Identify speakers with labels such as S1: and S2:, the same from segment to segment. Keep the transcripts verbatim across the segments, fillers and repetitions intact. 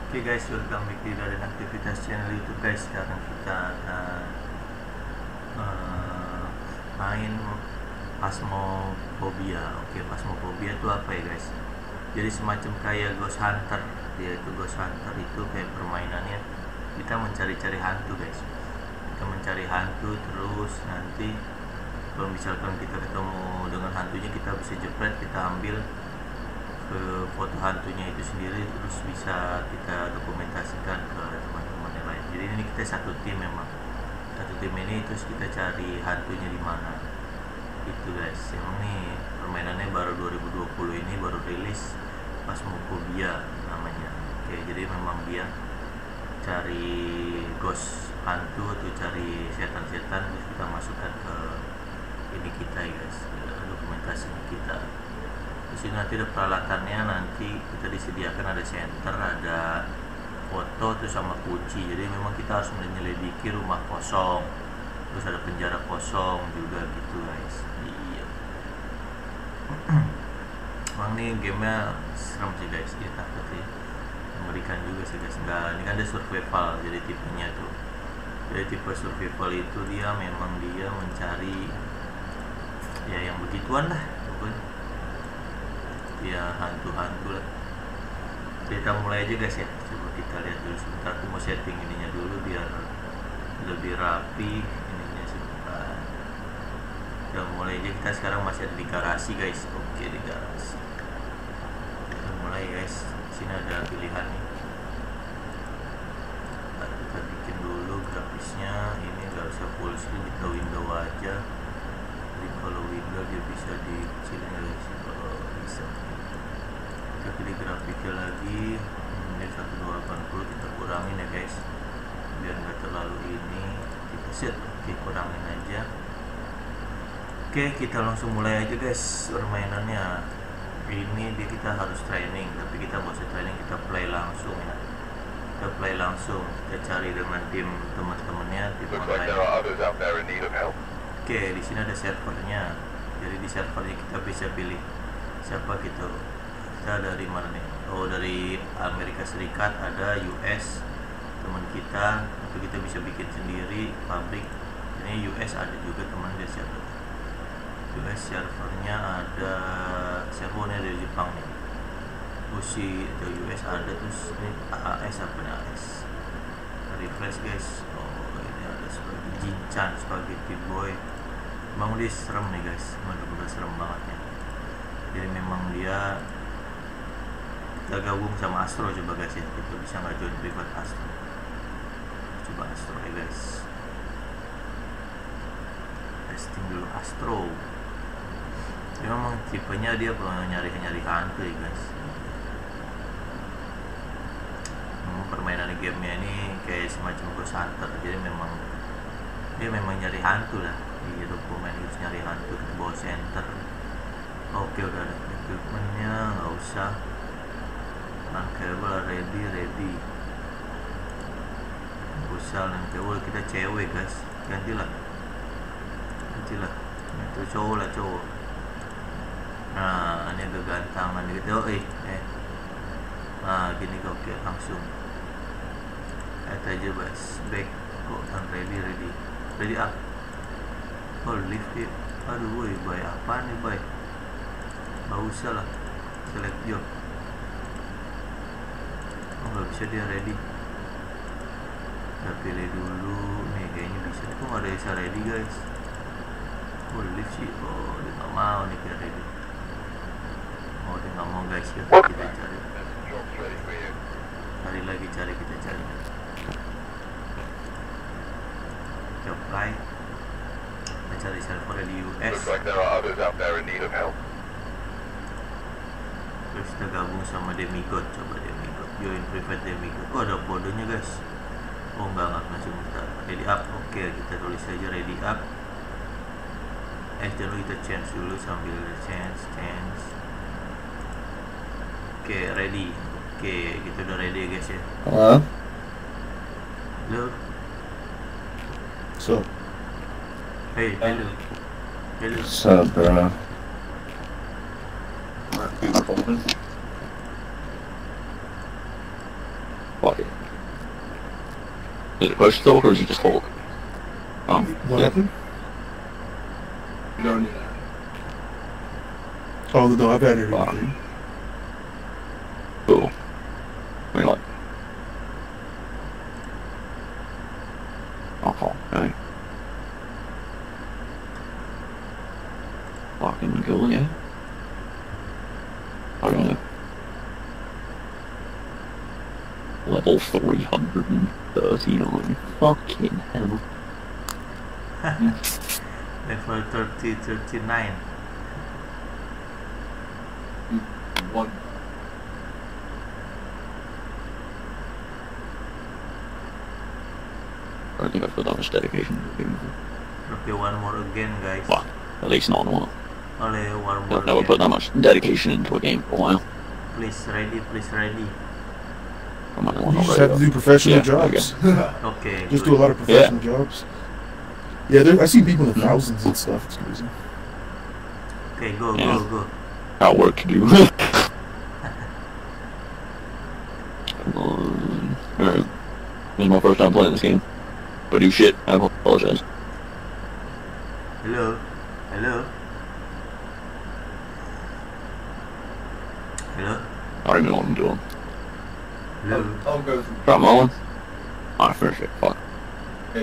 S1: Oke okay guys, welcome back di Raden Aktivitas channel YouTube guys. Sekarang kita akan uh, main Phasmophobia. Oke, okay, Phasmophobia itu apa ya guys? Jadi semacam kayak Ghost Hunter. Yaitu Ghost Hunter itu kayak permainannya kita mencari-cari hantu guys. Kita mencari hantu, terus nanti kalau misalkan kita ketemu dengan hantunya, kita bisa jepret, kita ambil ke foto hantunya itu sendiri, terus bisa kita dokumentasikan ke teman-teman yang lain. Jadi ini kita satu tim, memang satu tim ini, terus kita cari hantunya di mana itu guys. Emang nih permainannya baru dua ribu dua puluh ini baru rilis, Phasmophobia namanya. Oke, jadi memang dia cari ghost hantu atau cari setan-setan, terus kita masukkan ke ini kita ya guys, dokumentasinya kita. Di sini nanti ada peralatannya, nanti kita disediakan ada center, ada foto terus sama kunci. Jadi memang kita harus menyelidiki rumah kosong, terus ada penjara kosong juga gitu guys. Iya. Emang nih gamenya serem sih guys, dia takut sih, mengerikan juga sih guys. Enggak, ini kan ada survival, jadi tipenya tuh, jadi tipe survival itu dia memang dia mencari ya yang begituan lah pokoknya, ya hantu-hantu lah. Kita mulai aja guys ya, coba kita lihat dulu sebentar. Aku mau setting ininya dulu biar lebih rapi ininya sebentar. Kita mulai aja, kita sekarang masih ada di garasi guys. Oke, di garasi kita mulai guys. Sini ada pilihan nih, nah, kita bikin dulu grafisnya. Ini nggak usah full screen, kita window aja. Jadi kalau window dia bisa dikecilin guys, kalau bisa kita pilih grafiknya lagi, ini seribu dua ratus delapan puluh, kita kurangin ya guys biar nggak terlalu ini, kita set. Oke, kurangin aja. Oke, kita langsung mulai aja guys permainannya. Ini dia kita harus training, tapi kita nggak usah training, kita play langsung ya. Kita play langsung, kita cari dengan tim teman-temannya, tim online. Oke, di sini ada servernya. Jadi di servernya kita bisa pilih siapa gitu. Kita dari mana nih? Oh, dari Amerika Serikat, ada U S teman kita, atau kita bisa bikin sendiri pabrik. Ini U S ada juga teman dari siapa? U S servernya ada, servernya dari Jepang nih. Usi atau U S ada, terus ini A A S apa nih? A S. Refresh guys. Oh, ini ada sebagai Jinchan, Spaghetti Boy. Emang dia serem nih guys, bener-bener serem banget ya. Jadi memang dia, kita gabung sama Astro coba guys ya, kita bisa nggak join private Astro. Coba Astro ya guys, testing dulu Astro. Dia memang tipenya dia nyari-nyari hantu ya guys. Memang permainan gamenya ini kayak semacam Ghost Hunter, jadi memang dia memang nyari hantu lah. Iya, dokumen harus nyari hantu, ke bawah center. Oke, udah ada equipmentnya, nggak usah. Uncable ready ready. Nggak usah uncable, kita cewek guys, gantilah, gantilah. Itu cowok lah cowok. Nah, ini agak gantangan gitu. Oh, eh, eh. Nah, gini kok, oke, langsung. Lihat aja guys, back kok, kan ready ready, ready up. Oh, lift ya. Aduh, woy, bay apa nih bay? Gak usah lah. Select job. Oh, gak bisa dia ready. Kita pilih dulu. Nih kayaknya bisa. Kok gak ada bisa ready guys? Oh, lift sih. Oh, dia gak mau nih kayak ready. Oh, dia gak mau guys ya. Kita cari. Cari lagi, cari, kita cari. Job apply. Cari server di U S. Terus kita gabung sama Demigod, coba Demigod, join private Demigod. Oh, ada kodenya guys. Oh, enggak, enggak langsung kita ready up. Oke, kita tulis aja ready up. Eh, jangan kita change dulu sambil change change. Oke, ready. Oke, kita udah ready guys ya.
S2: Halo.
S1: Halo.
S2: So.
S1: Hey, hello. Hello.
S2: What's up, bro? Fuck it. Is it push though, or is it just hold? Um,
S3: What
S2: yeah.
S3: happened?
S4: You don't need that.
S3: Oh, no, I've had it.
S2: Wow. Cool. I mean, like. Oh, okay. Fucking cool, yeah. I don't know. Level three hundred thirty-nine. Fucking hell.
S1: Level thirty, thirty-nine.
S4: One.
S2: I don't think I've put that much dedication to the game.
S1: Okay, one more again, guys.
S2: Well, at least not in a while.
S1: Only one more
S2: I've never
S1: again.
S2: put that much dedication into a game for a while.
S1: Please ready, please ready.
S2: I might
S3: You
S2: not
S3: just
S2: ready
S3: have to do professional
S2: Yeah,
S3: jobs.
S1: Okay.
S3: Just
S1: good.
S3: do a lot of professional jobs. Yeah, there, I see people in the thousands and stuff. It's crazy.
S1: Okay, go,
S2: Yeah.
S1: go, go.
S2: Got work to do. Come on. Alright. This is my first time playing this game. If I do shit, I apologize.
S1: Hello, hello, hello,
S2: I don't even know what I'm doing.
S1: hello.
S4: I'll, I'll go through.
S2: Try mowing. Alright, finish it. Fuck.
S4: Okay.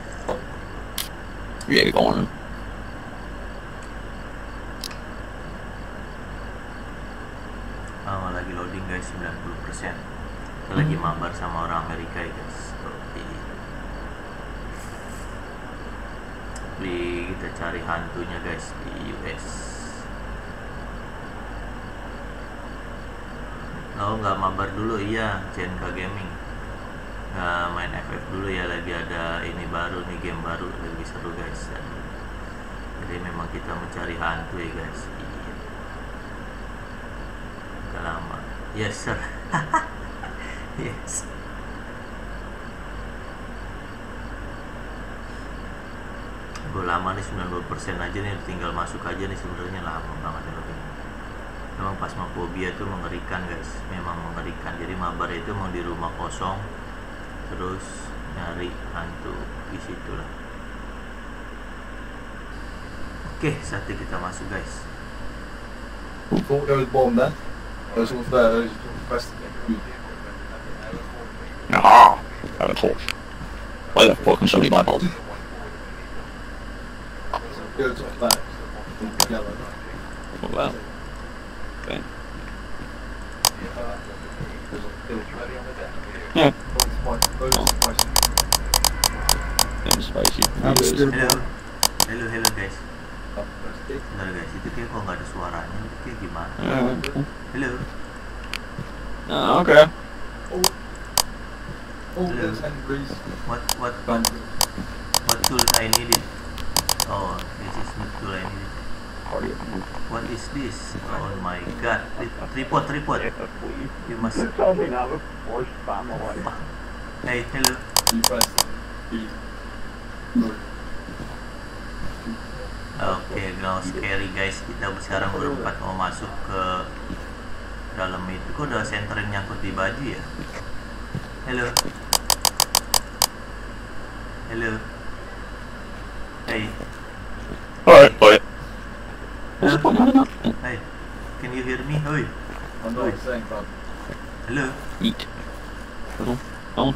S2: Yeah, get going.
S1: Oh, lagi loading guys, sembilan puluh persen. Kita lagi mabar sama orang Amerika ya guys. Oke. Beli, kita cari hantunya guys di U S. Oh, nggak mabar dulu, iya, C N K Gaming. Nggak main F F dulu ya, lagi ada ini baru nih, game baru, lagi seru guys. Jadi memang kita mencari hantu ya guys. Iya. Udah lama. Yes sir. Yes. Udah lama nih, sembilan puluh persen aja nih, tinggal masuk aja nih, sebenarnya lama banget ya ini. Memang Phasmophobia itu mengerikan guys, memang mengerikan. Jadi mabar itu mau di rumah kosong terus nyari hantu di situ lah. Oke, saatnya kita masuk guys.
S4: Who thought there was bomb then? Those ones there, those pressed.
S2: Ah, have a torch. Why the fuck can somebody buy balls?
S4: Goes off that. Yellow.
S2: Well, okay. Yeah, and spicy.
S3: I'm scared.
S1: Hello, hello, hello guys. Bentar guys, itu kayak kok nggak ada suaranya, itu kayak gimana?
S2: Uh,
S1: Hello,
S2: uh, okay.
S4: Oh, there's ten degrees.
S1: what what
S4: Bang.
S1: what tools I needed? Oh, this is not tool I needed. What is this? Oh my god, tripod, tripod. You must. Hey, hello.
S4: You press E.
S1: Oke, now scary guys. Kita sekarang berempat mau masuk ke dalam itu. Kok udah senterin nyangkut di baju ya? Hello. Hello. Hey.
S2: Alright, alright.
S1: Hello. Hey. Can you hear me? Hey.
S4: I'm not saying that.
S1: Hello.
S2: Eat. Oh.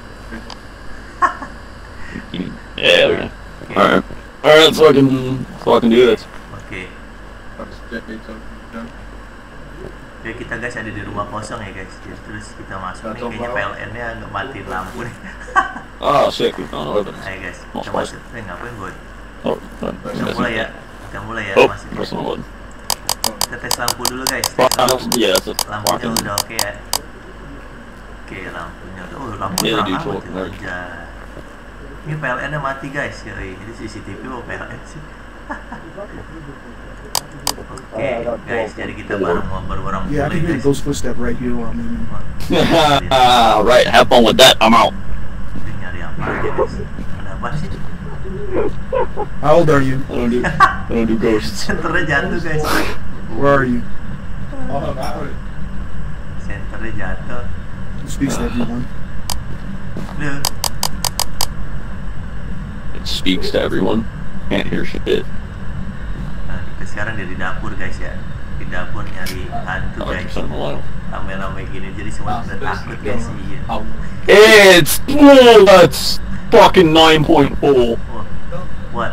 S2: Yeah, we go.
S1: Okay.
S2: Alright. Alright, let's fucking, let's fucking do this.
S1: Oke.
S4: I'm just getting to jump.
S1: Oke, kita guys ada di rumah kosong ya guys. Jadi terus kita masuk nih, kayaknya P L N-nya nggak matiin lampu nih.
S2: Oh, sick, we found evidence.
S1: Ayo guys,
S2: Oh,
S1: kita
S2: spicy.
S1: masuk. Eh, ngapain gue?
S2: Oh,
S1: Kita mulai ya. Kita mulai ya.
S2: Oh,
S1: Masih.
S2: press on the button.
S1: Kita tes lampu dulu guys. Tes
S2: Fuck,
S1: lampu.
S2: yeah, that's a
S1: Lampunya
S2: fucking...
S1: udah oke ya. Oke, lampunya udah. Oh, lampunya
S2: Yeah,
S1: terang
S2: dude,
S1: banget
S2: cool.
S1: ya. Anjay. Ini P L N-nya mati guys. Yoi, ini C C T V mau P L N sih. Oke, guys, jadi kita baru mau baru orang
S3: Yeah, I
S1: mulai
S3: can hear
S1: guys.
S3: those footsteps right here while I'm leaving.
S2: Right, have fun with that, I'm out.
S1: Ini nyari apa aja guys? Ada apa sih?
S3: How old are you?
S2: I don't do, I don't do ghosts.
S1: Senternya jatuh guys.
S3: Where are you?
S4: Oh, that one.
S1: Senternya jatuh.
S3: Speaks to everyone.
S1: Halo.
S2: It speaks to everyone. Can't hear shit.
S1: Nah, kita sekarang dari dapur guys ya. Di dapur nyari hantu
S2: one hundred
S1: guys.
S2: percent low.
S1: Lama-lama gini jadi semua pada takut guys. Iya.
S2: It's oh, that's fucking nine point four.
S1: Oh, what?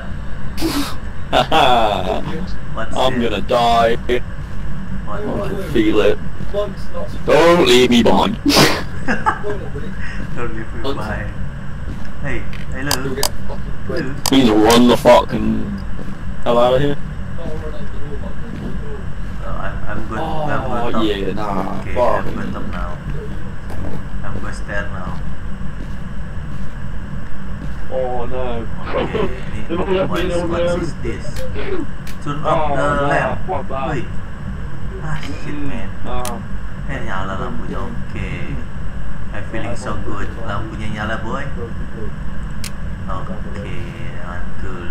S2: Haha.
S1: What's
S2: I'm
S1: it?
S2: gonna die.
S1: What?
S2: I
S1: What?
S2: feel it. Don't leave me behind.
S1: Don't leave me behind. Hey, hello. Hello.
S2: Please run the fucking hell out of here.
S1: Oh, I'm, I'm going.
S2: Oh,
S1: I'm going top.
S2: yeah, nah,
S1: Okay,
S2: fuck.
S1: I'm going top now. I'm going stair now.
S2: Oh no.
S1: Okay, ini what, what is this? Turn off
S2: Oh,
S1: the
S2: no,
S1: lamp.
S2: fuck that.
S1: Wait. Ah shit man.
S2: Uh,
S1: Eh nyala lampunya. Oke. I'm feeling so good. Lampunya nyala boy. Oke, mantul.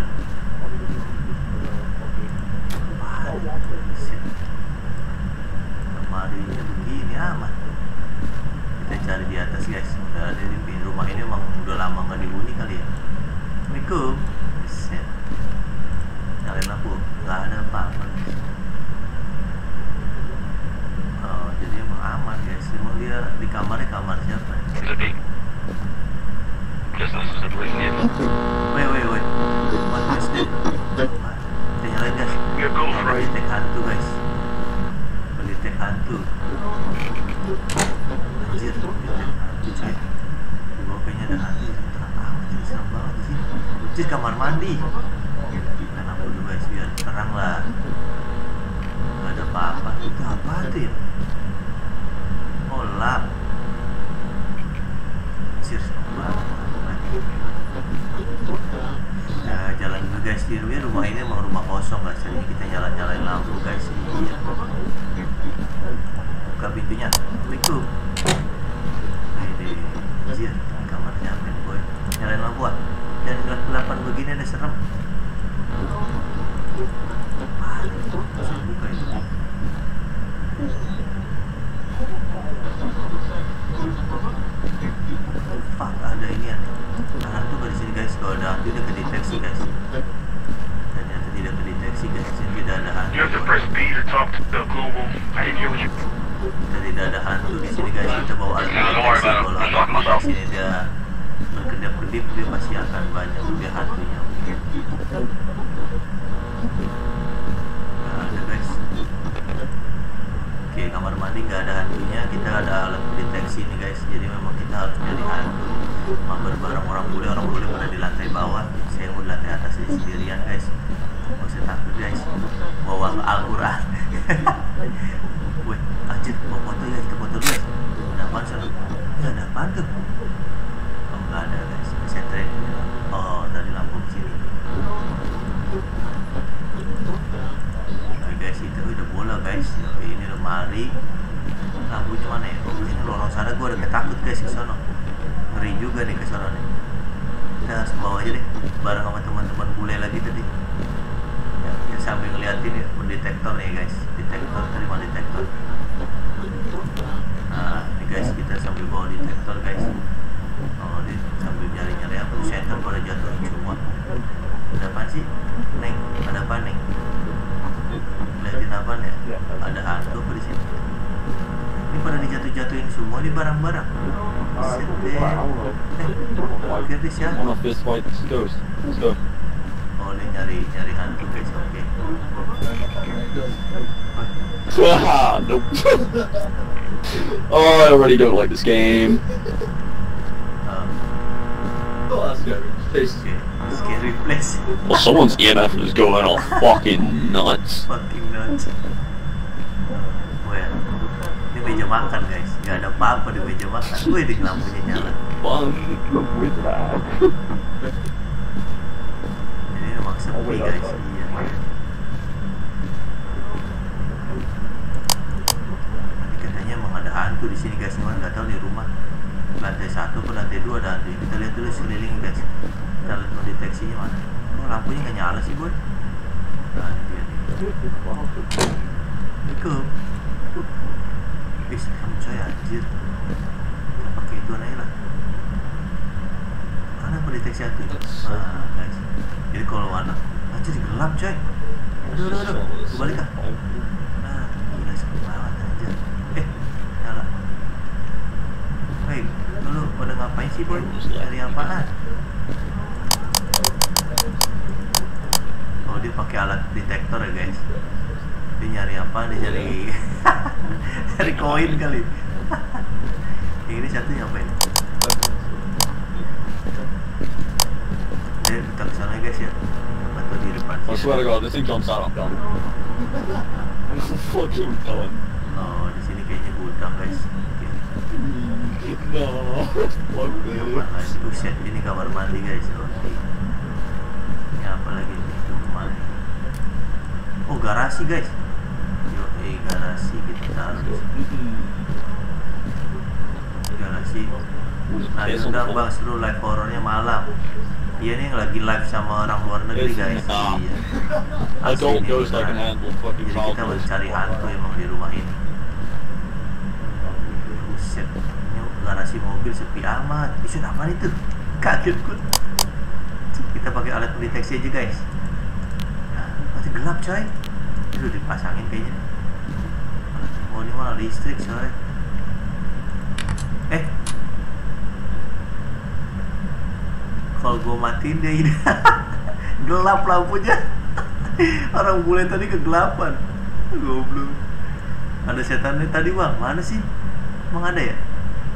S1: Lemarinya begini aman. Kita cari di atas guys. Udah ada di rumah ini emang udah lama nggak dihuni kali ya. Assalamualaikum. Set. Nyalain lampu. Nggak ada apa-apa. Oh, jadi emang aman guys. Emang dia di kamarnya kamar siapa? Wait, wait, wait. What is this? Kita nyalain guys. Melitek hantu guys. Melitek hantu. Anjir, melitek hantu coy. Di bawah kayaknya ada hantu. Terang amat jadi serem banget sih. Anjir, kamar mandi. Kita lampu dulu guys biar terang lah. Gak ada apa-apa. Itu apa tuh ya? Oh lap. Anjir, serem banget. Nah, jalan dulu guys. Di rumah ini emang rumah kosong guys. Jadi kita nyala-nyalain lampu guys. Iya. Buka pintunya. Assalamualaikum. Ini anjir, kamar siapa nih boy? Nyalain lampu ah. Dan gelap-gelapan begini ada serem. Ah, bisa buka itu. Fuck, ada ini ya. Hantu di sini guys. Kalau ada hantu udah kedeteksi guys. Ternyata tidak kedeteksi guys. Sini tidak ada hantu.
S5: You have to press B to talk to the global. I didn't hear what you...
S1: Kita tidak ada hantu di sini guys. Kita bawa alat deteksi. Kalau hantu di sini dia berkedip-kedip, dia pasti akan banyak dia hantunya. Nggak ada guys. Oke, kamar mandi nggak ada hantunya. Kita ada alat deteksi nih guys. Jadi memang kita harus nyari hantu. Mabar bareng orang bule, orang bule pada di lantai bawah. Saya mau di lantai atas ini sendirian guys. Nggak usah takut guys. Bawa Al-Quran. Wih, anjir, bawa foto ya, kita foto dulu guys. Ada apaan sih? Ya ada apaan tuh? Oh nggak ada guys, saya tren. Oh dari lampu sini. Oke guys, itu udah bola guys. Ini lemari. Lampunya mana ya? Oh ini lorong sana, gue udah ketakut guys ke sono. Ngeri juga nih ke sono nih. Kita langsung bawa aja deh, bareng sama teman-teman bule lagi tadi. Ya, kita sambil ngeliatin ya, detektor nih guys. Detektor, terima detektor. Nah, ini guys kita sambil bawa detektor guys. Oh, dia sambil nyari-nyari apa? Center pada jatuh semua. Ada apa sih? Neng, ada apa neng? Liatin apa nih? Ada hantu apa di sini? Ini pada dijatuh-jatuhin semua di barang-barang. Set deh. Eh, oke deh siapa?
S2: One of this white ghost. Let's go.
S1: Oh, dia nyari-nyari hantu guys. Oke.
S2: Ah, nope. Oh, I already don't like this game.
S1: Um,
S4: Oh, that's scary. Jesus.
S1: okay. Scary place.
S2: Well, someone's E M F is going all fucking nuts.
S1: Fucking nuts. Well, ini meja makan guys. Gak ada apa-apa di meja makan. Wih, di lampunya nyala.
S2: Fun with that.
S1: Ini memang sepi guys. Iya. Ini katanya emang ada hantu di sini guys. Cuman nggak tahu di rumah. Lantai satu ke lantai dua ada hantu. Kita lihat dulu sekeliling guys. Kita lihat mendeteksinya mana. Oh lampunya nggak nyala sih boy. Nah ini dia nih. Assalamualaikum. Ih serem coy anjir. gitu aja lah. Mana pendeteksi hantu? Nah guys, jadi kalau warna anjir gelap coy. Aduh aduh aduh, gue balik ah. Nah gila sepi banget aja. Eh nyala. Hei dulu pada ngapain sih boy? Cari apaan? Oh dia pakai alat detektor ya guys. Dia nyari apa? Dia nyari nyari koin kali. Ini satu ngapain? Dia kita kesana guys ya. Atau di depan.
S2: I swear to God, this thing jumps out, I'm done. I'm fucking done.
S1: Oh di sini kayaknya gudang guys. Oke.
S2: No, fuck this.
S1: Buset, ini kamar mandi guys. Oke. Ini apa lagi? Itu kemana? Oh garasi guys. Yo, eh garasi kita taruh di sini. Garasi. Nah diundang bang seru live horornya malam. Dia nih lagi live sama orang luar negeri guys. Iya.
S2: I
S1: Asli
S2: don't
S1: nih,
S2: ghost I can
S1: beneran.
S2: handle fucking
S1: Jadi kita
S2: problems.
S1: mencari hantu emang di rumah ini. Buset, ini garasi mobil sepi amat. Buset apaan itu? Kaget gue. Kita pakai alat pendeteksi aja guys. Nah, masih gelap coy. Itu dipasangin kayaknya. Oh ini malah listrik coy. Eh, kalau gue matiin dia ini gelap lampunya. Orang bule tadi kegelapan. Goblok. Ada setannya tadi bang, mana sih? Emang ada ya?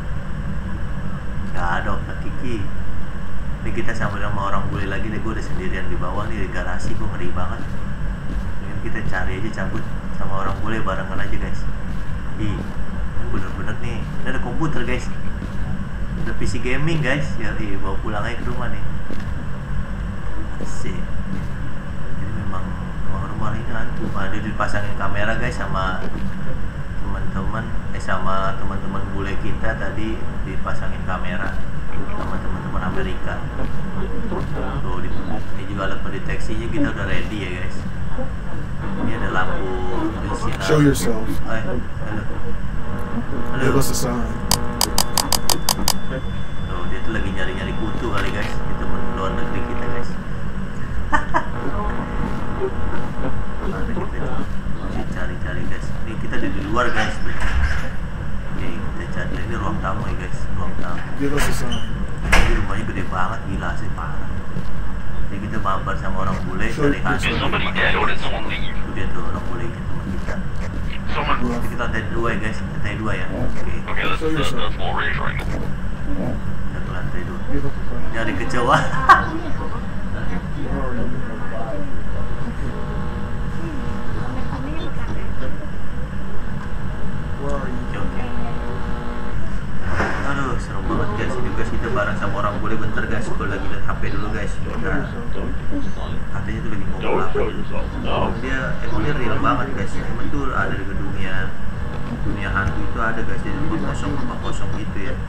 S1: Gak ada Okta Kiki. Ini kita sama sama orang bule lagi nih. Gue udah sendirian di bawah nih di garasi. Gue ngeri banget. Mungkin kita cari aja cabut sama orang bule barengan aja guys. Ih, ini bener-bener nih. Ini ada komputer guys. Ada P C gaming guys. Ya, ih, bawa pulang aja ke rumah nih. Asik. Jadi memang memang rumah ini hantu. Ada dipasangin kamera guys sama teman-teman eh sama teman-teman bule kita tadi dipasangin kamera sama teman-teman Amerika. Tuh di, ini juga alat pendeteksinya kita udah ready ya guys. Ini ada lampu bersinar.
S3: Show yourself.
S1: Hai, halo. Halo.
S3: Give us a sign.
S1: Tuh dia tuh lagi nyari-nyari kutu kali guys. Di teman luar negeri kita guys. Mana kita tuh? Masih cari-cari guys. Ini kita di luar guys. Oke kita cari. Ini ruang tamu ya guys. Ruang tamu.
S3: Give us a sign.
S1: Ini rumahnya gede banget, gila sih parah. Jadi kita mabar sama orang bule cari hantu.
S5: Is somebody dead or did someone leave?
S1: Itu dia tuh orang bule itu teman kita.
S5: Someone.
S1: Jadi kita lantai dua ya guys. Lantai dua ya. Oke.
S5: Okay, let's,
S3: Show
S5: let's,
S3: yourself.
S5: let's more rage right now.
S1: Kita ke lantai dua.
S3: Give us a sign.
S1: Nyari kecoa.
S3: Where are you?
S1: Oke oke. Aduh serem banget guys. Ini guys kita bareng sama orang bule bentar guys. Gue lagi liat H P dulu guys. Bentar. Katanya tuh lagi ngomong
S2: Don't
S1: apa?
S2: show yourself. No.
S1: Dia emang dia real banget guys. Emang tuh ada di dunia dunia hantu itu ada guys. Jadi rumah kosong rumah kosong gitu ya.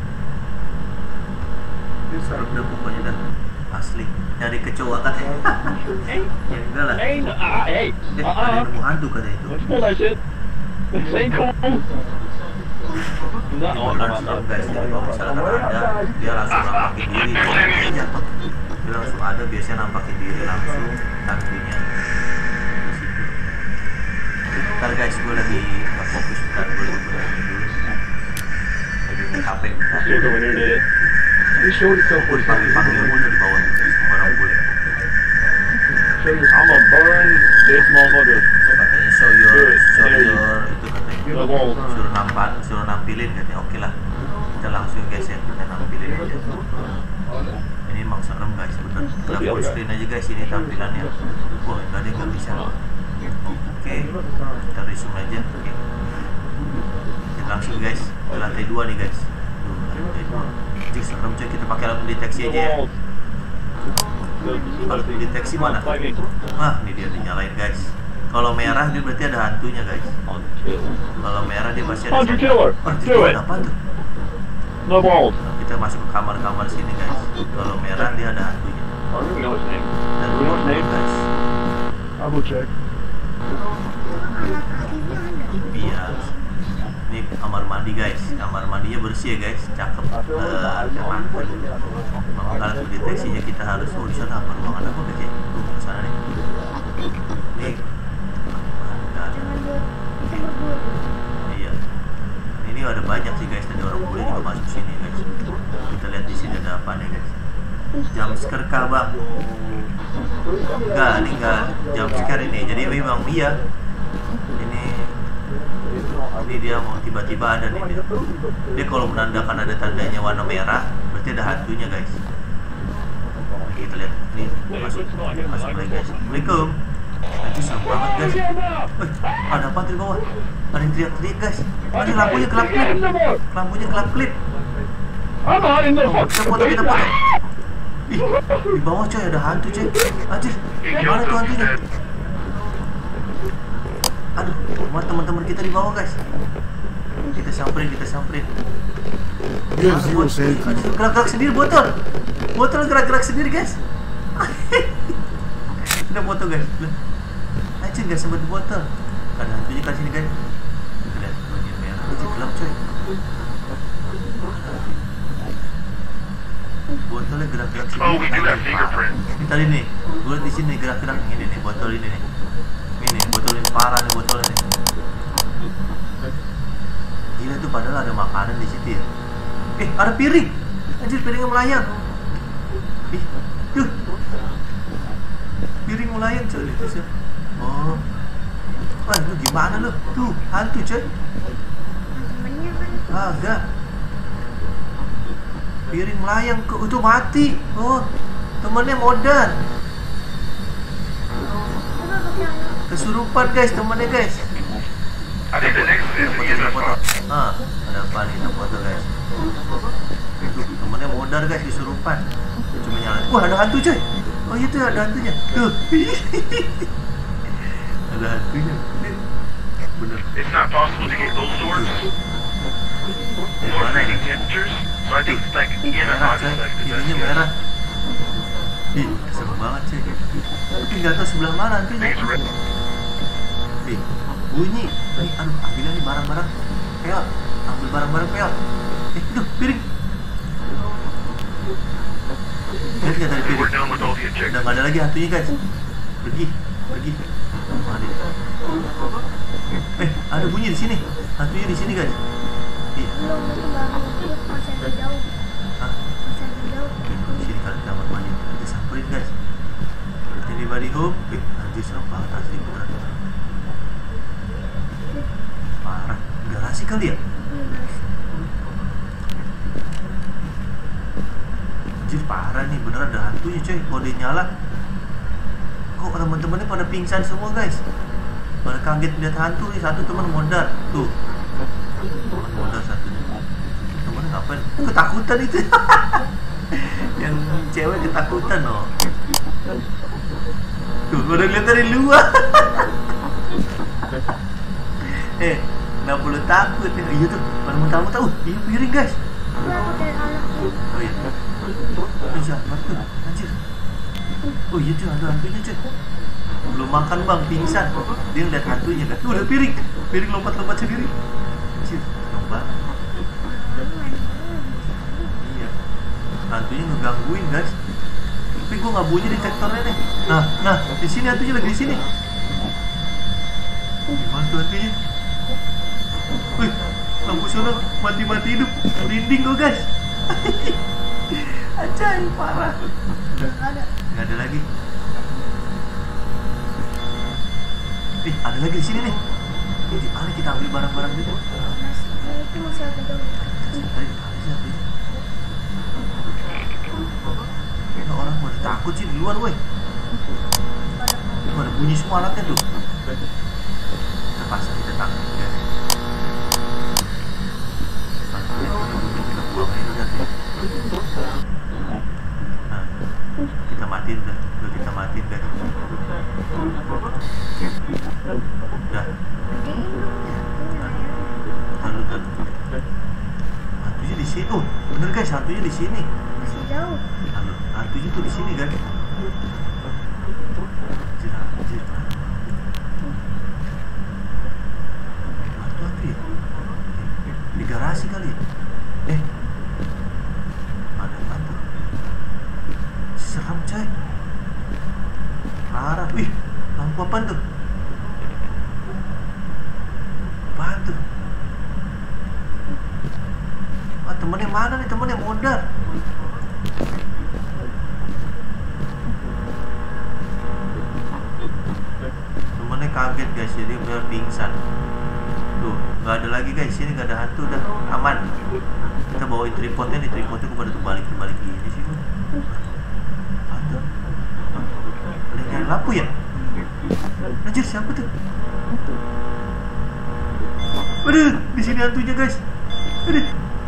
S1: Serem dah pokoknya dah. Asli. Nyari kecoa katanya. Eh ya enggak lah.
S2: Hey, no, uh, hey,
S1: Eh ada yang nemu hantu katanya itu.
S2: let's pull that shit. This ain't cool.
S1: Ini beneran serem guys. Jadi kalau misalkan ada dia langsung nampakin diri. Dia jatuh. Dia langsung ada biasanya nampakin diri langsung hantunya di situ. Bentar guys, gue lagi nggak fokus bentar. Gue lagi beneran dulu. Lagi main H P bentar.
S2: Let's go in here, dude.
S4: You showed yourself
S1: Gue dipanggil-panggil mulu di bawah tuh guys, sama orang bule.
S4: Show yourself.
S2: I'm gonna burn this motherfucker.
S1: Katanya show your,
S2: Good.
S1: show
S2: There you
S1: your itu katanya.
S2: The wall.
S1: Suruh nampak, suruh nampilin katanya. Oke lah, kita langsung guys ya, kita nampilin aja. Ini emang serem guys, bener. Kita full screen aja guys ini tampilannya. Wah enggak deh, nggak bisa. Oke, kita resume aja. Oke. Kita langsung guys ke lantai dua nih guys. Duh, lantai dua. Jadi serem coy, kita pakai alat deteksi aja ya. Alat deteksi mana? Ah, ini dia dinyalain guys. Kalau merah dia berarti ada hantunya guys. Kalau merah dia pasti ada.
S2: Hunter killer.
S1: Oh,
S2: Do
S1: itu
S2: it.
S1: apa tuh?
S2: No balls.
S1: Kita masuk ke kamar-kamar sini guys. Kalau merah dia ada hantunya.
S2: I don't even know his name.
S1: Dan rumah guys.
S3: I will check.
S1: Biar. Ini kamar mandi guys. Kamar mandinya bersih ya guys, cakep. Uh, mantap. Memang kalau deteksinya kita harus oh di sana apa ruangan apa guys ya? Tuh ke sana nih. Nih. Mantap. Iya. Ini ada banyak sih guys, tadi orang bule juga masuk sini guys. Kita lihat di sini ada apa nih guys? Jam scare kah bang? Enggak, ini enggak jam scare ini. Jadi memang iya. Ini ini dia mau tiba-tiba ada nih dia. Dia kalau menandakan ada tandanya warna merah, berarti ada hantunya guys. Oke, kita lihat nih masuk masuk lagi guys. Assalamualaikum. Nanti serem banget guys. Wih, ada apa di bawah? Ada yang teriak-teriak guys. Ini lampunya gelap klip. Lampunya gelap klip. Oh, kita foto kita foto. Ih, di bawah coy ada hantu coy. Anjir, mana tuh hantunya? Aduh, rumah teman-teman kita di bawah guys. Kita samperin, kita samperin.
S3: Dia
S1: Mana
S3: zero
S1: bot-
S3: safety.
S1: Aduh, gerak-gerak sendiri botol. Botol gerak-gerak sendiri guys. Udah foto guys. Lah. Anjir gak sempat botol. Ada hantunya kan sini guys. Kita lihat bagian merah. Anjir gelap coy. Botolnya gerak-gerak sendiri.
S5: Oh, we do have fingerprint.
S1: Ini tadi nih, gue di sini gerak-gerak ini nih botol ini nih. Ini nih, botol ini parah nih botolnya nih. Gila tuh padahal ada makanan di situ ya. Eh, ada piring. Anjir piringnya melayang. Ih, tuh. Piring melayang coy itu sih. Oh. Wah, lu gimana lu? Tuh, hantu coy.
S6: Temennya kan
S1: Agak. Piring melayang ke itu mati. Oh, temennya modal.
S6: coba pakai anak.
S1: Kesurupan guys, temennya guys.
S5: I think the next is
S1: Foto,
S5: the
S1: kita foto.
S5: foto.
S1: Ah, ada apa nih? Kita foto guys. Tuh, temennya modal guys, kesurupan. Dia cuma nyala. Wah, ada hantu coy. Oh iya tuh ada hantunya. Tuh. Ada hantunya. Bener.
S5: It's not possible to get those doors.
S1: Eh,
S5: More
S1: mana nih?
S5: reading temperatures, so I think it's like in a
S1: Merah
S5: hot
S1: coy.
S5: like the
S1: Ininya
S5: best.
S1: merah. Ih, seru banget coy. Tapi nggak tahu sebelah mana hantunya.
S5: Things are red.
S1: Ih, bunyi. Nih, aduh, ambilnya nih barang-barang. Pel, ambil barang-barang pel. Eh, itu piring. Lihat nggak tadi
S5: So we're
S1: piring?
S5: done with all the
S1: Udah
S5: objectives.
S1: nggak ada lagi hantunya guys. Pergi, pergi. Mana dia? Eh, ada bunyi di sini. Hantunya di sini guys. Ih,
S6: Belum itu baru itu masih agak jauh.
S1: ah,
S6: Masih agak jauh.
S1: di sini kan kamar mandi. Kita samperin guys. Anybody home? Eh, anjir serem banget asli beneran. Parah. Garasi kali ya?
S6: Iya guys.
S1: Anjir parah nih, beneran ada hantunya coy. Kalau dia nyala, kok teman-temannya pada pingsan semua guys. Pada kaget lihat hantu nih. Satu teman modal tuh, teman modal satunya. Temennya ngapain? Ketakutan itu. Yang cewek ketakutan loh. Tuh, pada lihat dari luar. Eh, nggak perlu takut ya. Iya tuh, pada muntah-muntah. Uh, iya piring guys.
S6: Ini aku dari anaknya.
S1: Oh iya. Oh siapa tuh? Anjir. Oh iya tuh ada hantunya cuy. Belum makan bang, pingsan. Dia ngeliat hantunya kan. Tuh ada piring. Piring lompat-lompat sendiri. Anjir, lompat. Iya. Hantunya ngegangguin guys. Tapi gua nggak bunyi detektornya nih. Nah, nah di sini hantunya lagi di sini. Gimana tuh hantunya? Wih, lampu sono mati-mati hidup. Merinding kok guys. Ajaib parah.
S6: Udah nggak ada.
S1: Nggak ada lagi. Eh, ada lagi di sini nih. Ini di mana kita ambil barang-barang gitu?
S6: Masih itu masih agak jauh.
S1: Tadi ada siapa ini? Ini orang pada takut sih di luar, woi.
S6: Pada
S1: Ini pada bunyi semua alatnya tuh. Kita pasang, kita tangkap ya. Kita buang aja udah sih. Nah, kita matiin dah. Udah kita matiin guys. Udah. Taruh, taruh. Hantunya di sini. Oh, bener guys, hantunya di sini.
S6: masih jauh.
S1: Taruh, hantunya tuh di sini guys. Anjir, anjir. Hantu hantu ya. garasi kali. Eh, ada apaan tuh? Serem coy. Parah. Wih, lampu apaan tuh? Apaan tuh? Ah, temennya mana nih? Temennya mondar. Temennya kaget guys, jadi benar pingsan. Tuh, nggak ada lagi guys, ini nggak ada hantu, udah aman. Kita bawain tripodnya nih, tripodnya kok pada terbalik terbalik gini sih. Hantu? Ada yang nyari lampu ya? Anjir, siapa tuh? Aduh, di sini hantunya guys. Aduh.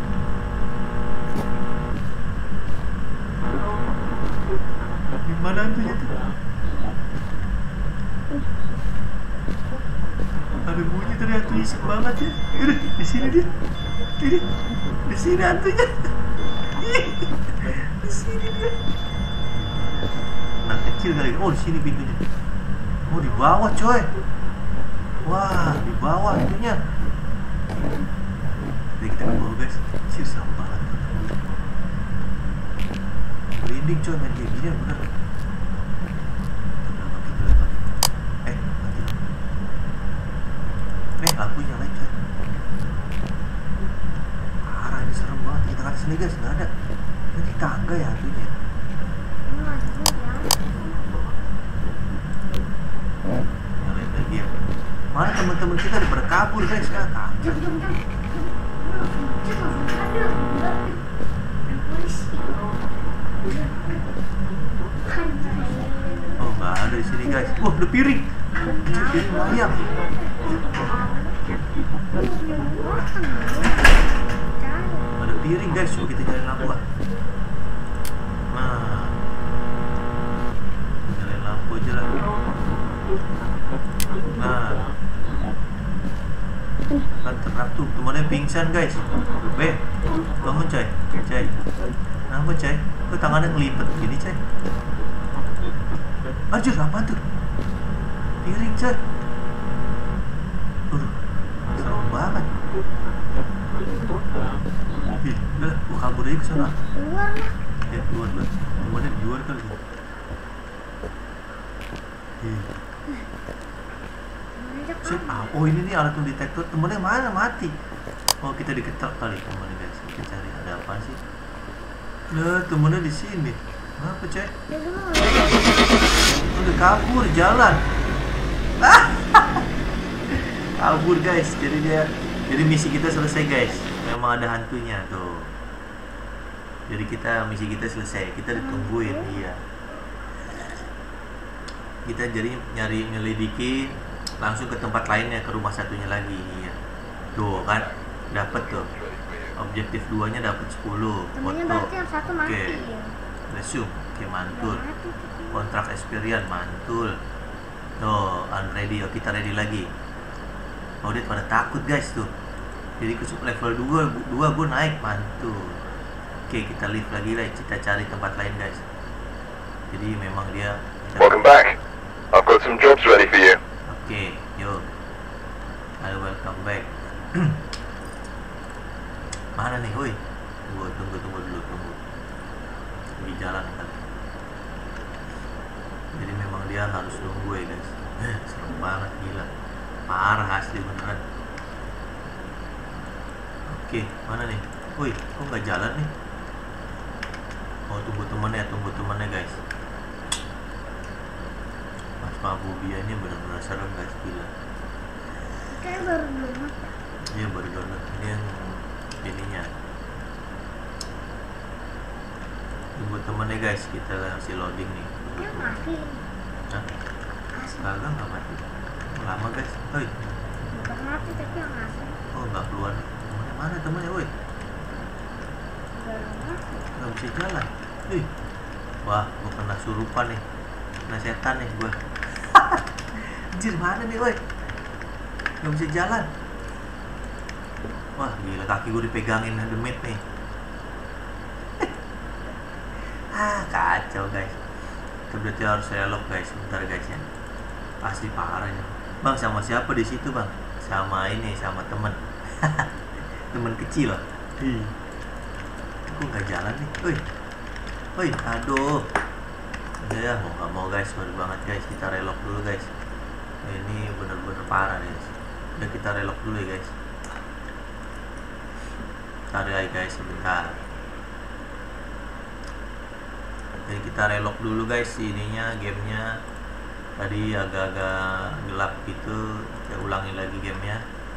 S1: Di mana hantunya tuh? Ada bunyi tadi, hantu iseng banget ya. Aduh, di sini dia. Ini, di sini hantunya. Di sini dia. Nah, kecil kali. Oh, di sini pintunya. Oh, di bawah coy. Wah, di bawah hantunya. Jadi kita ke bawah guys. Sir, serem banget. Merinding coy, main kayak gini bener. Eh, mati. Eh, lampunya nyalain coy. Parah, ini serem banget. Kita ke sini guys, nggak ada. Ini di tangga ya hantunya. Nyalain lagi ya. Mana teman-teman kita udah pada kabur guys, nah, kagak. Oh, nggak ada di sini guys. Wah, ada piring. Piring ayam. Ada piring guys, coba kita nyalain lampu ah. Nah, nyalain lampu aja lah. Nah, kan terang tuh, temannya pingsan guys. Be, bangun coy, coy. Kenapa coy? Kok tangannya ngelipet gini coy? Anjir, apa tuh? Piring coy. Uh, serem banget. Ih, udah, gua kabur aja ke sana.
S6: Keluar lah.
S1: Ya, keluar lah. Temannya di luar kali. Ih. Sip, ah, oh ini nih alat detektor. Temennya mana? Mati. Oh, kita diketok kali temennya guys. Kita cari ada apa sih? Nah, temennya di sini. Apa cek? Udah kabur jalan. Ah, kabur guys. Jadi dia, jadi misi kita selesai guys. Memang ada hantunya tuh. Jadi kita misi kita selesai. Kita ditungguin dia. Kita jadi nyari nyelidiki langsung ke tempat lainnya, ke rumah satunya lagi. Iya. Tuh kan, dapat tuh. Objektif duanya dapat sepuluh.
S6: Temennya
S1: Foto.
S6: berarti yang satu mati
S1: Oke.
S6: ya.
S1: Resume, oke mantul.
S6: Udah mati tuh.
S1: Kontrak experience mantul. Tuh, unready. Oh, kita ready lagi. Oh, dia pada takut guys tuh. Jadi ke level dua, dua gue naik mantul. Oke, kita lift lagi lah. Kita cari tempat lain guys. Jadi memang dia.
S7: Welcome back. I've got some jobs ready for you.
S1: Oke, yuk. I welcome back. Mana nih, woi? Tunggu, tunggu, tunggu dulu, tunggu. Di jalan kan. Jadi memang dia harus nunggu ya guys. Serem banget, gila. Parah asli beneran. Oke, mana nih? Woi, kok nggak jalan nih? Oh, tunggu temennya, tunggu temennya guys. Mas Mabubianya benar-benar serem guys, gila.
S6: Kayak baru download.
S1: Iya, baru download. Ini yang ininya. Tunggu temennya guys, kita masih loading nih. Tunggu
S6: Yang
S1: temen.
S6: mati.
S1: Hah?
S6: Asli.
S1: Kagak, nggak mati. Lama guys. Woi,
S6: Bukan mati tapi yang asli.
S1: oh nggak keluar. Temennya mana temennya, woi?
S6: Udah mati.
S1: Nggak bisa jalan. Ih, wah, gua kena surupan nih. Kena setan nih gua. Anjir, mana nih, woi? Nggak bisa jalan. Wah, gila, kaki gue dipegangin demit nih. Ah, kacau guys. Kita berarti harus relok guys, sebentar guys ya. Pasti parah ya. Bang, sama siapa di situ bang? Sama ini, sama temen. teman kecil lah. Ih, kok nggak jalan nih? Woi, woi, aduh. Udah ya, mau nggak mau guys, sorry banget guys, kita relok dulu guys. Ini bener-bener parah guys. Udah kita relok dulu ya guys. Cari aja guys sebentar. Jadi kita relok dulu guys ininya, gamenya. Tadi agak-agak gelap gitu, kita ulangi lagi gamenya.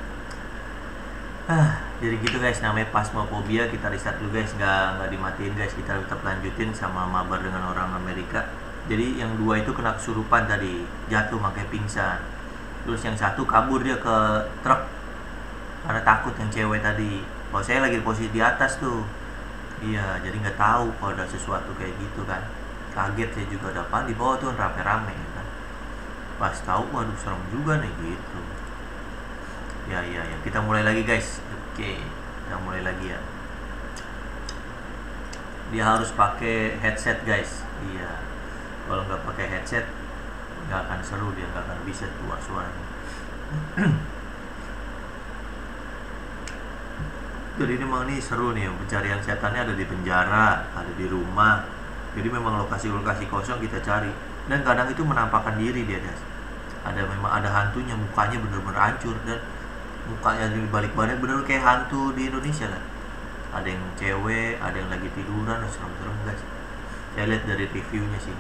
S1: Ah, jadi gitu guys, namanya Phasmophobia. Kita restart dulu guys, nggak nggak dimatiin guys, kita tetap lanjutin sama mabar dengan orang Amerika. Jadi yang dua itu kena kesurupan tadi, jatuh makanya pingsan. Terus yang satu kabur dia ke truk karena takut yang cewek tadi. Kalau saya lagi di posisi di atas tuh, iya, jadi nggak tahu kalau ada sesuatu kayak gitu kan. Kaget saya juga, ada apa di bawah tuh rame-rame kan. Pas tahu, waduh serem juga nih gitu. Ya ya ya, kita mulai lagi guys. Oke, kita mulai lagi ya. Dia harus pakai headset guys. Iya, kalau nggak pakai headset nggak akan seru, dia nggak akan bisa keluar suaranya. Jadi memang ini seru nih, pencarian setannya ada di penjara, ada di rumah. Jadi memang lokasi-lokasi kosong kita cari. Dan kadang itu menampakkan diri dia guys. Ada memang ada hantunya, mukanya bener-bener hancur dan mukanya di balik badan bener kayak hantu di Indonesia kan. Ada yang cewek, ada yang lagi tiduran, serem-serem guys. Saya lihat dari reviewnya sih.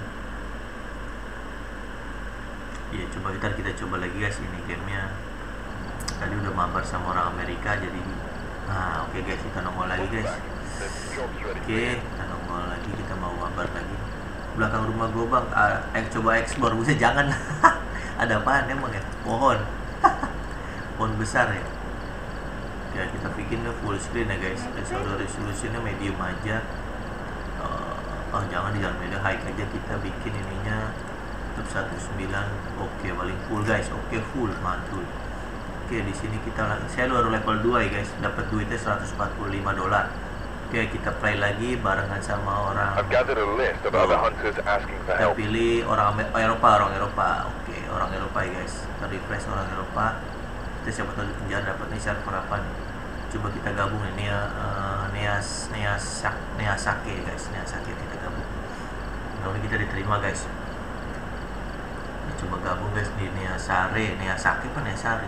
S1: Iya, coba kita kita coba lagi guys ini gamenya. Tadi udah mabar sama orang Amerika, jadi nah oke okay guys, kita nongol lagi guys. Oke, okay, kita nongol lagi, kita mau mabar lagi. Belakang rumah gue bang, ah, eh, coba explore, bisa jangan. Ada apaan emang ya? Pohon. Pohon besar ya. Ya kita bikin full screen ya guys. Resolusinya medium aja. Uh, oh jangan di jalan media high aja, kita bikin ininya untuk satu koma sembilan. Oke, paling full guys. Oke, full mantul. Oke, di sini kita saya baru level dua ya guys. Dapat duitnya seratus empat puluh lima dolar. Oke, kita play lagi barengan sama orang.
S7: I've gathered a list of other hunters asking for
S1: Kita
S7: help.
S1: pilih orang Amer- Eropa, orang Eropa. Oke, orang Eropa ya guys. Kita refresh orang Eropa. Kita siapa tahu di penjara dapat nih server apa nih. Coba kita gabung ini ya, uh, Neas Neas Neasake guys, Neasake kita gabung. Lalu kita diterima guys. Kita coba gabung guys di Neasare, Neasake apa Neasare?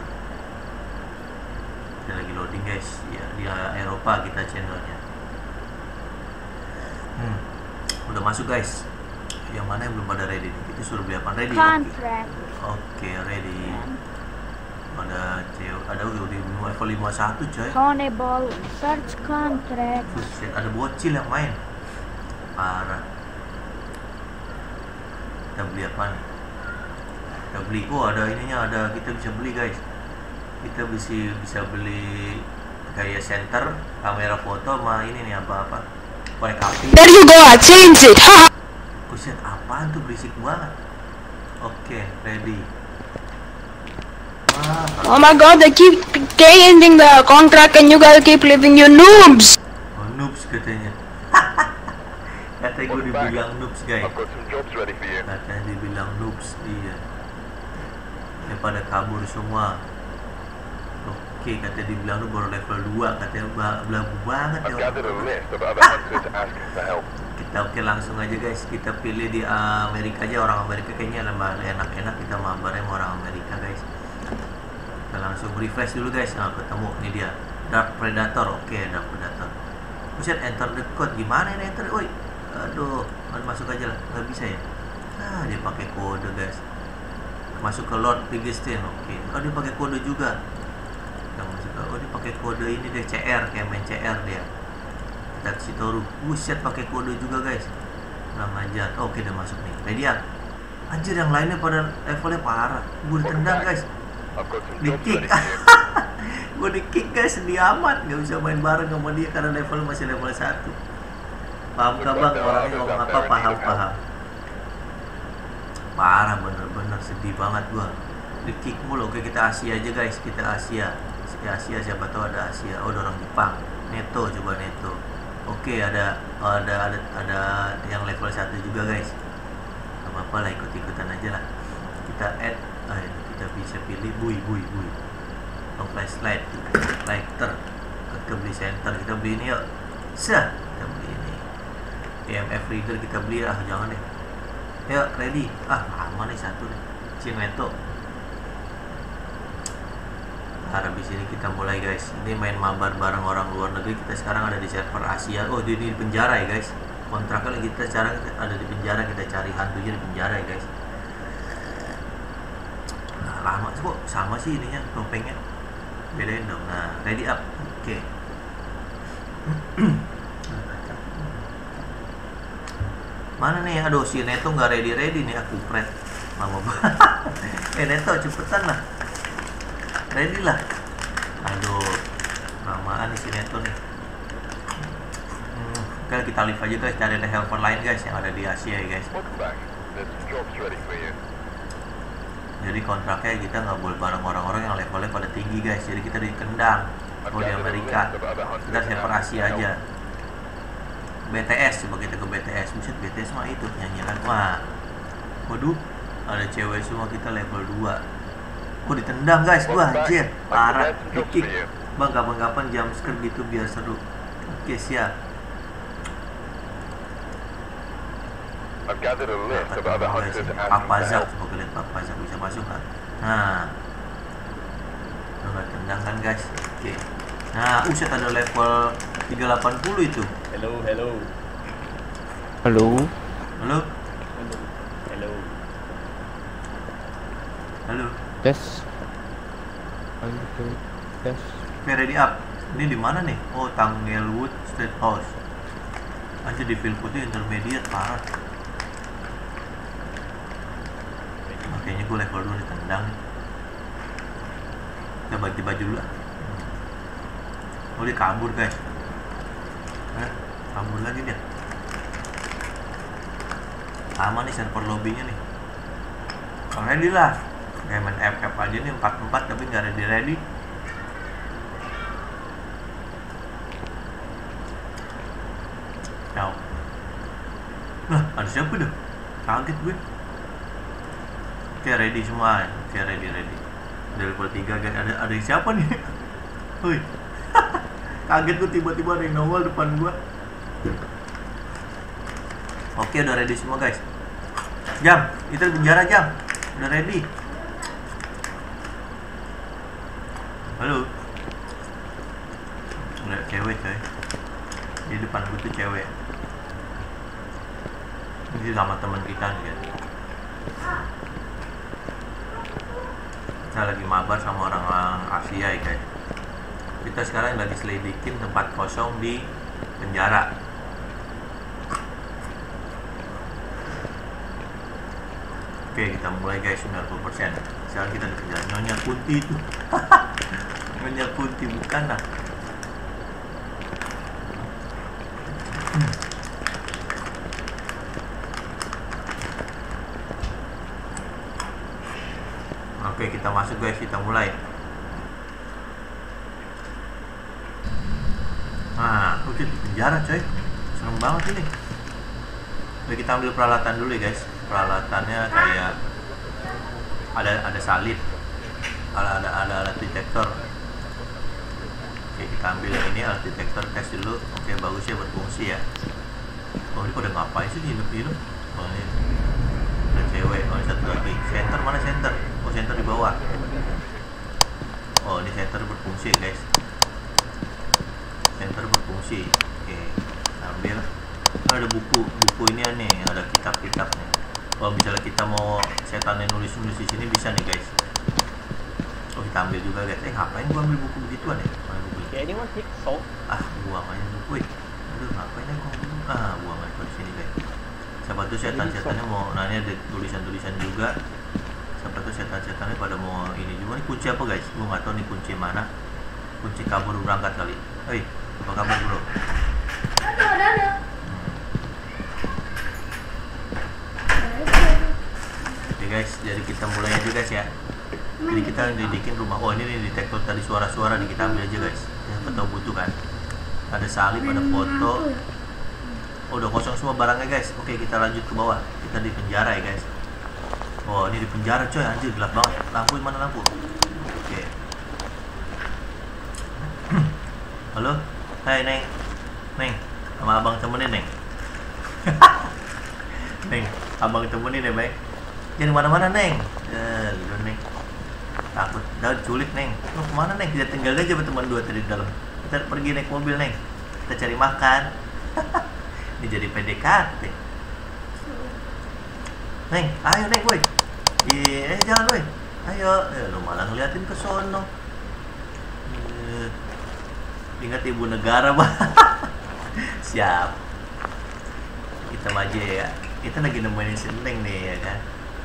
S1: Kita lagi loading guys. Ya, di Eropa kita channelnya. Hmm, udah masuk guys. Yang mana yang belum pada ready nih? Kita suruh beli apa? Ready. Oke,
S6: Contract.
S1: okay, ready. Ada cewek, ada udah di level lima puluh satu coy.
S6: Honeyball. Search contract.
S1: Buset, ada bocil yang main. Parah. Kita beli apa nih? Kita beli, oh ada ininya, ada kita bisa beli guys. Kita bisa bisa beli kayak center, kamera foto sama ini nih apa-apa. Korek api.
S8: There you go, I changed it. Ha!
S1: Buset, apaan tuh berisik banget. Oke, ready. Wah,
S8: Oh my god, they keep changing the contract and you guys keep leaving your noobs.
S1: oh, noobs katanya. Katanya gue dibilang noobs guys.
S7: I've got some jobs ready for you.
S1: Katanya dibilang noobs, iya. Ya pada kabur semua. Oke, katanya dibilang lu baru level dua, katanya belagu banget ya
S7: I've gathered a
S1: orang.
S7: list of other hunters asking for help.
S1: Kita oke langsung aja guys, kita pilih di Amerika aja, orang Amerika kayaknya enak-enak, kita mabarnya sama orang Amerika guys. Kita langsung refresh dulu guys. Nah, ketemu ini dia Dark Predator. Oke, Dark Predator. Buset, enter the code. Gimana ini enter? Woi, aduh, masuk aja lah, nggak bisa ya. Nah, dia pakai kode guys. Masuk ke Lord Biggestine. Oke, oh dia pakai kode juga. Yang masuk ke, oh dia pakai kode ini deh, C R, kayak main C R dia. Kita kasih Toru. Buset, pakai kode juga guys. Nama aja. Oh, oke, udah masuk nih. Ready ya? Anjir, yang lainnya pada levelnya parah. Gue ditendang guys.
S7: I've got some
S1: Di
S7: jobs
S1: kick.
S7: ready for you.
S1: Gue di kick guys, sedih amat. Gak bisa main bareng sama dia karena level masih level satu. Paham gak bang? Orangnya ngomong apa? Paham-paham. Parah, bener-bener sedih banget gua. Di kick mulu. Oke, kita Asia aja guys. Kita Asia. Asia, siapa tahu ada Asia. Oh, ada orang Jepang. Neto, coba Neto. Oke, ada ada ada ada yang level satu juga guys. Gak apa-apa lah, ikut-ikutan aja lah. Kita add, ah, ini kita bisa pilih bui bui bui. Oh, flashlight, lighter. Kita beli center, kita beli ini yuk. Sah, kita beli ini. E M F reader kita beli, ah jangan deh. Yuk, ready. Ah, lama nih satu nih. Cineto. Nah, habis ini kita mulai guys. Ini main mabar bareng orang luar negeri. Kita sekarang ada di server Asia. Oh, dia di penjara ya guys. Kontraknya lagi kita sekarang ada di penjara. Kita cari hantunya di penjara ya guys. Nah, lama kok sama sih ininya topengnya. Bedain dong. Nah, ready up. Oke. Okay. Mana nih? Aduh, si Neto nggak ready-ready nih. Aku pret. Lama banget. Eh, Neto cepetan lah. Ready lah. Aduh, lamaan nih si Neto nih. Hmm, oke, kita live aja guys, cari ada helper lain guys yang ada di Asia ya guys.
S7: Welcome back. There's some jobs ready for you.
S1: Jadi kontraknya kita nggak boleh bareng orang-orang yang levelnya pada tinggi guys. Jadi kita ditendang. Kalau di Amerika kita server Asia aja. B T S, coba kita ke B T S. Buset, B T S mah itu nyanyian. Wah, waduh, ada cewek semua, kita level dua. Oh, ditendang guys, wah anjir, parah, kick. Bang, kapan-kapan jam scare gitu biar seru. Oke, siap.
S7: I've gathered a list of other hunters asking for
S1: Papazak,
S7: help.
S1: coba lihat Papazak bisa masuk nggak? Nah, udah tendang kan guys. Oke. Nah, uset ada level tiga delapan puluh itu.
S9: Hello, hello.
S2: Halo.
S1: Halo,
S9: Hello.
S1: halo.
S2: Tes. Halo. Tes.
S1: Oke, ready up. Ini di mana nih? Oh, Tanglewood State House. Aja di field putih intermediate, parah. Makanya gue level dua ditendang. Kita ganti baju dulu lah. Oh, dia kabur guys. Hah? Kabur lagi dia. Aman nih server lobbynya nih. Ready lah. Kayak main F F aja nih empat empat tapi nggak ready ready. Ciao. Nah, ada siapa dah? Kaget gue. Oke, ready semua. Oke, ready ready. Dari level tiga guys, ada ada yang siapa nih? Woi. Kaget gue tiba-tiba ada yang nongol depan gua. Oke, udah ready semua guys. Jam, itu penjara Jam. Udah ready. Halo. Lihat cewek coy. Di depan gue tuh cewek. Ini sama teman kita nih guys. Kita lagi mabar sama orang Asia ya guys. Kita sekarang lagi selidikin tempat kosong di penjara. Oke, kita mulai guys, sembilan puluh persen. Sekarang kita di penjara. Nyonya Kunti itu. Nyonya Kunti bukan lah. Oke, kita masuk guys, kita mulai. Nah, oke, di penjara coy. Serem banget ini. Oke, kita ambil peralatan dulu ya guys. Peralatannya kayak ada ada salib, ada ada ada alat detektor. Oke, kita ambil yang ini, alat detektor, tes dulu. Oke, bagus ya, berfungsi ya. Oh, ini pada ngapain sih hidup-hidup? Oh, ini ada cewek. Oh, ini satu lagi. Center mana center? Oh, center di bawah. Oh, ini center berfungsi guys. Center berfungsi. Oke, ambil. Oh, ada buku, buku ini nih, ada kitab-kitabnya. Kalau misalnya kita mau setannya nulis-nulis di sini bisa nih guys. Oh, kita ambil juga guys. Eh, ngapain gua ambil buku begituan ya? Mana buku?
S9: Okay, anyone take salt?
S1: Ah, buang aja buku. Aduh, ngapain ya gua ambil? Ah, buang aja di sini guys. Siapa tuh setan-setannya mau nanya, ada tulisan-tulisan juga. Siapa tuh setan-setannya pada mau ini juga. Ini kunci apa guys? Gua nggak tahu nih kunci mana. Kunci kabur berangkat kali. Hei, apa kabar bro?
S6: Ada, ada, ada.
S1: Oke guys, jadi kita mulai aja guys ya. Jadi kita didikin rumah. Oh, ini nih detektor tadi suara-suara nih, kita ambil aja guys. Yang tahu butuh kan. Ada salib, ada foto. Oh, udah kosong semua barangnya guys. Oke, kita lanjut ke bawah. Kita di penjara ya guys. Oh, ini di penjara coy, anjir gelap banget. Lampu mana lampu? Oke. Halo? Hai Neng. Neng, sama abang temenin Neng. Neng, abang temenin ya baik. Jangan kemana-mana Neng. Ya, lu Neng. Takut, dah culik Neng. Lu kemana Neng? Kita tinggal aja berteman dua tadi di dalam. Kita pergi naik mobil Neng. Kita cari makan. Ini jadi P D K T. Neng, ayo Neng woi. Iya, eh jangan woi. Ayo, eh, lu malah ngeliatin ke sono. Eh, ingat ibu negara bah. Siap. Kita maju ya. Kita lagi nemenin si Neng nih ya kan.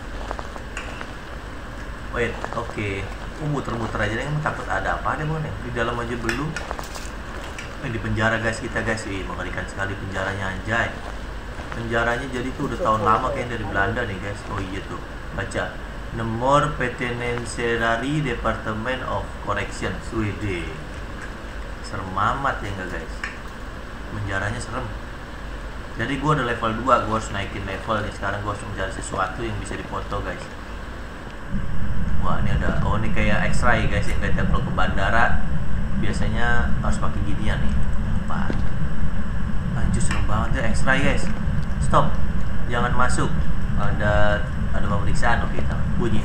S1: Wait, oke. Okay. Oh, muter-muter aja Neng, takut ada apa deh Neng? Di dalam aja belum. Eh, di penjara guys kita guys. Ih, mengerikan sekali penjaranya anjay. Penjaranya jadi tuh udah tahun lama kayaknya dari Belanda nih guys. Oh iya tuh. Baca. Nomor Penitentiary Department of Correction Sweden. Serem amat ya enggak guys. Penjaranya serem. Jadi gue udah level dua, gue harus naikin level nih. Sekarang gue harus mencari sesuatu yang bisa dipoto guys. Wah ini ada, oh ini kayak X-ray guys. Yang kayak kalau ke bandara biasanya harus pakai ginian nih. Apa? Anjir serem banget ya X-ray guys. Stop, jangan masuk. Ada ada pemeriksaan. Oke, kita bunyi.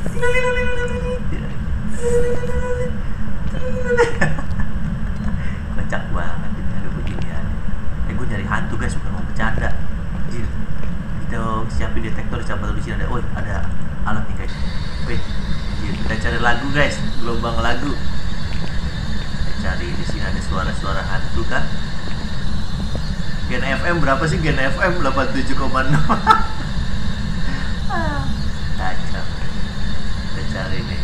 S1: Kocak banget ini ada beginian. Eh gue nyari hantu guys, bukan mau bercanda. Anjir. Kita siapin detektor siapa tuh di sini ada. Oh, ada alat nih guys. Wait. Anjir, kita cari lagu guys, gelombang lagu. Kita cari di sini ada suara-suara hantu kan? Gen F M berapa sih Gen F M? delapan puluh tujuh koma enam. Kacau. Kita cari nih.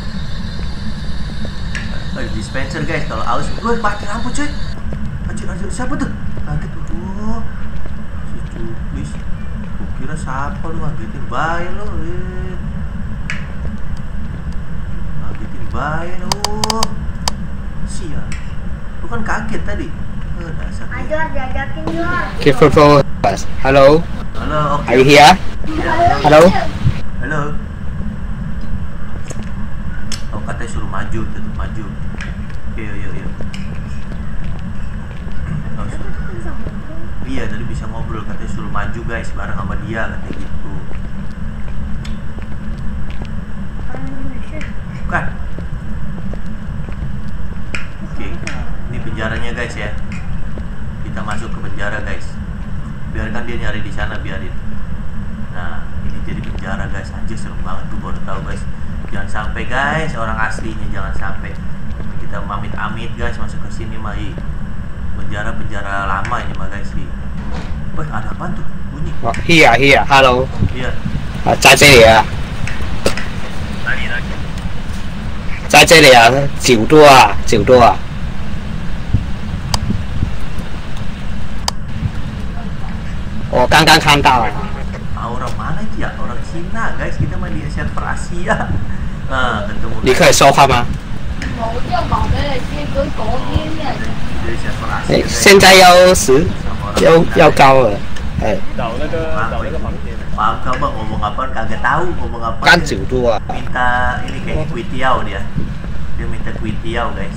S1: Oh, dispenser guys, kalau aus, gue pakai lampu cuy. Anjir, anjir, siapa tuh? Kaget tuh. Oh, si Cuplis. Gue kira siapa lu, ngagetin bayi lo. Eh. Ngagetin bayi lo. Sial. Lu kan kaget tadi. Oh, dasar.
S6: Ajar diajakin Jor.
S10: Careful for us. Hello.
S1: Halo, oke.
S10: Are you here? Hello.
S1: Halo. Oh, katanya suruh maju, tetap maju. Oke, yuk, yuk, yuk. Oh, suruh. Iya, tadi bisa ngobrol, katanya suruh maju guys, bareng sama dia, katanya gitu. Bukan. Oke, ini penjaranya guys ya. Kita masuk ke penjara guys. Biarkan dia nyari di sana, biarin. Nah, ini jadi penjara guys. Anjir serem banget, gue baru tahu guys. Jangan sampai guys, orang aslinya jangan sampai. Kita amit-amit guys masuk ke sini mah. Penjara-penjara lama ini mah guys. Wah, ada apa tuh? Bunyi.
S10: Oh, here, here. Hello.
S1: Iya.
S10: 啊，在这里啊，
S5: 哪里哪里？
S10: 在这里啊，九多啊，九多啊。我刚刚看到了。
S1: Ah, orang mana itu ya? Orang Cina guys, kita main di server Asia. Nah, ketemu.
S10: 你可以说话吗？
S1: Dari server Asia.
S10: 哎，
S1: guys.
S10: 现在要十，
S1: Sama orang
S10: 要
S1: Cina,
S10: 要
S1: guys.
S10: 高了，哎，
S9: 找那个找那个房间。
S1: Paham kau bang ngomong apa? Kagak tahu ngomong apa.
S10: 刚九多啊。
S1: Minta ini kayak kue tiaw dia. Dia minta kue tiaw guys.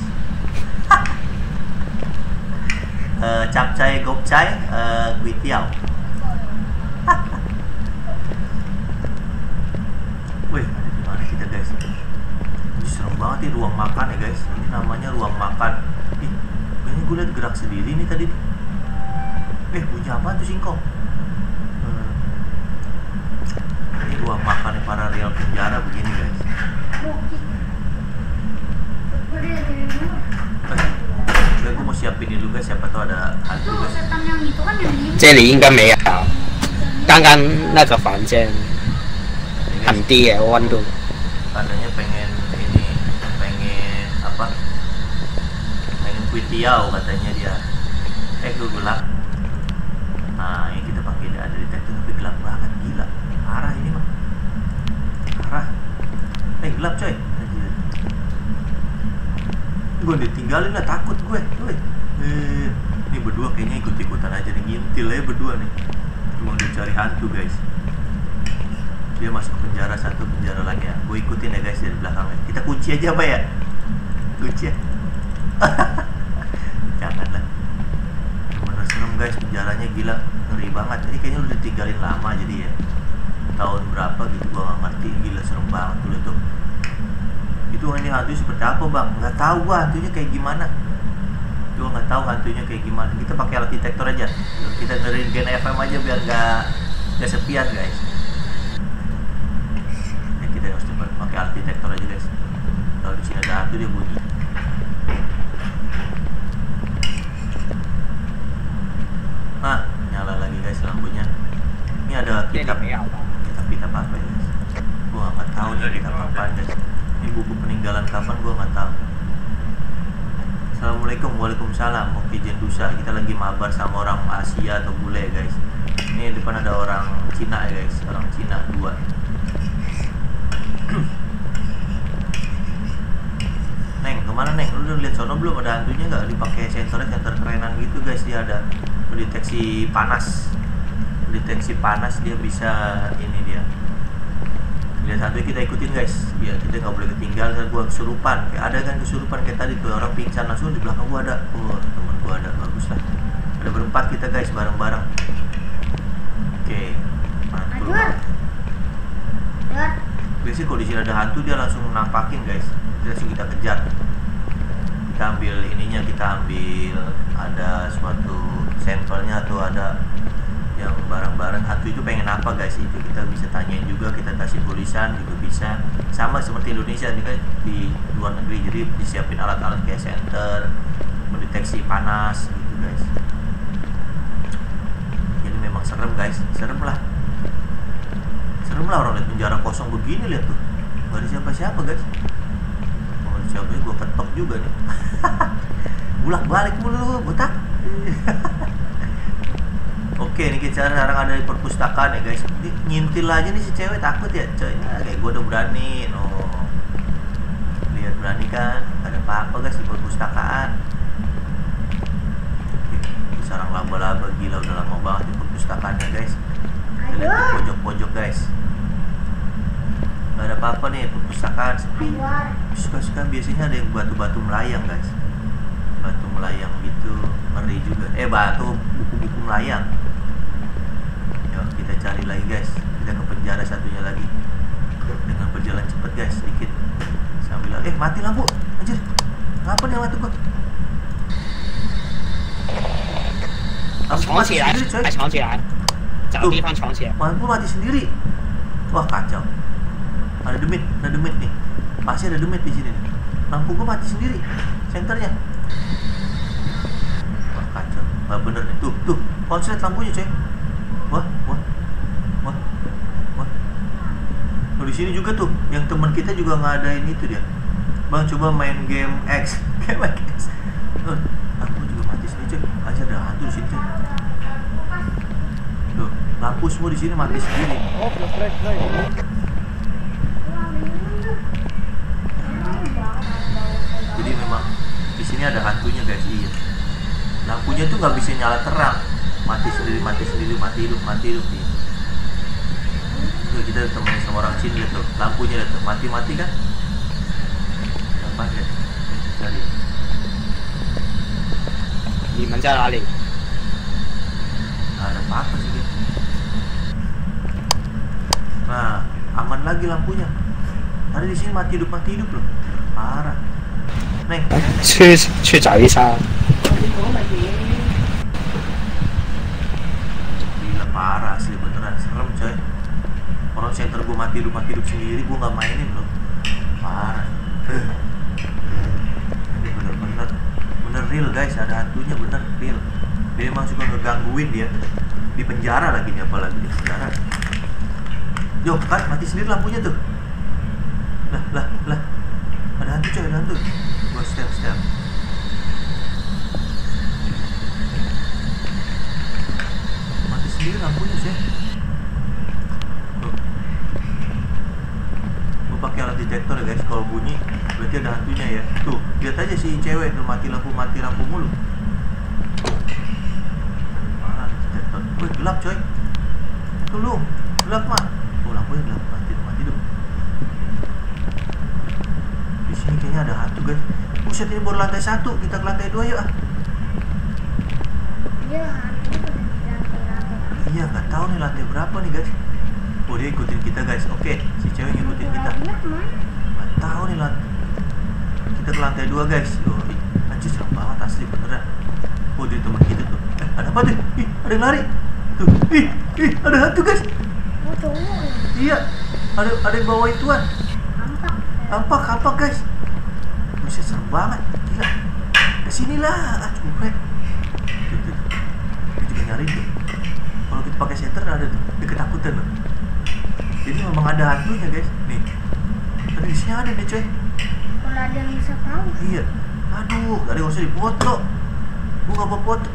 S1: uh, capcay gopcay uh, kue tiaw. Wih, ada di mana kita guys? Ini serem banget nih ruang makan ya guys. Ini namanya ruang makan. Ih, kayaknya gue liat gerak sendiri nih tadi. Eh, bunyi apa tuh singkong? Hmm. Ini ruang makan para real penjara begini guys. Eh, udah gue mau siapin dulu guys. Siapa tahu ada hantu
S6: Tuh,
S1: guys.
S6: setan yang itu kan yang di
S10: 这里应该没有，刚刚那个房间
S1: Ini guys,
S10: 很低耶，温度。
S1: katanya pengen ini pengen apa pengen kue tiaw katanya dia. Eh gue gelap. Nah ini kita pakai ada detektor tapi gelap banget, gila parah ini mah parah. Eh gelap coy. Anjir. Gue ditinggalin lah, takut gue. Woy. Eh, ini berdua kayaknya ikut-ikutan aja nih, ngintil ya berdua nih. Cuma udah cari hantu guys. Dia masuk ke penjara satu, penjara lagi ya. Gue ikutin ya guys dari belakangnya. Kita kunci aja apa ya? Kunci ya. Jangan lah. guys, penjaranya gila, ngeri banget. Ini kayaknya udah ditinggalin lama jadi ya. Tahun berapa gitu gua nggak ngerti, gila serem banget dulu tuh. Itu ini hantu seperti apa bang? Nggak tahu gua hantunya kayak gimana. Gua nggak tahu hantunya kayak gimana. Kita pakai alat detektor aja. Kita dengerin Gen F M aja biar nggak nggak sepian guys. Ya, kita harus coba pakai alat detektor aja guys. Kalau di sini ada hantu dia bunyi. Nah, nyala lagi guys lampunya. Ini ada kitab, kitab-kitab apa ya guys? Gua nggak tahu nih kitab apa guys. Ini buku peninggalan kapan gua nggak tahu. Assalamualaikum, waalaikumsalam. Oke Jendusa, kita lagi mabar sama orang Asia atau bule guys. Ini depan ada orang Cina ya guys, orang Cina dua. Neng, kemana Neng? Lu udah lihat sono belum? Ada hantunya nggak? Dipakai sensornya, sensor kerenan gitu guys. Dia ada pendeteksi panas, deteksi panas, dia bisa ini dia. Lihat satu kita ikutin guys, biar kita nggak boleh ketinggalan. Saat gua kesurupan, kayak ada kan kesurupan kayak tadi tuh orang pingsan langsung di belakang gua ada. Oh teman gua ada, bagus lah. Ada berempat kita guys bareng-bareng. Oke, mantul. Biasanya kalau di sini ada hantu dia langsung nampakin guys, dia langsung kita kejar. Kita ambil ininya, kita ambil ada suatu sampelnya atau ada yang barang-barang hantu itu pengen apa guys, itu kita bisa tanyain juga, kita kasih tulisan juga bisa. Sama seperti Indonesia ini kan di luar negeri, jadi disiapin alat-alat kayak senter mendeteksi panas gitu guys. Jadi memang serem guys, serem lah, serem lah orang lihat penjara kosong begini, lihat tuh gak ada siapa-siapa guys. Kalau ada siapa gue ketok juga nih. Bulak balik mulu botak. Oke, ini kita sekarang ada di perpustakaan ya guys. Ini ngintil aja nih si cewek, takut ya coy. Nah, kayak gue udah berani. Oh, lihat berani kan? Gak ada apa-apa guys di perpustakaan. Oke, sarang laba-laba gila, udah lama banget di perpustakaannya guys. Kita lihat di pojok-pojok guys. Gak ada apa-apa nih perpustakaan sepi. Suka-suka biasanya ada yang batu-batu melayang guys. Batu melayang gitu, ngeri juga. Eh batu buku-buku melayang. Yuk kita cari lagi guys. Kita ke penjara satunya lagi. Dengan berjalan cepat guys, sedikit. Sambil eh mati lampu. Anjir. Kenapa nih mati gua? Lampu mati sendiri coy. Tuh, lampu mati sendiri. Wah kacau. Ada demit, ada demit nih. Pasti ada demit di sini nih. Lampu gua mati sendiri. Senternya. Wah kacau. Wah bener nih. Tuh, tuh. Konslet lampunya coy. Wah, wah. Wah. Wah. Oh, di sini juga tuh. Yang teman kita juga ngadain itu dia. Bang coba main game X. Game X. Tuh, lampu juga mati sendiri coy. Aja ada hantu di sini coy. Tuh, lampu semua di sini mati sendiri.
S9: Oh, flash flash.
S1: Jadi memang di sini ada hantunya guys, iya. Lampunya tuh nggak bisa nyala terang, mati sendiri, mati sendiri, mati hidup, mati hidup nih. Tuh kita temenin sama orang Cina lihat tuh, lampunya lihat tuh, mati-mati kan? Apa ya? Cari.
S10: Di mana Ali?
S1: Nggak ada apa-apa sih guys. Nah, aman lagi lampunya. Tadi di sini mati hidup, mati hidup loh, parah. Neng,
S10: 去去找医生。
S1: gila parah asli beneran, serem coy. Orang center gue mati hidup, mati hidup sendiri, gue nggak mainin loh, parah. Ini bener-bener, bener real guys, ada hantunya bener real. Dia emang suka ngegangguin dia. Di penjara lagi nih, apalagi di penjara. Yo kan mati sendiri lampunya tuh. Lah lah lah, ada hantu coy, ada hantu. Gua step step. Mati sendiri lampunya sih. Tuh. Gua pakai alat detektor ya guys, kalau bunyi berarti ada hantunya ya. Tuh, lihat aja si cewek tuh mati lampu, mati lampu mulu. Mana detektor? Wih, gelap coy. Tolong, gelap mah. Oh, lampunya gelap, mati mati dong. Di sini kayaknya ada hantu guys. Buset, ini baru lantai satu, kita ke lantai dua yuk ah.
S6: Iya, hantu.
S1: tahu nih lantai berapa nih guys. Oh dia ikutin kita guys. Oke, si cewek ngikutin kita. Nggak tahu nih lantai. Kita ke lantai dua guys. Oh, ih, anjir serem banget asli beneran. Oh dia teman kita tuh. Eh ada apa tuh? Ih ada yang lari. Tuh, ih, ih ada hantu guys.
S6: Oh cowok.
S1: Iya, ada ada yang bawa ituan.
S6: Ampak.
S1: Ampak, ampak guys. Bisa serem banget. Gila. Kesinilah, ah cumpret. Tuh, tuh. Dia juga nyari tuh. Kalau kita pakai shutter ada tuh. Dia ketakutan loh. Jadi memang ada hantunya guys. Nih. Tadi di sini ada nih coy.
S6: Kalau ada yang bisa tahu.
S1: Iya. Aduh, gak ada yang usah dipoto. Gua gak mau foto.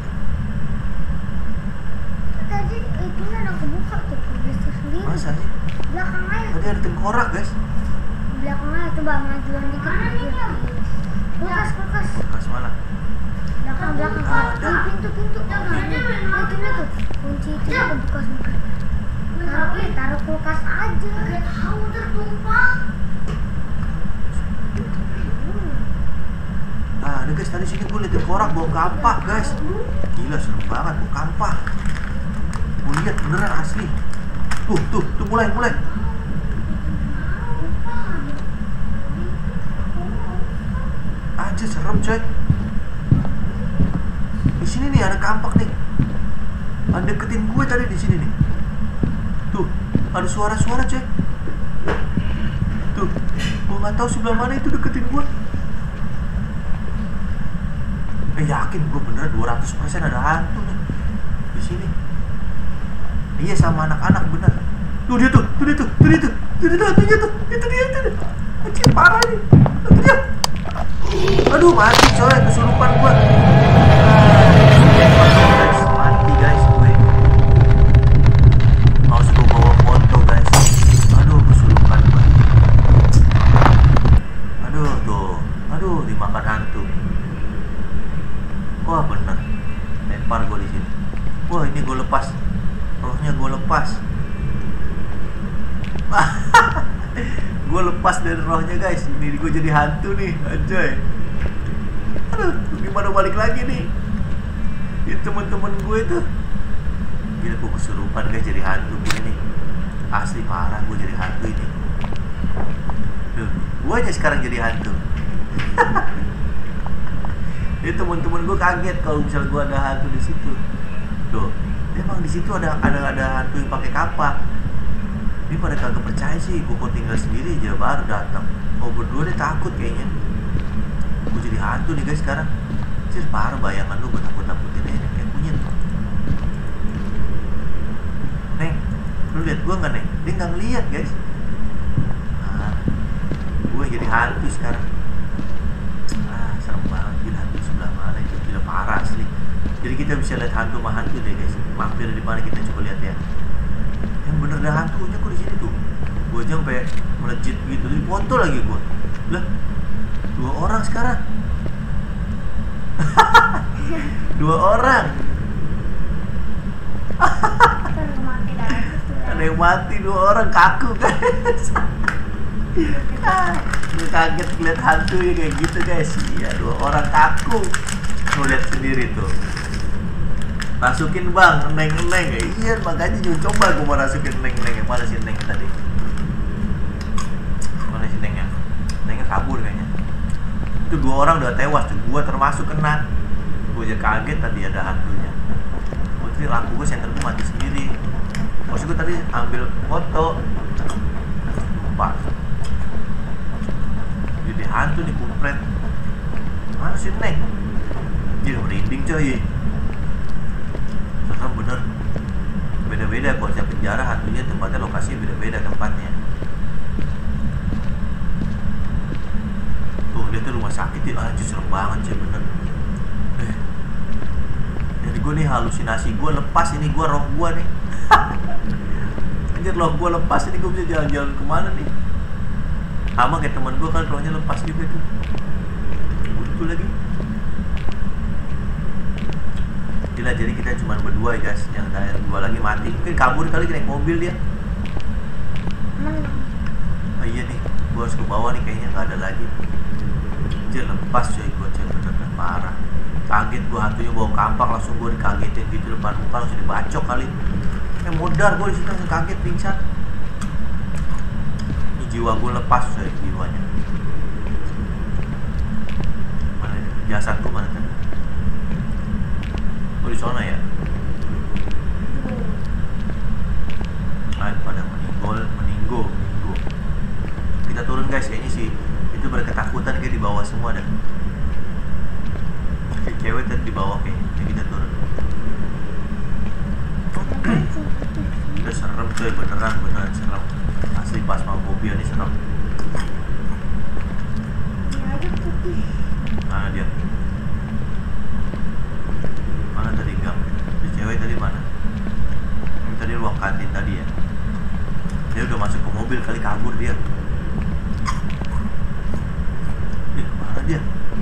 S6: Tadi itu ada kebuka tuh, bisa sendiri.
S1: Masa sih?
S6: Belakang aja.
S1: Tadi ada tengkorak guys.
S6: Belakang aja, coba majuan dikit. Maju. Kulkas, kulkas.
S1: Kulkas mana?
S6: Belakang, belakang.
S1: Ada.
S6: Di pintu, pintu. Itunya tuh, kunci itu kebuka semua. Taruh, eh, taruh kulkas aja. Gak tahu tertumpah.
S1: Nah, ada guys, tadi sini gue liat tengkorak bawa kampak guys. Gila, serem banget bawa kampak. Gue lihat beneran asli. Tuh, tuh, tuh mulai, mulai. Anjir serem coy. Di sini nih ada kampak nih. Ada deketin gue tadi di sini nih. Tuh, ada suara-suara coy. Tuh, gue nggak tahu sebelah mana itu deketin gue. Eh yakin gue bener dua ratus persen ada hantu nih di sini. Iya sama anak-anak bener. Tuh dia tuh, tuh dia tuh, tuh dia tuh, tuh dia tuh, tuh dia tuh, itu dia tuh. Anjir parah nih. Itu dia. Aduh mati coy, kesurupan gue. Ah, mati guys gue. Harus gue bawa foto guys. Aduh kesurupan gue. Aduh tuh, aduh dimakan hantu. Wah bener, lempar gue di sini. Wah ini gue lepas, rohnya gue lepas. Gue lepas dari rohnya guys. Ini gue jadi hantu nih, anjay. Aduh, gimana balik lagi nih? Itu temen-temen gue itu. Gila gue kesurupan guys jadi hantu gini. Asli parah gue jadi hantu ini. Duh, gue aja sekarang jadi hantu. Itu temen-temen gue kaget kalau misalnya gue ada hantu di situ. Tuh, emang di situ ada ada ada hantu yang pakai kapak. Ini pada kagak percaya sih, gue kok tinggal sendiri aja baru datang. Mau berdua deh takut kayaknya. Gue jadi hantu nih guys sekarang. Cir parah bayangan lu, gue takut-takutin aja kayak kunyit. Neng, lu lihat gue nggak Neng? Dia nggak ngeliat guys. Nah, gue jadi hantu sekarang. Ah, serem banget, gila hantu sebelah mana itu, gila parah asli. Jadi kita bisa lihat hantu sama hantu deh guys. Mampir di mana kita coba lihat ya. Yang bener ada hantunya kok di sini tuh. Gue aja sampai melejit gitu, di foto lagi gue. Lah, dua orang sekarang. Dua orang. Ada yang mati dua orang, kaku guys. Gue kaget lihat hantu ya kayak gitu guys. Iya dua orang kaku. Lu lihat sendiri tuh. Masukin bang, neng-neng. Iya makanya juga coba gue mau masukin neng-neng. Mana si neng tadi? Mana si nengnya? Nengnya kabur kayaknya. Itu dua orang udah tewas tuh. Gue termasuk kena. Gue aja kaget tadi ada hantunya. Oh ini lampu gue senter gue mati sendiri. Maksud gue tadi ambil foto. Lupa. Jadi hantu nih kumpret. Mana si neng? Jadi merinding coy. Serem bener. Beda-beda konsep penjara hantunya, tempatnya lokasi beda-beda tempatnya. Tuh dia tuh rumah sakit ya, anjir serem banget sih bener. Eh. Jadi gue nih halusinasi gue lepas ini, gue roh gue nih. Anjir roh gue lepas ini, gue bisa jalan-jalan kemana nih? Sama kayak teman gue kan rohnya lepas juga tuh. Butuh lagi. Gila, jadi kita cuma berdua ya guys. Yang ada dua lagi mati. Mungkin kabur kali naik mobil dia. Oh iya nih, gue harus ke bawah nih kayaknya nggak ada lagi. Anjir lepas coy gue coy bener-bener parah. Kaget gue hantunya bawa kampak langsung gue dikagetin gitu depan muka langsung dibacok kali. Eh modar gue disitu langsung kaget pingsan. Ini jiwa gue lepas coy, jiwanya. Mana ini? Jasad gue mana tadi? Oh di sana ya? Ah, pada meninggal, meninggo, meninggo. Kita turun guys, kayaknya sih itu berketakutan kayak di bawah semua dah. Si cewek tadi di bawah kayaknya, jadi kita turun. Udah serem coy, beneran beneran serem. Asli pas mau mobil ini serem. Mana dia? Mana tadi gang? Si cewek tadi mana? Ini tadi ruang kantin tadi ya. Dia udah masuk ke mobil kali, kabur dia. Ih, mana dia?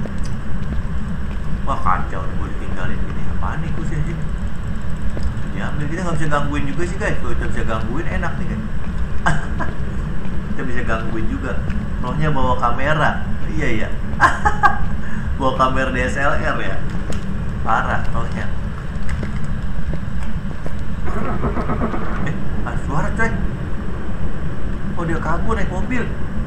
S1: Wah kacau nih gue ditinggalin gini. Apaan nih kusnya sih? Diambil, kita nggak bisa gangguin juga sih guys. Kalau kita bisa gangguin enak nih guys. Kita bisa gangguin juga. Rohnya bawa kamera. Iya iya. Bawa kamera D S L R ya. Parah rohnya. Eh, ada suara coy. Oh dia kabur naik mobil.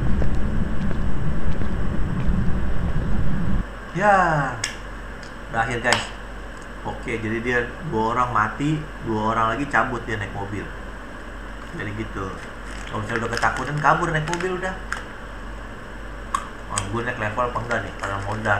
S1: Ya, berakhir guys. Oke, jadi dia dua orang mati, dua orang lagi cabut dia naik mobil. Jadi gitu. Kalau misalnya udah ketakutan kabur naik mobil udah. Oh, gue naik level apa enggak nih? Karena modal.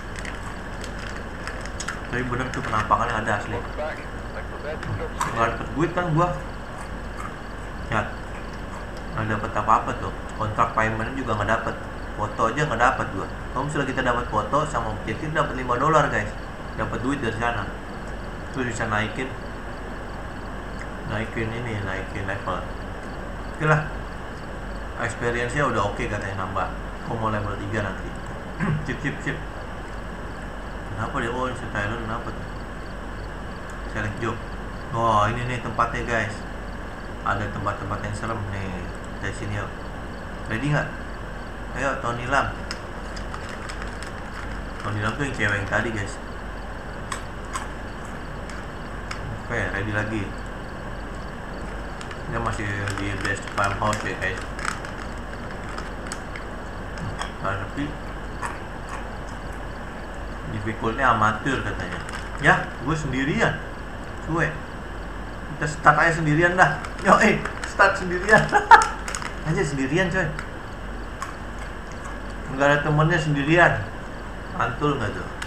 S1: Tapi bener tuh penampakannya ada asli. Nggak dapet duit kan gua. Ya, nggak dapet apa-apa tuh. Kontrak payment juga nggak dapet. Foto aja nggak dapet gua. Kalau misalnya kita dapat foto sama objektif dapat lima dolar guys. Dapat duit dari sana. Terus bisa naikin naikin ini, naikin level. Oke lah. Experience-nya udah oke katanya nambah. Kok mau level tiga nanti. Sip sip sip. Kenapa dia? Oh, si Thailand kenapa tuh? Select job. Oh, ini nih tempatnya guys. Ada tempat-tempat yang serem nih. Dari sini yuk. Ready nggak? Ayo, Tony Lam. Tony Lam tuh yang cewek yang tadi guys. Oke, ready lagi. Dia masih di base farmhouse ya guys. Tapi difficultnya amatir katanya. Ya, gue sendirian. Cuek. Kita start aja sendirian dah. Yo, eh, start sendirian. Aja sendirian coy. Enggak ada temennya sendirian. Mantul nggak tuh?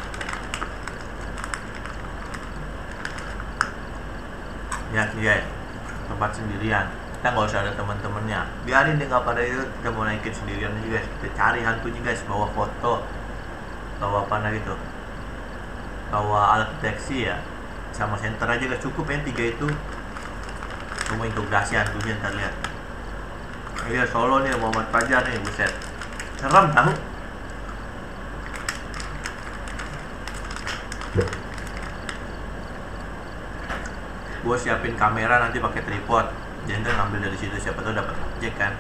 S1: Ya guys, tempat sendirian. Kita nggak usah ada teman-temannya. Biarin dia nggak pada itu. Kita mau naikin sendirian aja guys. Kita cari hantunya guys. Bawa foto. Bawa apa lagi tuh? Bawa alat deteksi ya. Sama center aja guys. Cukup ya tiga itu. Cuma integrasi hantunya ntar lihat. Iya solo nih Muhammad Fajar nih, buset. Serem tahu. Gue siapin kamera nanti pakai tripod. Jadi kan ngambil dari situ, siapa tahu dapat objek kan.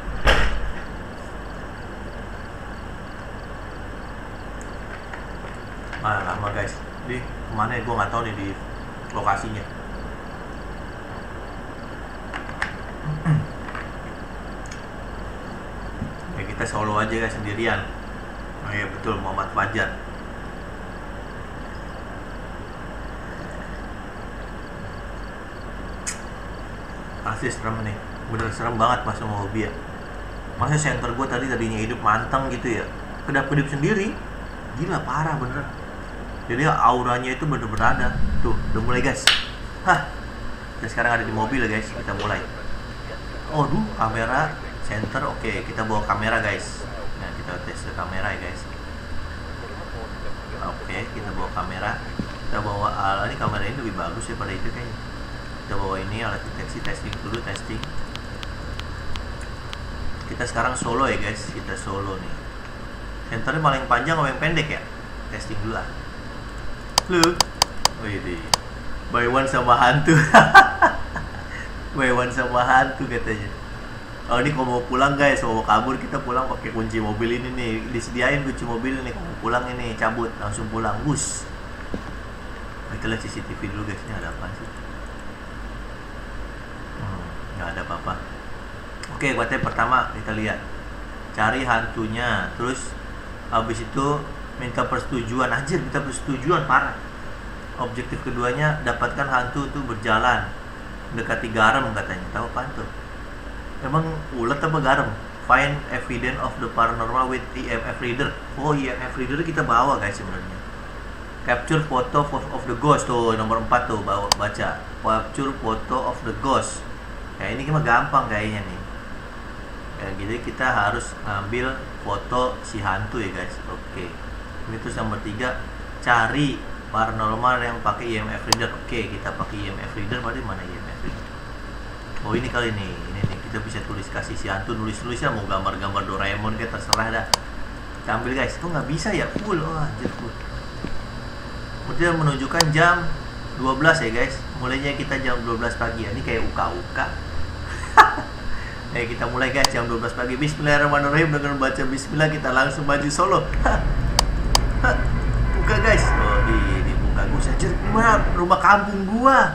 S1: Ah, lama guys. Di kemana ya? Gue nggak tahu nih di lokasinya. Ya kita solo aja guys, sendirian. Oh iya betul, Muhammad Fajar. Asli serem nih, bener serem banget pas sama hobi ya. Masa center gue tadi tadinya hidup manteng gitu ya, kedap-kedip sendiri. Gila parah bener. Jadi auranya itu bener-bener ada. Tuh, udah mulai guys. Hah. Kita sekarang ada di mobil ya guys, kita mulai. Oh duh, kamera center. Oke, kita bawa kamera guys. Nah, kita tes ke kamera ya guys. Oke, kita bawa kamera. Kita bawa alat, ini kamera ini lebih bagus ya pada itu kayaknya. Kita bawa ini alat deteksi, testing dulu, testing. Kita sekarang solo ya guys, kita solo nih. Senternya paling panjang atau yang pendek ya? Testing dulu lah. Look, wih, buy one sama hantu. Buy one sama hantu katanya. Oh ini kalau mau pulang guys, mau kabur kita pulang pakai kunci mobil ini nih. Disediain kunci mobil ini, kalau mau pulang ini cabut langsung pulang, bus. Kita lihat C C T V dulu guys, ini ada apa sih? ada apa-apa. Oke, buat yang pertama kita lihat, cari hantunya, terus habis itu minta persetujuan. Anjir, minta persetujuan parah. Objektif keduanya, dapatkan hantu itu berjalan mendekati garam katanya. Tahu apaan tuh? Emang ulet apa garam? Find evidence of the paranormal with E M F reader. Oh, E M F reader kita bawa guys sebenarnya. Capture photo of, of the ghost tuh nomor empat tuh, bawa baca. Capture photo of the ghost. Ya ini mah gampang kayaknya nih. Ya jadi kita harus ngambil foto si hantu ya guys. Oke. Ini terus nomor tiga, cari paranormal yang pakai E M F reader. Oke, kita pakai E M F reader. Berarti mana E M F reader? Oh ini kali nih, ini nih kita bisa tulis, kasih si hantu nulis-nulisnya, mau gambar-gambar Doraemon kayak terserah dah. Kita ambil guys. Kok nggak bisa ya? Full. Oh anjir full. Kemudian menunjukkan jam dua belas ya guys. Mulainya kita jam dua belas pagi. Ini kayak uka-uka. Eh kita mulai guys jam dua belas pagi. Bismillahirrahmanirrahim. Dengan baca bismillah kita langsung maju solo. Buka guys. Oh ini buka gue saja. Gimana rumah kampung gua?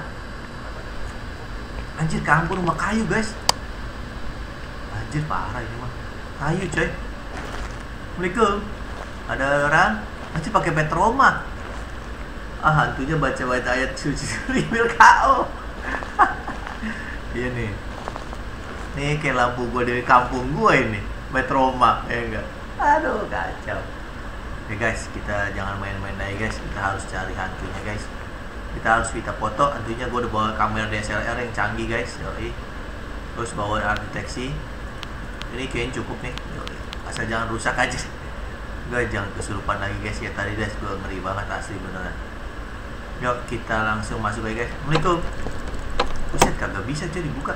S1: Anjir, kampung rumah kayu guys. Anjir parah ini mah. Kayu coy. Assalamualaikum. Ada orang? Anjir pakai metroma. Ah hantunya baca-baca ayat suci email K O. Iya nih. Nih kayak lampu gua dari kampung gua ini. Metroma, ya enggak? Aduh kacau. Oke guys, kita jangan main-main aja guys. Kita harus cari hantunya guys. Kita harus kita foto hantunya. Gua udah bawa kamera D S L R yang canggih guys. Yoi. Terus bawa alat deteksi. Ini kayaknya cukup nih. Yoi. Asal jangan rusak aja. Gak jangan kesurupan lagi guys. Ya tadi guys gua ngeri banget asli beneran. Yuk kita langsung masuk aja guys. Assalamualaikum. Buset kagak bisa jadi dibuka.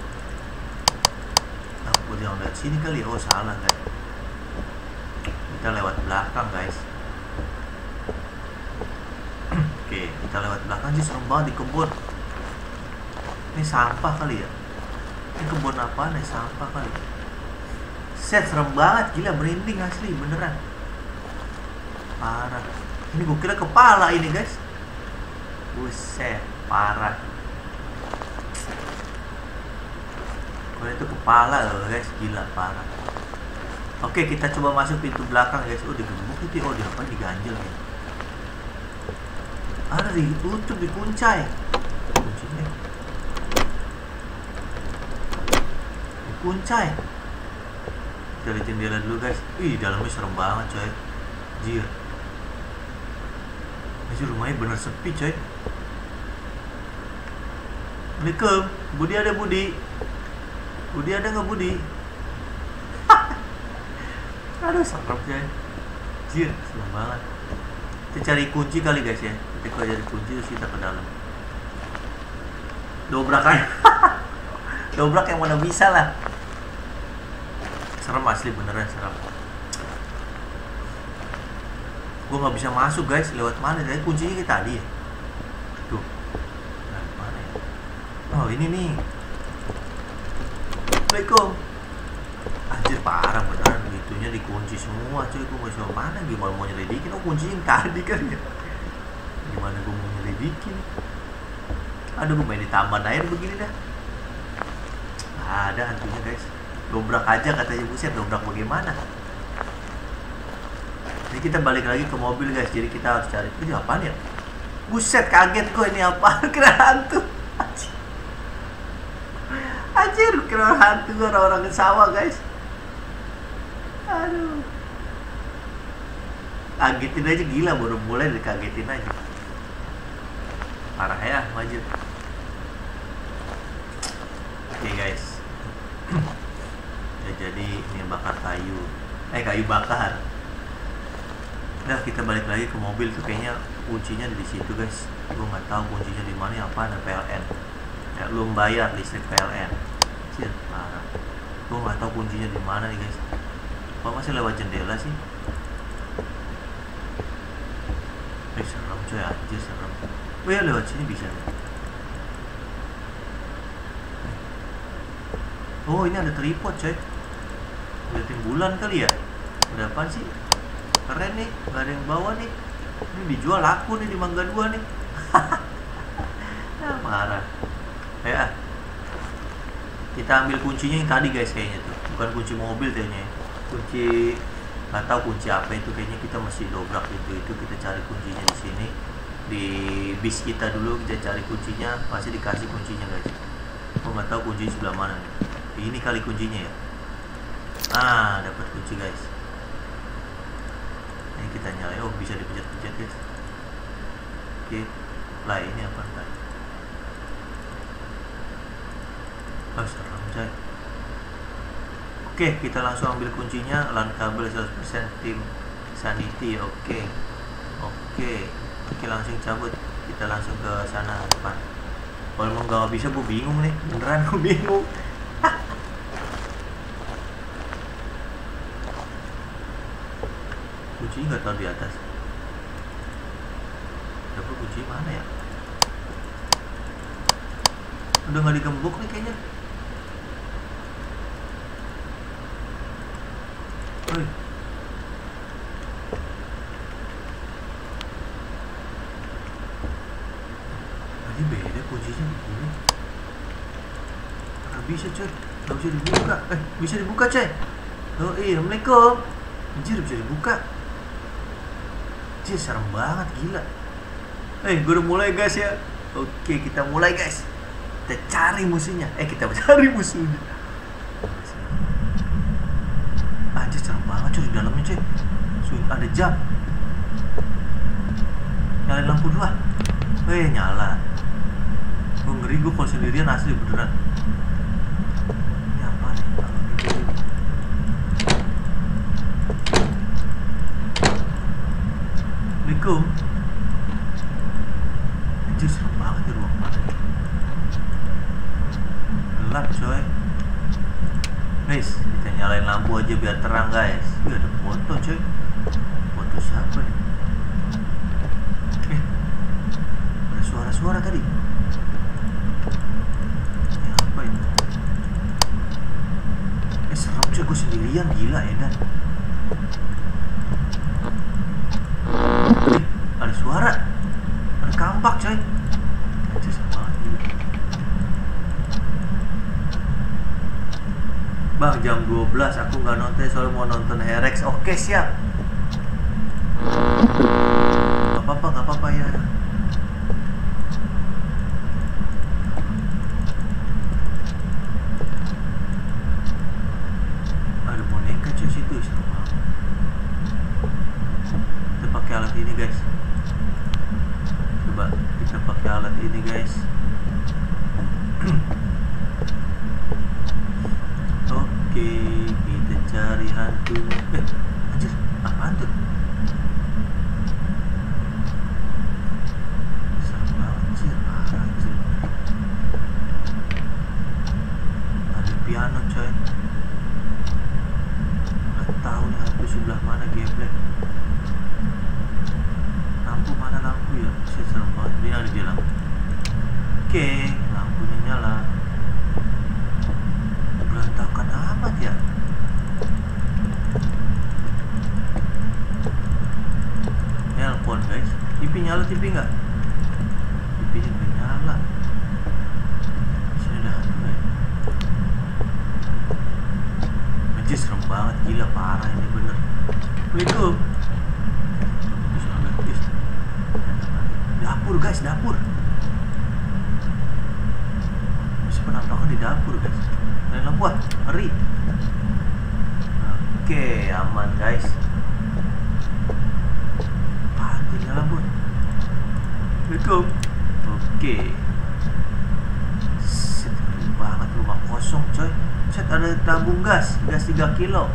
S1: Nah, gue jangan lihat sini kali. Oh salah guys. Kita lewat belakang guys. Oke kita lewat belakang sih, serem banget di kebun. Ini sampah kali ya. Ini kebun apaan nih? Sampah kali. Set serem banget, gila merinding asli beneran. Parah. Ini gue kira kepala ini guys. Buset, parah. Oh itu kepala loh guys, gila parah. Oke kita coba masuk pintu belakang guys. Oh digembok itu, oh di apa diganjel nih. Ada ditutup, dikuncai. Kuncinya. Dikuncai. Kita lihat jendela dulu guys. Ih dalamnya serem banget coy. Jir. Ini rumahnya bener sepi coy. Assalamualaikum, Budi ada Budi? Budi ada nggak Budi? Aduh serem coy. Jir, serem banget. Kita cari kunci kali guys ya. Kita cari kunci terus kita ke dalam. Dobrak aja. Dobrak yang mana bisa lah. Serem asli beneran serem. Gue nggak bisa masuk guys. Lewat mana? Tadi kuncinya kita tadi ya. Tuh. Nah, mana ya? Oh ini nih. Assalamualaikum. Anjir parah beneran, gitunya dikunci semua cuy. Gue gak bisa mana, gimana mau nyelidikin. Oh kuncinya yang tadi kan ya. Gimana gue mau nyelidikin. Aduh gue main di taman air begini dah. Ada hantunya guys. Dobrak aja katanya. Buset, dobrak bagaimana. Jadi kita balik lagi ke mobil guys. Jadi kita harus cari. Ini apaan ya? Buset kaget gue, ini apaan. Kira hantu. Anjir, Anjir kira hantu orang-orang ke sawah guys. Aduh. Kagetin aja gila, baru mulai dikagetin aja. Parah ya, maju. Oke guys. Ya, jadi ini bakar kayu. Eh kayu bakar. Nah kita balik lagi ke mobil tuh, kayaknya kuncinya di situ guys. Gue nggak tahu kuncinya di mana. Apa ada P L N? Ya belum bayar listrik P L N. Cil, parah. Gue nggak tahu kuncinya di mana nih guys. Kok masih lewat jendela sih? Eh serem coy, anjir serem. Oh ya lewat sini bisa. Oh ini ada tripod coy. Liatin bulan kali ya. Ada apaan sih? Keren nih, gak ada yang bawa nih. Ini dijual laku nih di Mangga Dua nih. Nah, marah. Ya. Kita ambil kuncinya yang tadi guys kayaknya tuh, bukan kunci mobil kayaknya. Kunci nggak tahu kunci apa itu, kayaknya kita mesti dobrak itu. Itu kita cari kuncinya di sini di bis kita dulu, kita cari kuncinya, pasti dikasih kuncinya guys. Aku nggak tahu kunci sebelah mana nih. Ini kali kuncinya ya. Ah, dapat kunci guys. Ini kita nyalain. Oh, bisa dipencet-pencet guys. Oke, lah ini apa tadi? Oh, serem coy. Oke, kita langsung ambil kuncinya. LAN kabel seratus persen tim sanity. Oke, oke, oke langsung cabut. Kita langsung ke sana depan. Kalau emang gak bisa, gue bingung nih. Beneran gue bingung. Kuncinya nggak tahu di atas. Tapi kunci mana ya? Udah nggak digembok nih kayaknya. Woi. Tadi beda kuncinya begini. Nggak bisa coy. Nggak bisa dibuka. Eh bisa dibuka coy. Oh iya, assalamualaikum. Anjir bisa dibuka. Anjir serem banget, gila. Eh, gue udah mulai guys ya. Oke, kita mulai guys. Kita cari musuhnya. Eh, kita cari musuhnya. Anjir serem banget cuy di dalamnya cuy. Ada jam. Nyalain lampu dulu ah. Eh, nyala. Gue ngeri gue kalau sendirian asli beneran. Ini apa nih? Assalamualaikum. Anjir serem banget di ruang mana. Gelap coy. Guys, kita nyalain lampu aja biar terang guys. Ih, ada foto coy. Foto siapa nih? Eh, ada suara-suara tadi. Ini apa ini? Eh serem coy, gue sendirian, gila Edan. Eh, ada suara. Ada kampak coy. Anjir serem banget gila. Bang, jam dua belas aku nggak nonton soalnya mau nonton Herex. Oke, siap. Gak apa-apa, gak apa-apa ya. Ada boneka cuy situ, serem banget. Kita pakai alat ini guys. Coba kita pakai alat ini guys. Oke, kita cari hantunya. Eh, anjir, apaan tuh? Serem banget, anjir, parah, anjir. Ada piano, coy. Gak tahu nih hantu sebelah mana, geblek. Lampu mana lampu ya? Shit, serem banget. Ini ada di lampu. Oke, lampunya nyala. Berantakan amat ya. Nelpon guys. T V nyala, T V nggak? T V-nya nggak nyala. Sini ada hantu guys. Anjir serem banget, gila parah ini bener. Assalamualaikum. Dapur guys, dapur. Bisa penampakan di dapur guys. Nyalain lampu ah, ngeri. Oke, aman guys. Pantu nyala lampu. Assalamualaikum. Oke. Set, ngeri banget, rumah kosong coy. Set, ada tabung gas, gas tiga kilo.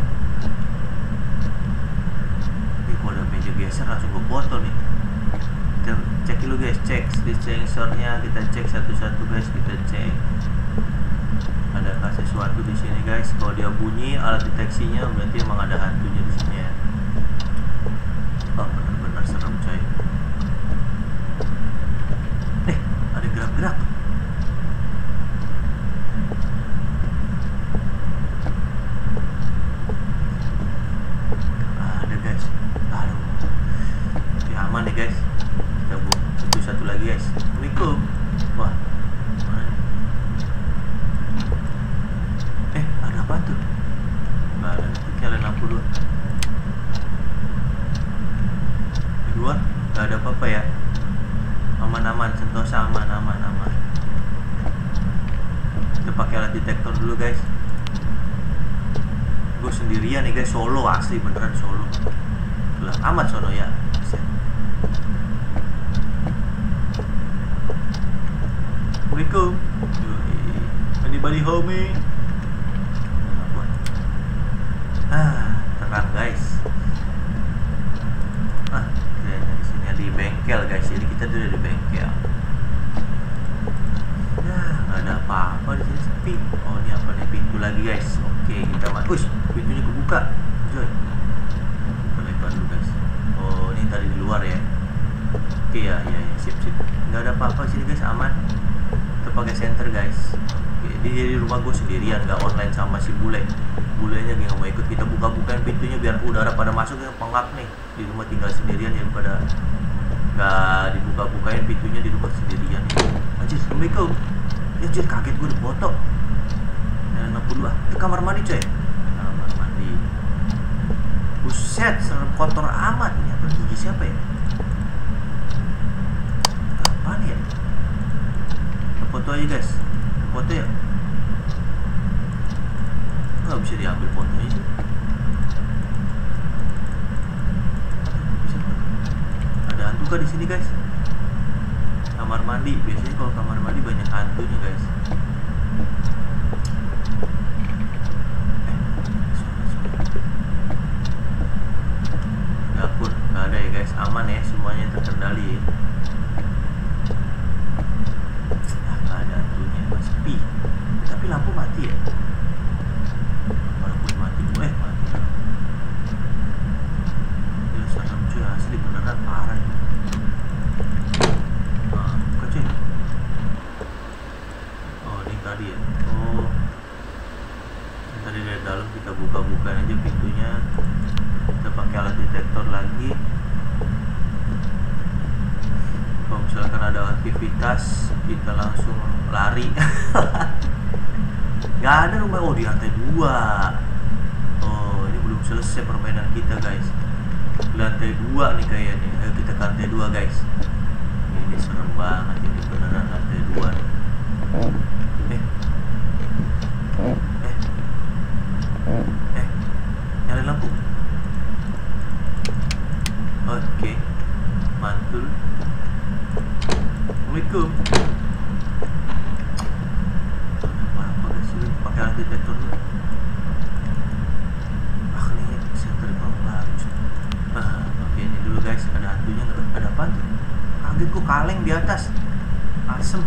S1: Ini kalau ada meja geser langsung ke botol nih. Kita cek dulu guys, cek di sensornya, kita cek satu-satu guys, kita cek. Adakah sesuatu di sini guys? Kalau dia bunyi alat deteksinya berarti emang ada hantunya di sini ya. Oh benar-benar serem coy. Eh ada gerak-gerak. Ada guys. Aduh. Oke, aman nih guys. Kita buat satu-satu lagi guys. Assalamualaikum. Wah. alat detektor dulu guys. Gue sendirian nih guys, solo asli beneran solo. Lah amat sono ya. Assalamualaikum. Anybody home me? Ah, terang guys. Ah, di sini di bengkel guys. Jadi kita tuh di bengkel. Ya, nggak ada apa-apa di sini, sepi. Oh, ini apa nih, pintu lagi guys. Oke, kita masuk. Ush, pintunya kebuka. Joy. Kita lebar dulu guys. Oh, ini tadi di luar ya. Oke ya, ya, ya, sip sip. Nggak ada apa-apa sini guys, aman. Kita pakai senter guys. Oke, di, di rumah gue sendirian, nggak online sama si bule. Bulenya nggak mau ikut. Kita buka-bukain pintunya biar udara pada masuk yang pengap nih. Di rumah tinggal sendirian ya, pada nggak dibuka-bukain pintunya di rumah sendirian. Anjir, Assalamualaikum. Ya anjir, kaget gue dipoto. Nah, enam puluh dua. Ke kamar mandi coy. Kamar mandi. Buset, serem kotor amat. Ini apa gigi siapa ya? Apaan ya? Foto aja guys. Foto ya. Nggak bisa diambil fotonya sih. Ada hantu kah di sini guys? Kamar mandi. Biasanya kalau kamar mandi banyak hantunya guys. Eh, dapur nggak ada ya guys. Aman ya, semuanya terkendali ya. Nah, nggak ada hantunya, sepi. Tapi lampu mati ya. Lampu mati, eh mati. Ya serem cuy, asli beneran parah nih. Nah, buka cuy. Oh, ini tadi ya. Oh, ini tadi dari dalam kita buka-buka aja pintunya. Kita pakai alat detektor lagi. Kalau misalkan ada aktivitas, kita langsung lari. Gak ada rumah. Oh, di lantai dua. Oh, ini belum selesai permainan kita guys. Di lantai dua nih kayaknya. Ayo kita ke lantai dua guys. Ini serem banget, ini beneran lantai dua nih. Eh Eh Eh nyalain lampu. Oke, mantul. Assalamualaikum. Apa guys, ini pakai alat detektor dulu. Ah, ini senternya kurang bagus. Nah, pakai ini dulu guys. Ada hantunya nggak? Ada apa tuh? Kaget kok, kaleng di atas. Asem.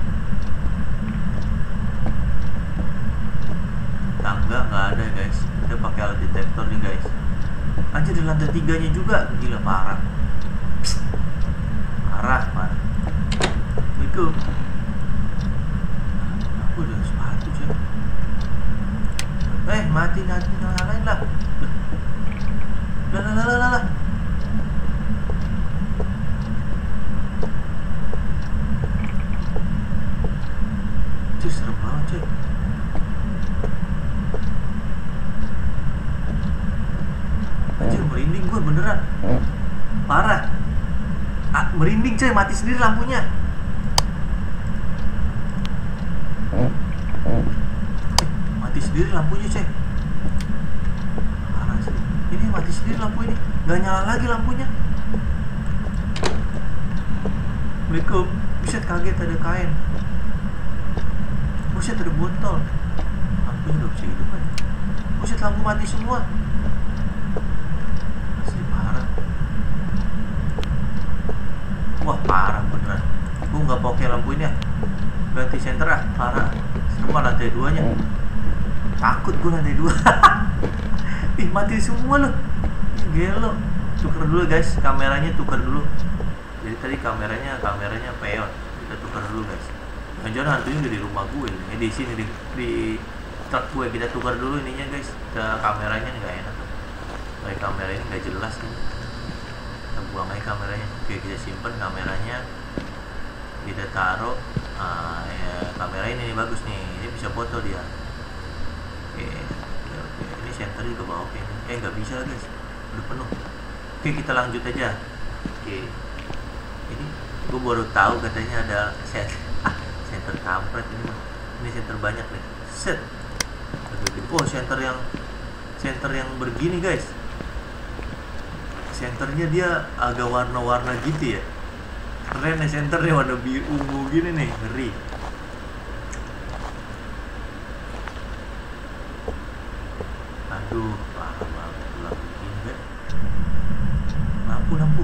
S1: Tangga nggak ada guys. Kita pakai alat detektor nih guys. Anjir, di lantai tiganya juga. Gila, parah. Parah, parah. Assalamualaikum. Aku udah sepatu sih. Eh, mati nanti nyalain lah. Lah lah lah lah lah. Cuy, serem banget cuy. Anjir, merinding gue beneran. Parah. Ah, merinding coy, mati sendiri lampunya. Eh, mati sendiri lampunya coy. Parah sih. Ini mati sendiri lampu ini. Gak nyala lagi lampunya. Assalamualaikum. Buset, kaget ada kain. Buset, ada botol. Lampunya gak bisa hidup kan. Buset, lampu mati semua. Asli parah. Wah, parah beneran. Gue gak pakai lampu ini ya. Ganti senter ah, parah. Semua lantai duanya. Takut gue lantai dua. Ih, mati semua loh. Gelo. Tukar dulu guys, kameranya tukar dulu. Jadi tadi kameranya kameranya peon. Kita tukar dulu guys. Jangan-jangan hantunya udah di rumah gue nih. Eh, di sini di, di truk gue. Kita tukar dulu ininya guys. Kita kameranya nggak enak. Kayak kamera ini nggak jelas nih. Kita buang aja kameranya. Oke, kita simpen kameranya. Kita taruh. Nah, ya, kamera ini nih bagus nih. Ini bisa foto dia. Oke, oke, oke. Ini center juga bawa oke. Eh, nggak bisa guys. Udah penuh. Oke, kita lanjut aja. Oke. Ini gue baru tahu katanya ada center. Ah, center kampret ini mah. Ini center banyak nih. Set. Oh, center yang center yang begini guys. Centernya dia agak warna-warna gitu ya. Keren nih centernya, warna biru ungu gini nih, ngeri. Aduh, parah banget gelap begini guys. Lampu, lampu.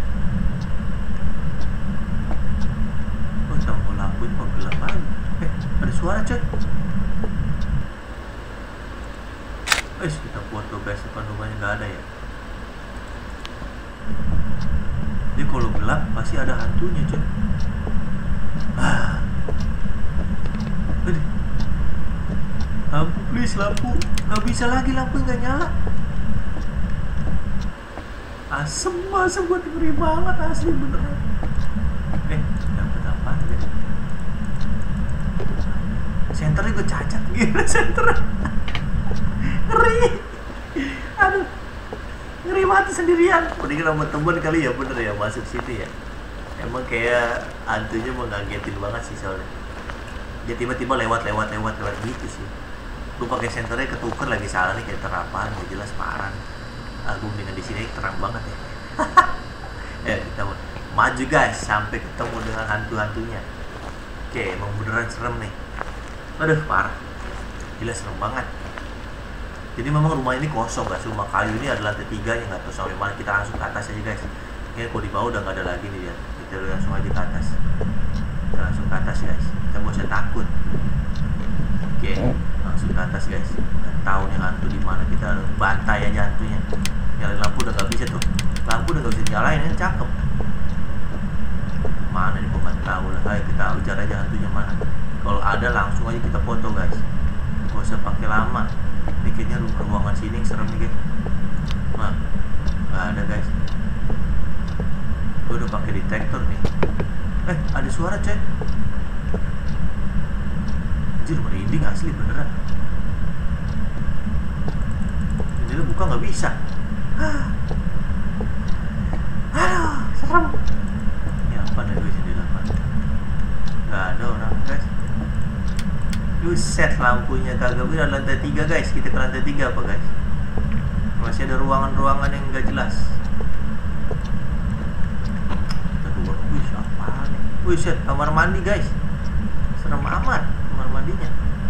S1: Oh, tombol lampunya kok gelap banget. Eh, ada suara coy. Eh, kita foto guys, depan rumahnya nggak ada ya. Jadi kalau gelap pasti ada hantunya coy. Ah. Aduh. Lampu please, lampu. Nggak bisa lagi, lampu nggak nyala. Asem, asem buat ngeri banget asli beneran. Eh, dapet apa ya? Senternya gue cacat gila senternya. Ngeri. Aduh. Ngeri banget sendirian. Mending sama temen kali ya, bener ya masuk situ ya. Emang kayak hantunya mengagetin banget sih soalnya. Dia tiba-tiba lewat lewat lewat lewat gitu sih. Gue pakai senternya ketuker lagi salah nih kayak terapan, gak jelas parah. Aku dengan di sini terang banget ya. Ya kita maju guys sampai ketemu dengan hantu-hantunya. Oke, emang beneran serem nih. Aduh parah. Gila serem banget. Jadi memang rumah ini kosong guys, rumah kayu ini adalah lantai tiga yang nggak tahu sampai mana. Kita langsung ke atas aja guys. Kayaknya kalau di bawah udah nggak ada lagi nih ya. Kita langsung aja ke atas. Kita langsung ke atas guys. Kita nggak usah takut. Oke, langsung ke atas guys. Nggak tahu nih hantu di mana, kita bantai aja hantunya. Nyalain lampu udah nggak bisa tuh. Lampu udah nggak bisa nyalain, kan cakep. Mana nih kok nggak tahu lah. Ayo kita ujar aja hantunya mana. Kalau ada langsung aja kita foto guys. Gak usah pakai lama. Ini kayaknya ruangan sini serem nih guys. Nah, nggak ada guys. Gue udah pakai detektor nih. Eh, ada suara coy. Anjir, merinding asli beneran. Jendela buka nggak bisa. Ah. Aduh, serem. Ini apa nih guys jendela apa? Nggak ada orang guys. Buset, lampunya kagak bisa. Lantai tiga guys, kita ke lantai tiga apa guys? Masih ada ruangan-ruangan yang nggak jelas. Kita keluar. Wih, apa nih? Buset, kamar mandi guys. Serem amat kamar mandinya.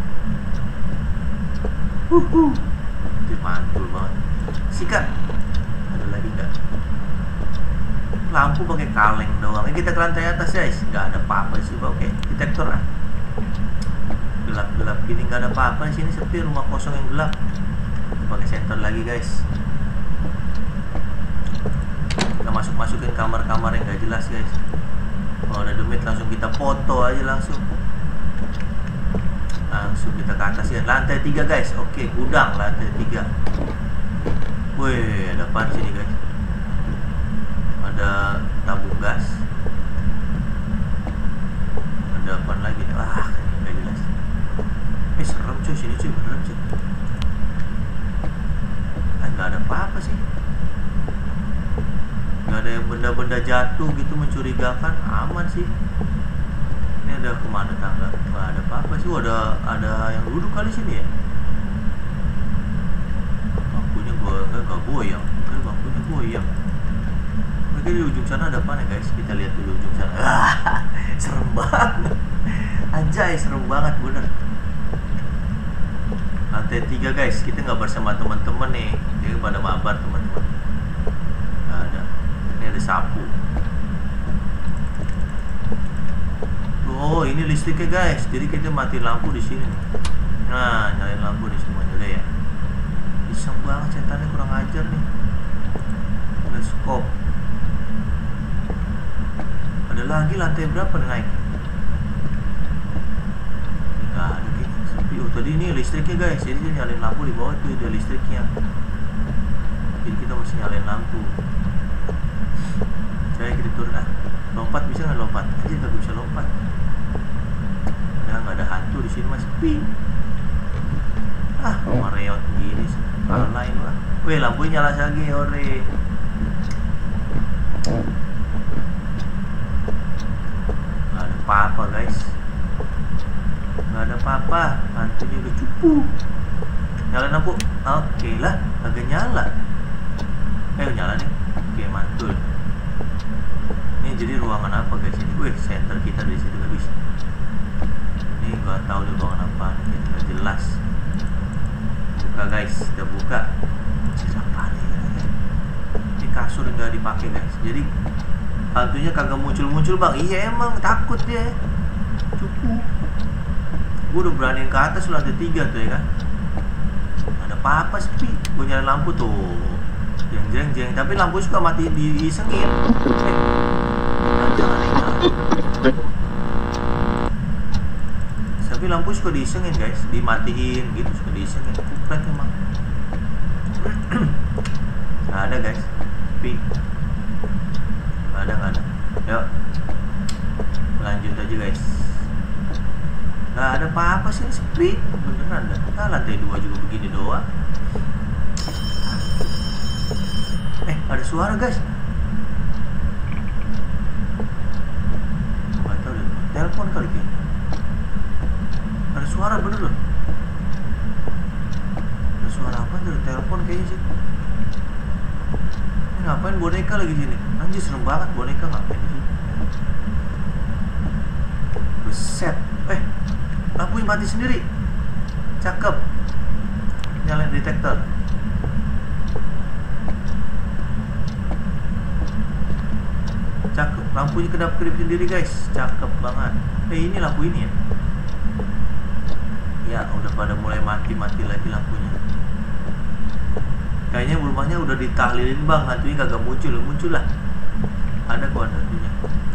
S1: Huhu, itu mantul banget. Sikat. Ada lagi nggak? Lampu pakai kaleng doang. Eh, kita ke lantai atas guys. Nggak ada apa-apa sih, oke. Detektor ah. Gelap-gelap gini nggak ada apa-apa di sini, sepi, rumah kosong yang gelap. Pakai senter lagi guys. Kita masuk-masukin kamar-kamar yang nggak jelas guys. Kalau ada demit langsung kita foto aja langsung. Langsung kita ke atas ya. Lantai tiga guys. Oke, gudang lantai tiga. Wih, ada apa sini guys? Ada tabung gas. Ada apa lagi? Ah, nggak jelas. Eh, serem cuy, sini cuy, beneran cuy. Ah, nggak ada apa-apa sih. Nggak ada yang benda-benda jatuh gitu mencurigakan, aman sih. Ini ada kemana tangga? Nggak ada apa-apa sih. Ada ada yang duduk kali sini ya. Bangkunya gua nggak nggak goyang, kan bangkunya goyang. Mungkin di ujung sana ada apa nih guys? Kita lihat dulu ujung sana. Ah, serem banget. Anjay, serem banget bener. Lantai tiga guys, kita nggak bersama teman-teman nih, jadi pada mabar teman-teman. Nggak ada. Ini ada sapu. Oh, ini listriknya guys. Jadi kita mati lampu di sini. Nah, nyalain lampu di semuanya udah ya. Iseng banget setannya, kurang ajar nih. Ada skop. Ada lagi lantai berapa nih naik? Nggak ada gitu. Oh, tadi ini listriknya guys, jadi dia nyalain lampu di bawah itu ada listriknya. Jadi kita mesti nyalain lampu. Saya kita turun ah. Lompat bisa nggak lompat? Aja nggak bisa lompat. Nah, nggak ada hantu di sini mas. Sepi. Ah, rumah reot gini sih. Kalau lain lah. Wih, lampunya nyala lagi, ore. Nggak ada apa-apa guys. nggak ada apa-apa, hantunya udah cupu. Nyalain lampu. Oke lah, agak nyala. Eh nyala nih. Oke, mantul. Ini jadi ruangan apa guys ini? Wih, center kita dari situ guys. Ini gak tahu di ruangan apa nih, nggak jelas. Buka guys, kita buka. Siapa nih? Ini kasur nggak dipakai guys. Jadi hantunya kagak muncul-muncul bang. Iya emang takut dia. Cukup. Gue udah beraniin ke atas lantai tiga tuh ya kan. Ada apa-apa sepi. Gue nyalain lampu tuh. Jeng jeng jeng. Tapi lampu suka mati diisengin. Eh, jangan nyala. Tapi lampu suka diisengin guys, dimatiin gitu, suka diisengin. Kupret emang. Nggak ada guys. Sepi. Nggak ada, nggak ada. Yuk. Lanjut aja guys. Nggak ada apa-apa sih, sepi. Beneran dah. Nah, lantai dua juga begini doang. Eh, ada suara guys. Nggak tahu deh. Telepon kali kayaknya. Ada suara bener loh. Ada suara apa dari telepon kayaknya sih. Ini ngapain boneka lagi sini? Anjir serem banget, boneka ngapain sih? Buset. Eh, lampunya mati sendiri. Cakep. Nyalain detektor. Cakep. Lampunya kedap-kedip sendiri guys. Cakep banget. Eh ini lampu ini ya. Ya udah pada mulai mati-mati lagi lampunya. Kayaknya rumahnya udah ditahlilin bang. Hantunya kagak muncul. Muncul lah. Ada kok hantunya.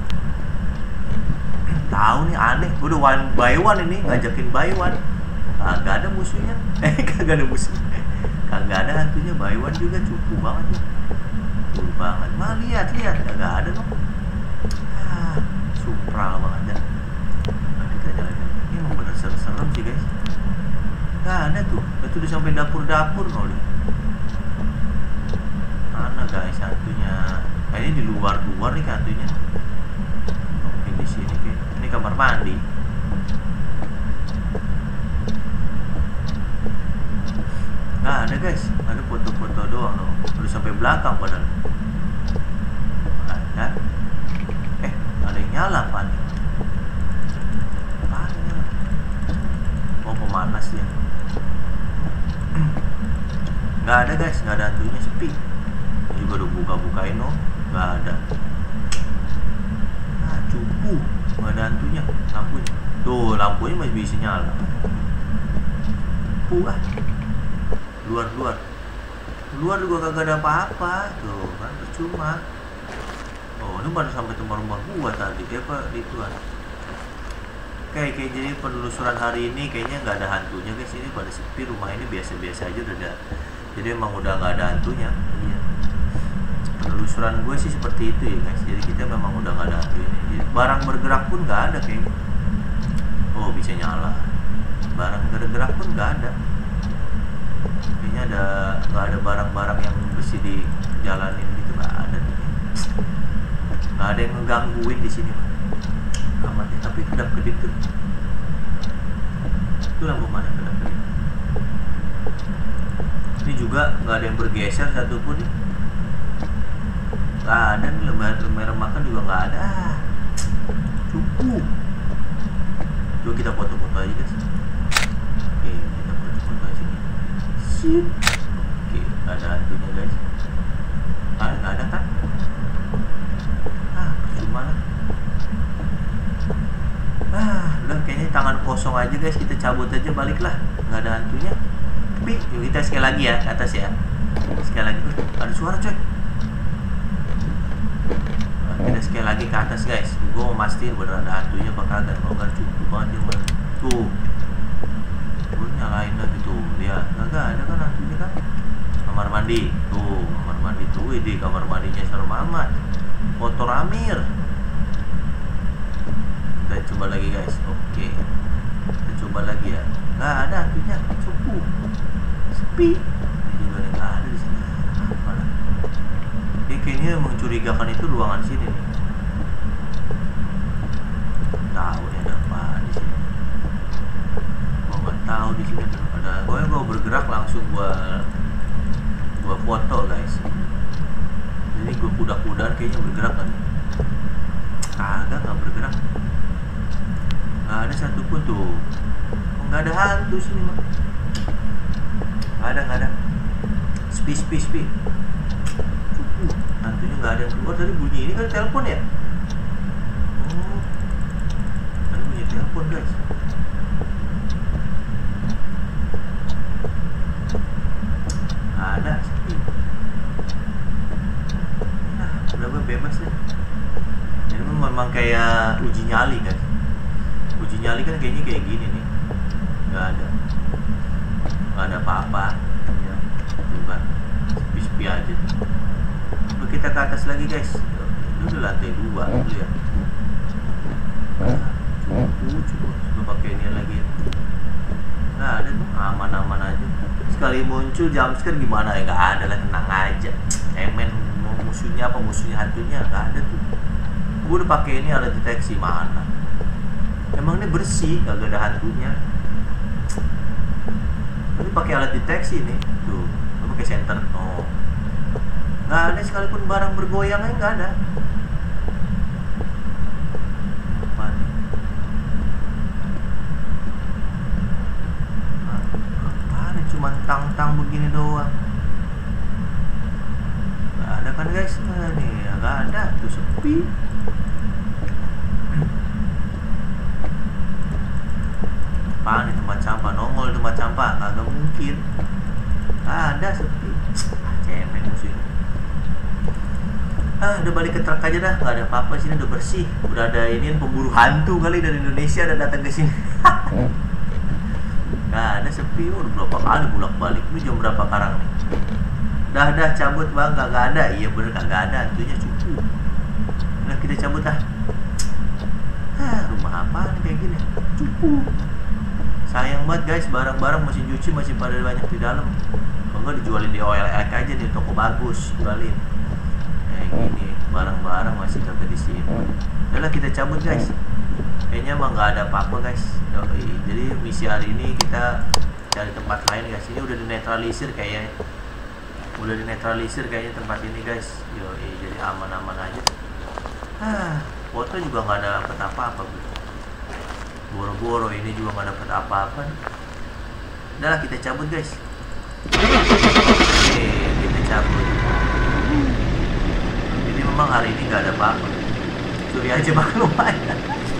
S1: Tahu nih aneh. Udah one by one ini. Ngajakin by one. Kagak ada musuhnya. Eh kagak ada musuhnya. Kagak ada hantunya. By one juga cukup banget ya. Cukup banget. Mah lihat lihat. Kagak ada loh. Ah, supral banget ya. Nah, kita jalan. Ini emang bener serem-serem sih guys. Nggak ada tuh. Itu udah sampai dapur-dapur nol. Mana guys hantunya? Kayaknya di luar-luar nih hantunya. Mungkin di sini kayak. Ini kamar mandi. Nggak ada guys. Ada foto-foto doang loh. Udah sampai belakang padahal. Ada. Eh, ada yang nyala apa nih? Apaan nyala? Oh, pemanas ya. Nggak ada guys, nggak ada hantunya, sepi. Ini juga udah buka-bukain loh, nggak ada. Nah, cukup, nggak ada hantunya, lampunya. Tuh, lampunya masih bisa nyala. Puah, luar-luar, luar juga kagak ada apa-apa. Tuh kan percuma. Oh, ini baru sampai tempat rumah gua tadi, dia apa ituan. Kayak kayak jadi penelusuran hari ini kayaknya nggak ada hantunya guys, ini pada sepi, rumah ini biasa-biasa aja udah ada. Jadi emang udah nggak ada hantunya. Iya. Penelusuran gue sih seperti itu ya guys. Jadi kita memang udah nggak ada hantunya. Jadi barang bergerak pun nggak ada kayaknya. Oh bisa nyala. Barang bergerak pun nggak ada. Kayaknya ada nggak ada barang-barang yang mesti dijalanin gitu, nggak ada. Nggak ada yang ngegangguin di sini. Amat ya, tapi kedap-kedip tuh. Itu lampu mana kedap-kedip? Ini juga nggak ada yang bergeser satupun nih. Nggak ada nih, lembaran makan juga nggak ada. Cukup. Coba kita foto-foto aja guys. Oke, kita foto-foto aja sini. Sip. Oke, nggak ada hantunya guys. Ah, nggak ada kan? Ah, percuma lah. Ah, udah kayaknya tangan kosong aja guys, kita cabut aja, balik lah, nggak ada hantunya. Tapi yuk kita sekali lagi ya ke atas ya, sekali lagi. Ada suara coy. Nah, kita sekali lagi ke atas guys. Gue mau mastiin bener ada hantunya apa kagak. Kalau kan cukup banget yang mana tuh. Gue nyalain lagi tuh, lihat nggak ada kan hantunya kan. Kamar mandi tuh, kamar mandi tuh, di kamar mandinya serem amat. Kotor amir. Kita coba lagi guys. Oke, kita coba lagi ya. Nggak ada hantunya, cukup sepi. Ini juga nggak ada di sini. Apa lah? Ini kayaknya mencurigakan itu ruangan sini nih. Tahu nih ada apa di sini. tahu di sini tuh ada. Gue gue bergerak langsung gue gue foto guys. Jadi gue kuda-kudaan kayaknya bergerak kan? Kagak, nggak bergerak. Nggak ada satupun tuh. Nggak ada hantu sini mah. Nggak ada, nggak ada. Spi, spi, spi. Hantunya nggak ada yang keluar. Tadi bunyi ini kan telepon ya? Oh, tadi bunyi telepon guys. Nggak ada, sepi. Nah, udah gue bebas deh. Ini memang kayak uji nyali guys. Uji nyali kan kayaknya kayak gini nih. Nggak ada. Nggak ada apa-apa. Ya, coba. Sepi-sepi aja tuh. Lalu kita ke atas lagi guys. Ini udah lantai dua dulu ya. Cukup, cukup. Coba pakai ini lagi. Nggak ada tuh, aman-aman aja. Sekali muncul jumpscare gimana ya? Nggak ada lah, tenang aja. Emen musuhnya apa musuhnya hantunya nggak ada tuh. Gue udah pakai ini alat deteksi mana? Emang ini bersih, gak ada hantunya. Ini pakai alat deteksi nih, tuh. Gue pakai senter. Oh, nggak ada sekalipun barang bergoyangnya nggak ada. Apa nih? Apa nih? Cuma tang-tang begini doang. Nggak ada kan guys? Nah, nih nggak ada, tuh sepi. Apaan nih tempat sampah? Nongol tempat sampah? Kagak mungkin. Ada sepi. Cemen musuh ini. Ah, udah balik ke truk aja dah. Gak ada apa-apa sini, udah bersih. Udah ada ini pemburu hantu kali dari Indonesia udah datang ke sini. Gak ada, sepi. Udah berapa kali bolak-balik. Ini jam berapa sekarang nih? Dah dah cabut bang. Gak ada. Iya bener kagak ada. Hantunya cukup. Udah kita cabut dah. Hah, rumah apaan kayak gini? Cukup. Sayang banget guys, barang-barang mesin cuci masih pada banyak di dalam. Kalau nggak dijualin di O L X aja nih, toko bagus, jualin. Kayak gini, barang-barang masih kagak di sini. Udah kita cabut guys. Kayaknya emang nggak ada apa-apa guys. Yoi. Jadi misi hari ini kita cari tempat lain guys. Ini udah dinetralisir kayaknya. Udah dinetralisir kayaknya tempat ini guys. Yoi, jadi aman-aman aja. Ah, foto juga nggak ada dapet apa-apa. Boro-boro ini juga nggak dapet apa-apa. Udah lah kita cabut guys. Oke, kita cabut. Jadi memang hari ini nggak ada apa-apa. Curi aja makan lumayan.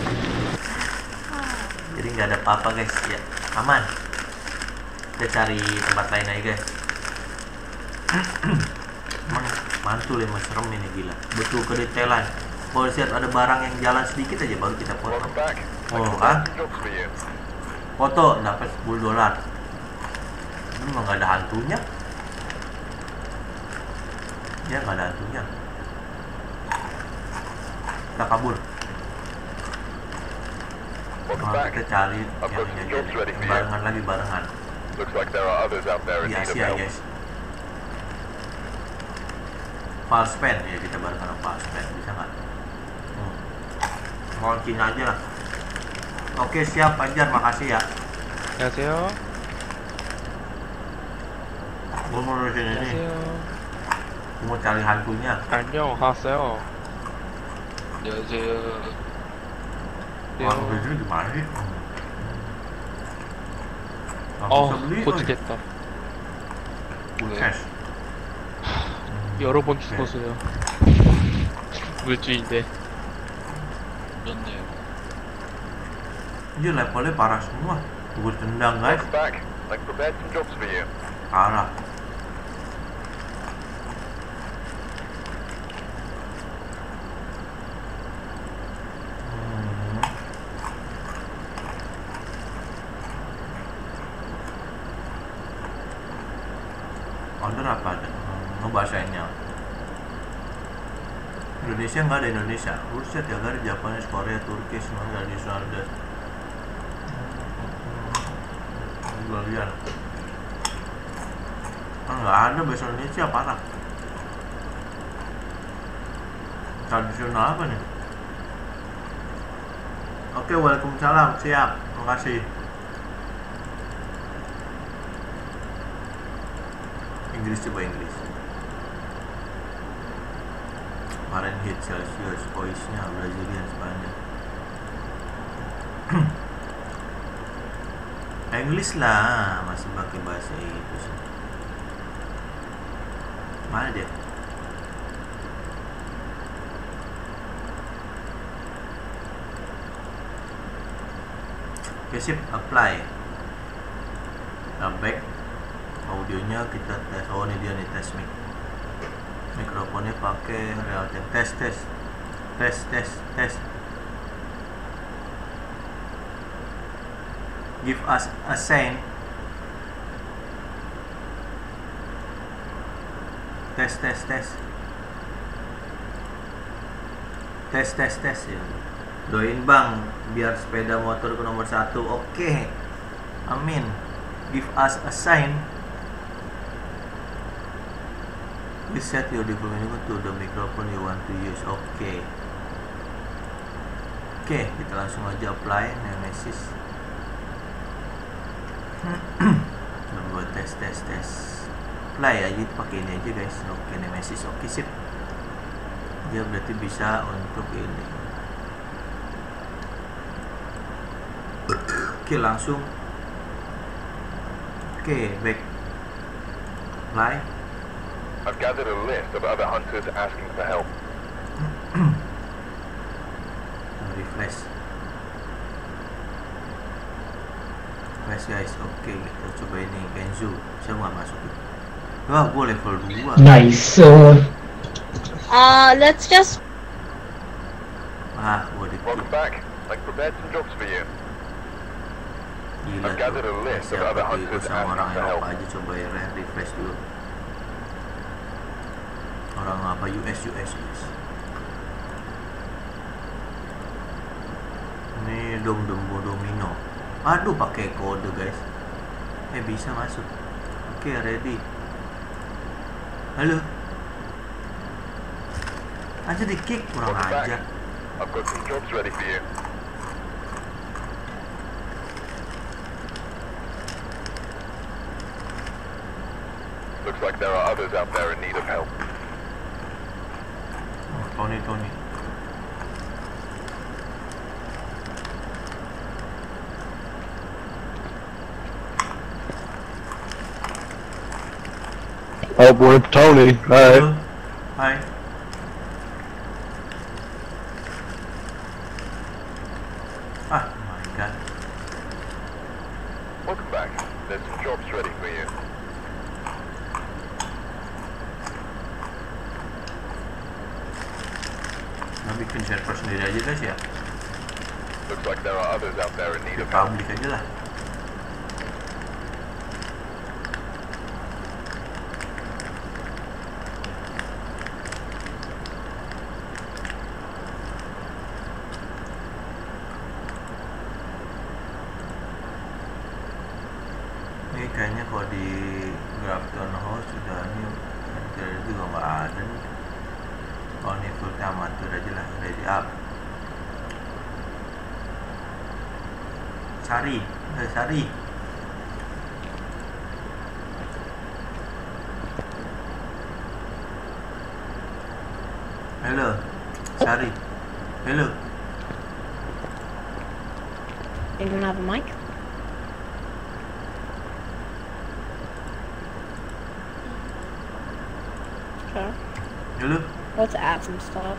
S1: Jadi nggak ada apa-apa guys. Ya aman. Kita cari tempat lain aja guys. Emang mantul ya, mas, serem ini gila. Betul kedetailan. Kalau lihat ada barang yang jalan sedikit aja baru kita foto. Oh kan? Foto dapat sepuluh dolar. Ini emang nggak ada hantunya. Ya nggak ada hantunya. Kita kabur. Nah, kita cari yang nyanyi barengan lagi barengan. Di Asia guys. False pen ya, kita barengan sama false pen, bisa nggak? Hmm. Launching aja lah. Oke siap Anjar, makasih ya.
S9: 안녕하세요.
S1: Gue mau di sini nih. Gue mau cari hantunya.
S9: 안녕하세요. 안녕하세요.
S1: Warung beli gimana sih?
S9: 어, 고치겠다.
S1: cash.
S9: 여러 번 죽었어요. 물주인데.
S10: 그렇네요.
S1: Ini levelnya parah semua. Gue tendang guys. Parah. Hmm. Order apa ada? Oh, bahasanya. Indonesia nggak ada Indonesia. Rusia, Tiongkok, Japanese, Korea, Turki, semua tradisional dan Bulgaria. Ah, nggak ada bahasa Indonesia, parah. Tradisional apa nih? Oke, waalaikumsalam, siap, makasih. Inggris, coba Inggris. Fahrenheit, Celsius, voice-nya Brazilian, Spanyol. English lah, masih pakai bahasa itu sih. Mana dia? Oke, sip, apply. Nah, back. Audionya kita tes. Oh, ini dia nih, tes mic. Mikrofonnya pakai real time. Tes, tes. Tes, tes, tes. Give us a sign. Tes, tes, tes. Tes, tes, tes ya. Doain bang, biar sepeda motor ke nomor satu. Oke, amin. Give us a sign. Please set your default menu to the microphone you want to use. Oke, oke, kita langsung aja apply Nemesis. Buat tes, tes, tes. Apply aja, pakai ini aja guys. Oke, Nemesis. Oke, sip. Dia berarti bisa untuk ini. Oke, langsung. Oke, back. Apply.
S7: I've gathered a list of other hunters asking for help.
S1: Refresh. Refresh guys. Oke, kita coba ini Kenzo. Saya nggak masuk. Wah, gue level dua.
S10: Nice.
S8: Uh, let's just.
S1: Ah, gue di.
S7: Welcome back. I've prepared some jobs for you.
S1: Gila
S7: I've gathered a list of
S1: siapa
S7: other
S1: tuh itu
S7: hunters
S1: sama orang
S7: asking for help.
S1: Eropa aja, coba ya refresh dulu. Orang apa U S U S guys. Ini dom dombo domino. Aduh, pakai kode guys. Eh, bisa masuk. Oke, ready. Halo. Aja di kick, kurang
S7: Welcome back.
S1: aja.
S7: I've got some jobs ready for you. Looks like there are others out there in need of help.
S1: Oh, Tony, Tony.
S2: Oh, we're Tony. Alright.
S1: Hai. Ah, my god.
S7: Welcome back. There's some jobs ready for you.
S1: Nah, bikin server sendiri aja guys ya.
S7: Looks like there are others out there in need
S1: Di
S7: of help.
S1: public aja lah. Ini kayaknya kalau di Grafton House sudah ini dari itu juga nggak ada nih. Oh, ini full amatur aja lah, ready up. Sari, eh, Sari. Halo, Sari. Halo.
S8: You don't have a mic? Sure.
S1: Halo.
S8: Let's add some stuff.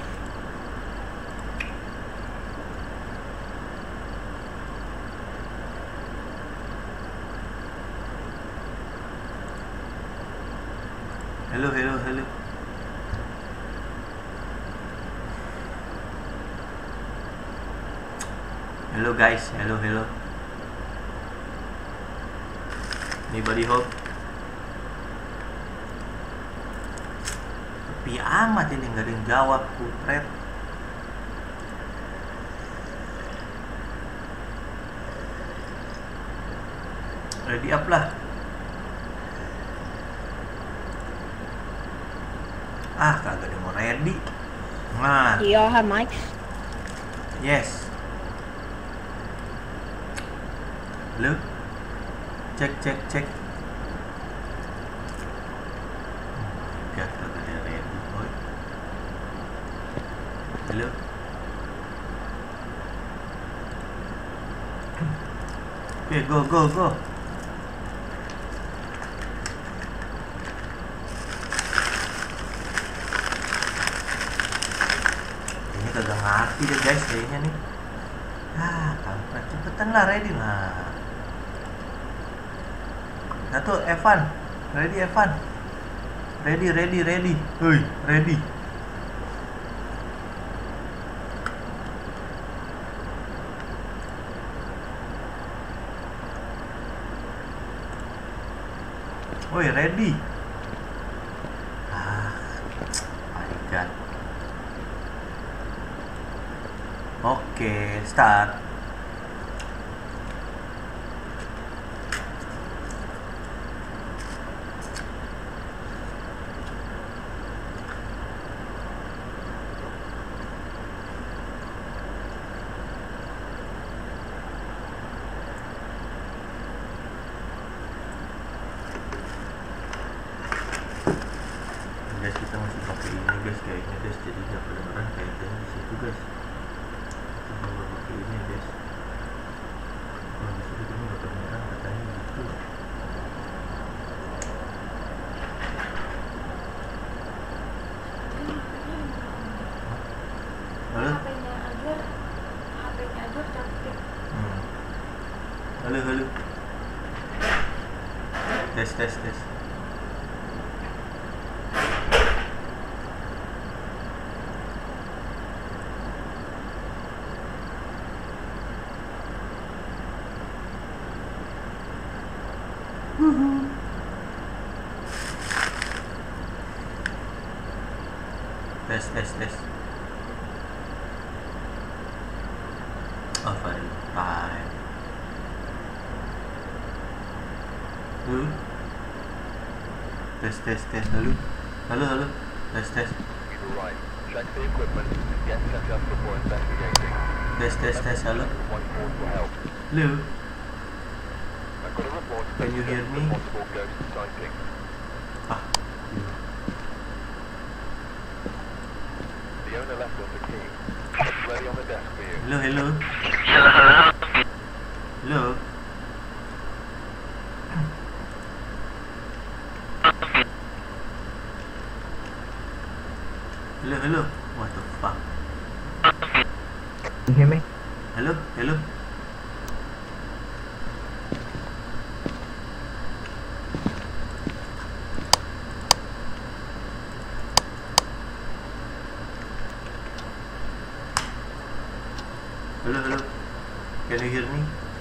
S1: Hello, hello, hello. Hello guys, hello, hello. Anybody home? Sepi amat ini, nggak ada yang jawab, putret. Ready up lah. Ah, kagak ada mau ready. Nah,
S8: Do y'all have mics?
S1: yes. Halo. Cek, cek, cek. Halo. Oke, go go go. Ini kagak ngerti deh guys kayaknya nih. Ah, kampret, cepetan lah, ready lah. Satu, Evan, ready Evan. Ready, ready, ready. Hoi, ready. Woi, ready. Ah, my god. Oke, start. Guys, kita masih pakai ini guys, kayaknya guys, jadi nggak kedengeran kayaknya di situ guys. Kita coba pakai ini guys. Kalau di situ ini nggak kedengeran katanya gitu. Halo?
S6: H P-nya aja, H P-nya aja cantik.
S1: Hmm. Halo, halo. Tes, tes, tes. Tes, tes, tes. Overtime. Halo. Tes, tes, tes. Halo. Halo, halo. Tes, tes.
S7: Right. Check the equipment and get set up before investigating.
S1: Tes, tes, tes. Halo.
S7: One call for help.
S1: Halo.
S7: I've got a report.
S1: Can you hear me?
S7: Possible ghost sighting.
S1: Ah.
S7: The owner left us a key. It's ready on the desk for you.
S1: Halo, halo. Halo. Halo, halo. What the fuck?
S10: You hear me?
S1: Halo, halo. Hello, hello. Can you hear me?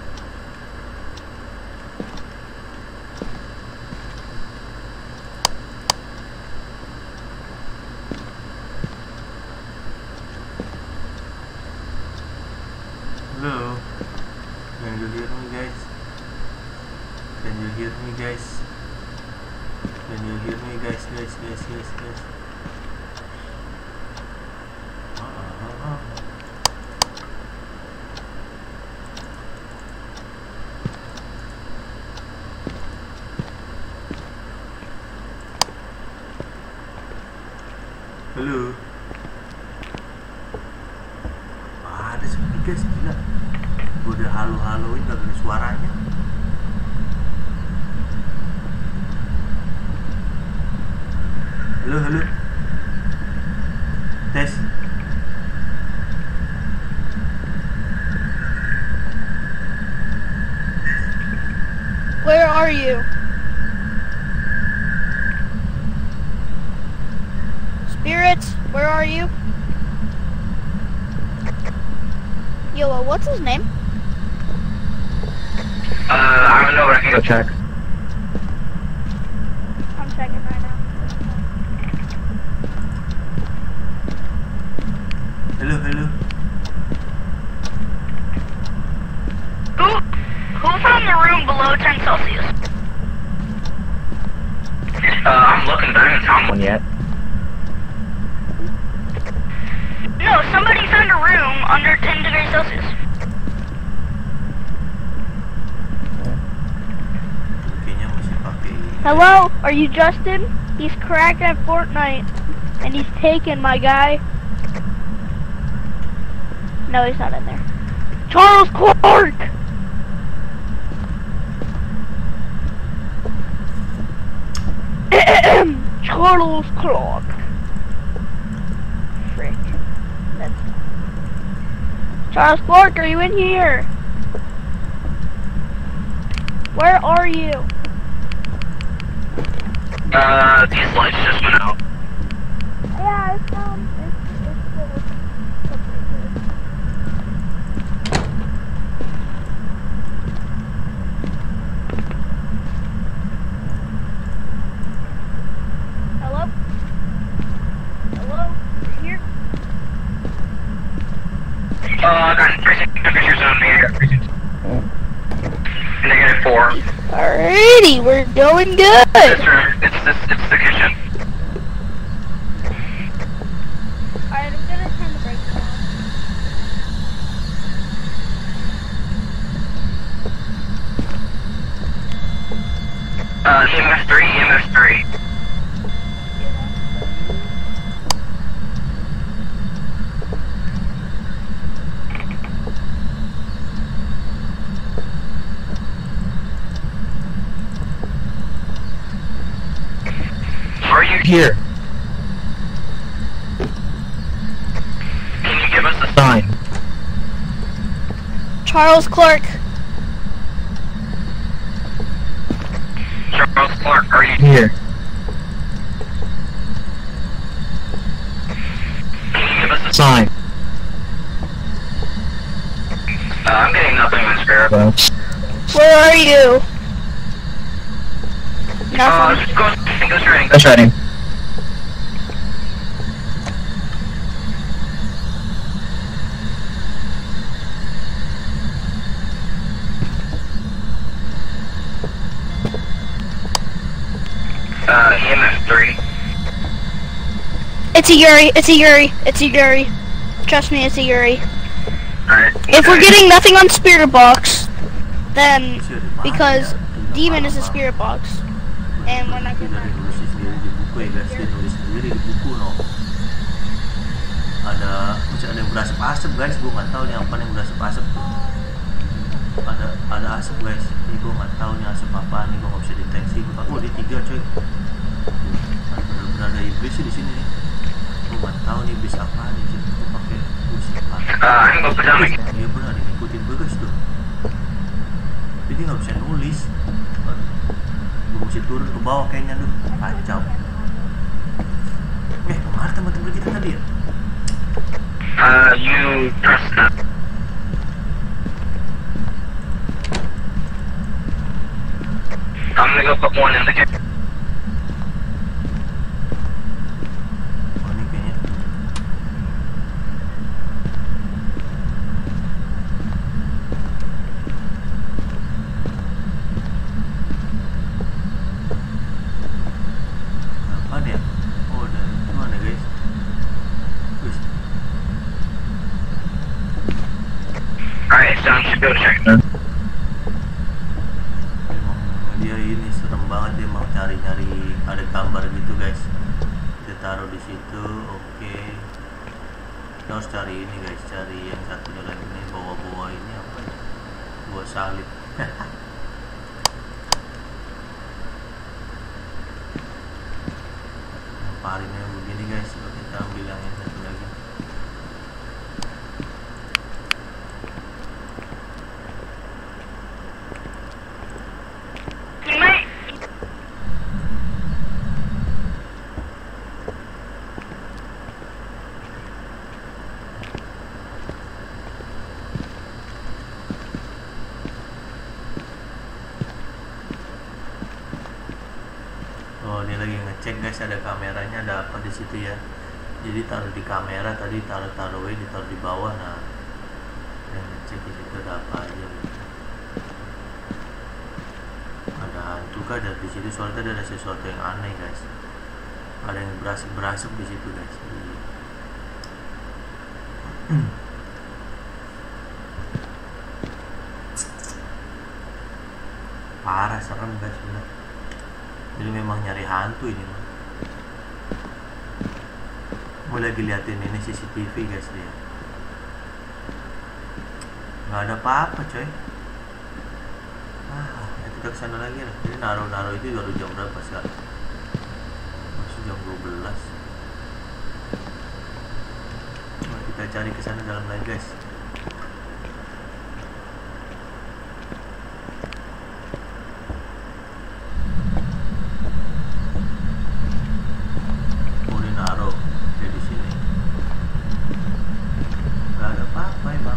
S1: Hello. Can you hear me, guys? Can you hear me, guys? Can you hear me, guys? Guys, guys, guys, guys. Uh-huh. Halo. Wah, ada sepi guys, gila. Gue udah halo-haloin gak ada suaranya. Halo, halo. Tes.
S8: Where are you? Spirits, where are you? Yo, what's his name?
S10: Uh, I don't know, but I can go check.
S8: I'm checking right now.
S1: Hello, hello.
S8: Who, who's on the room below ten Celsius?
S10: Uh, I'm looking, but I haven't found one yet.
S8: No, somebody found a room under ten degrees Celsius.
S1: Kayaknya masih pakai ini.
S8: Hello, are you Justin? He's cracked at Fortnite, and he's taken my guy. No, he's not in there. Charles Clark! Charles Clark. Frick. That's... Charles Clark, are you in here? Where are you?
S5: Uh, these lights just went out.
S8: Yeah, it's um, it's it's still Hello? Hello? Are you here?
S5: Uh, I got precinct temperatures on me. I got precinct. Negative four.
S8: Alrighty, we're going good.
S5: This room, it's this, it's the kitchen.
S8: Alright, I'm gonna turn the brakes on.
S5: Uh, E M F three, E M F three. Are you here? Can you give us a sign?
S8: Charles Clark.
S5: Charles Clark, are you here? Can you give us a sign? Uh, I'm getting nothing in spirit.
S8: Where are you?
S5: Uh,
S8: Nothing.
S5: go, go shredding. Go shredding. Uh, E M F three.
S8: It's a Yuri. It's a Yuri. It's a Yuri. Trust me, it's a Yuri.
S5: Alright.
S8: If we're getting nothing on Spirit Box, then because Demon is a Spirit Box, and we're not
S1: Dia
S8: gonna.
S1: nulis sendiri di buku ya guys, dia nulis sendiri di buku no. Ada macam ada yang berasap-asap guys, gua nggak tahu nih apa yang berasap-asap tuh. Ada ada asap guys, ini gua nggak tahu nih asap apa nih, gua nggak bisa deteksi. Oh di tiga coy, ada benar-benar ada iblis di sini nih. Gua nggak tahu nih iblis apa nih, jadi gua pakai iblis apa.
S5: Ah, ini gua pedang nih.
S1: Dia benar nih ngikutin gua guys tuh. Jadi nggak bisa nulis. Gue mesti turun ke bawah kayaknya tuh, kacau. Eh, kemana teman-teman kita tadi ya?
S5: Uh, you press that. I'm gonna go put one in the kitchen.
S1: Oh ini kayaknya. Apaan ya? Oh dari itu mana guys? Wih,
S5: Alright, so I'm just go check that.
S1: emang dia ini serem banget, dia mau cari-cari ada gambar gitu guys. Kita taruh di situ, oke. Kita harus cari ini guys, cari yang satunya lagi ini, bawa-bawa ini apa ya? Bawa salib. Parinnya begini guys, coba kita ambil yang satu lagi. Oh ini lagi ngecek guys, ada kameranya, ada apa di situ ya. Jadi taruh di kamera tadi, taruh taruhin ditaruh di bawah. Nah yang ngecek di situ ada apa aja gitu. Ada hantu kah ada di situ, soalnya tadi ada sesuatu yang aneh guys. Ada yang berasap berasap di situ guys. Iya. Parah, serem guys bener. Ini memang nyari hantu ini mah. Gue lagi liatin ini C C T V guys dia. nggak ada apa-apa coy. Ah, ya kita kesana lagi lah. Ini naruh-naruh itu baru jam berapa sekarang? Masih jam dua belas. Nah, kita cari kesana dalam lagi guys. Oh, ini naruh di sini. Nggak ada apa-apa emang.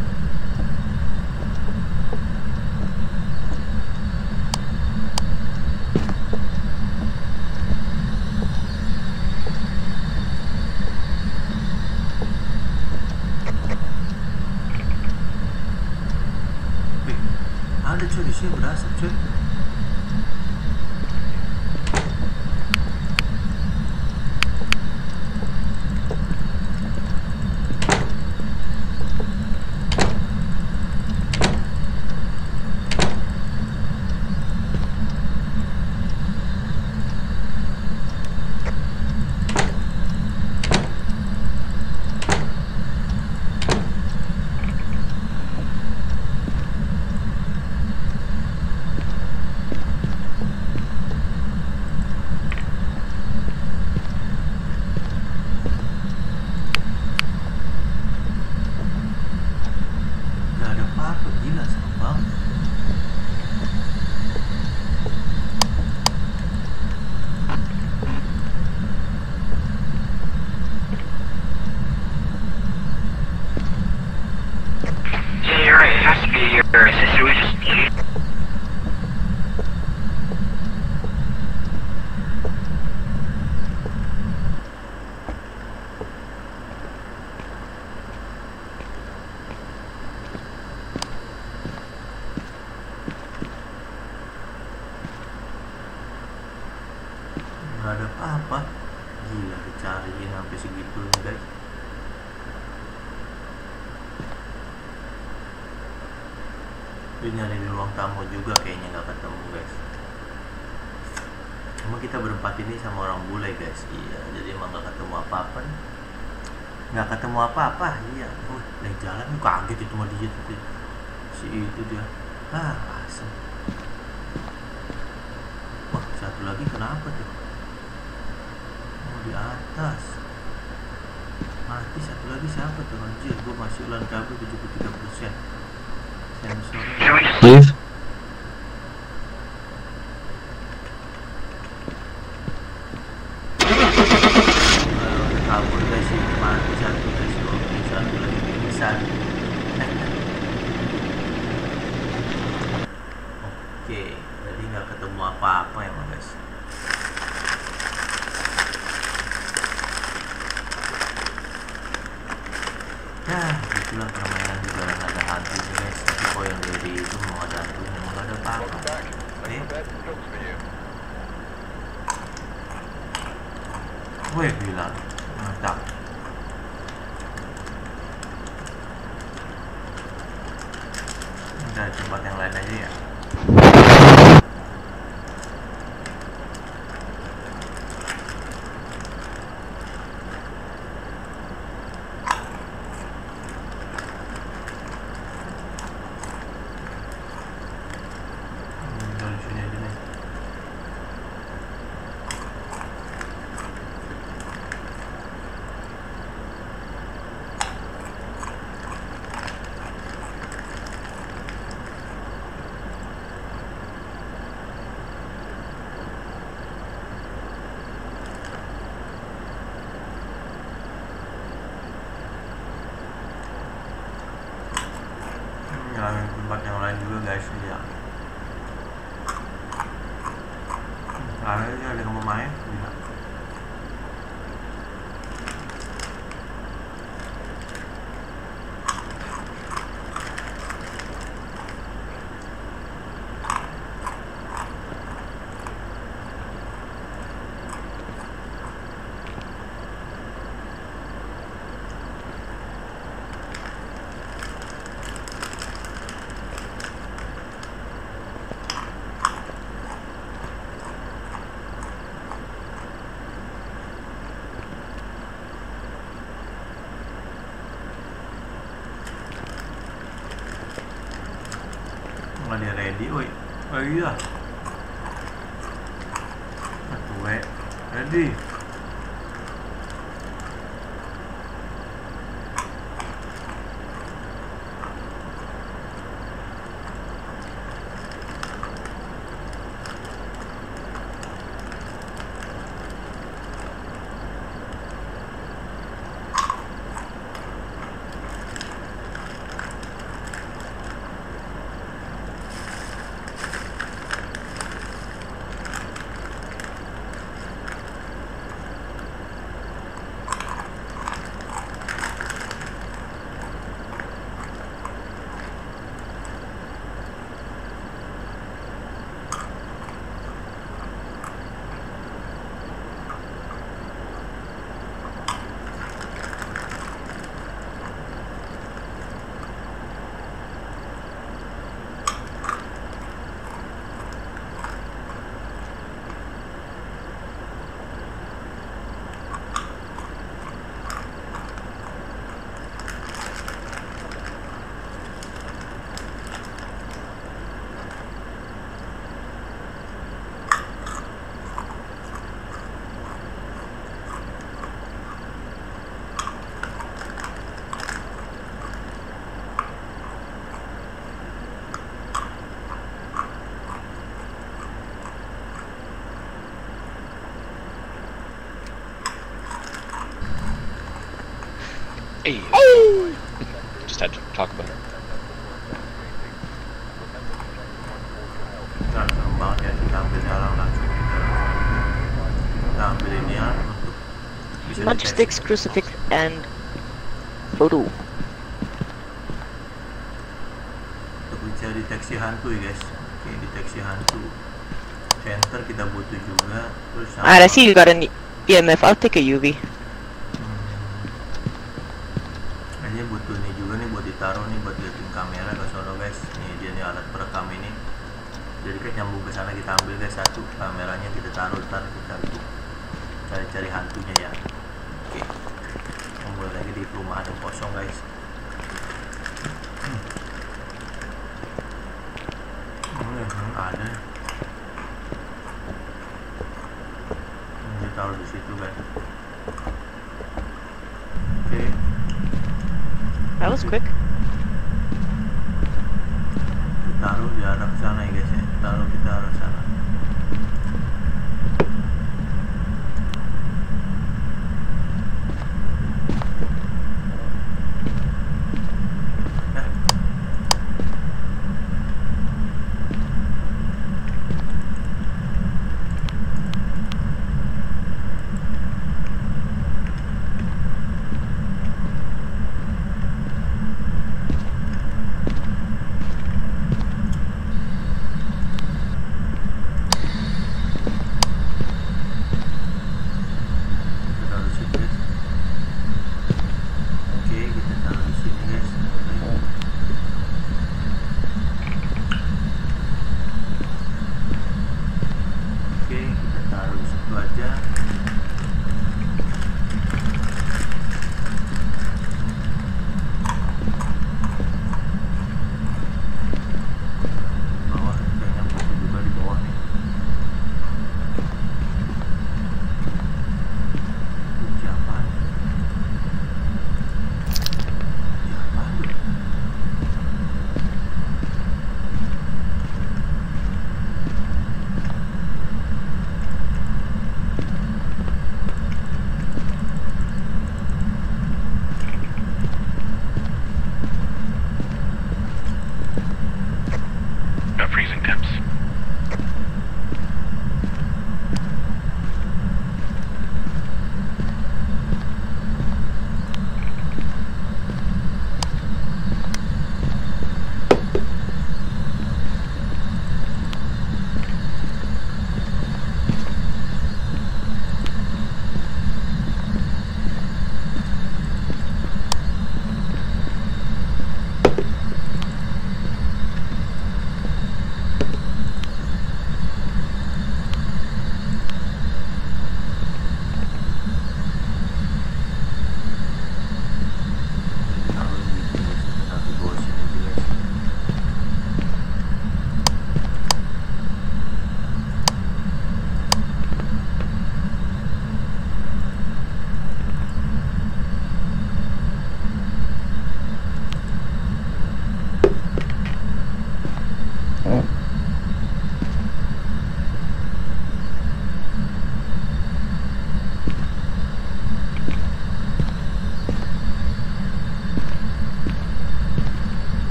S1: Ada cuy di sini berasap cuy. Nggak ada apa-apa. Gila dicariin sampai segitu guys. Dia nyari di ruang tamu juga kayaknya nggak ketemu guys. Emang kita berempat ini sama orang bule guys. Iya, jadi emang nggak ketemu apa-apa nih. Nggak ketemu apa-apa. Iya. Oh, lagi jalan kaget itu mah dia tuh. Si itu dia. Ah, asem. Wah, satu lagi kenapa tuh? Oh, di atas. Mati satu lagi siapa tuh? Anjir, gue masih ulang kabel tujuh puluh tiga persen. Sensor.
S10: Please.
S1: Kabur guys, ini mati satu guys. Oke, satu lagi pingsan. Oke, jadi nggak ketemu apa-apa emang guys. Nah, itulah permainan juga yang ada hantunya guys. Tapi kok yang dari itu mau ada hantunya, mau ada apa-apa. Oke. Wih, bilang mantap. Udah tempat yang lain aja ya. Nyalain tempat yang lain juga guys ya. Karena ini ada yang mau main ya. Nggak dia ready, woi. Oh iya. Satu W. Ready.
S9: Hey. Just had to talk about it.
S1: Nah, serem banget ya, kita ambil jalan langsung kita, kita ambil ini ya untuk bisa
S11: Matchsticks, crucifix, and photo.
S1: Untuk bisa deteksi hantu ya guys. Oke, deteksi hantu. Enter kita butuh juga. Terus
S11: Alright, I see you got an E M F. I'll take a U V.
S1: Ini butuh nih juga nih buat ditaruh nih buat liatin kamera ke sono guys. Nih dia nih alat perekam ini. Jadi kan nyambung ke sana kita ambil guys satu kameranya kita taruh ntar kita cari-cari hantunya ya. Oke. Mulai lagi di perumahan yang kosong guys. Hmm, ada. Ini taruh di situ guys. Oke.
S11: That was quick.
S1: Taruh di arah sana ya guys ya. Taruh kita arah sana.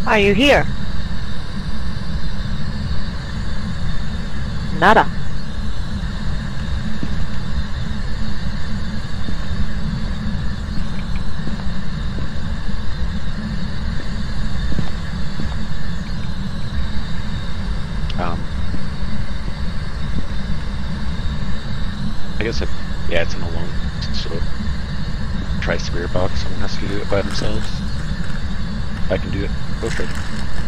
S11: Are you here? Nada.
S9: Um, I guess it, yeah, it's an alone, so try Spirit Box. Someone has to do it by themselves. If I can do it, go for it.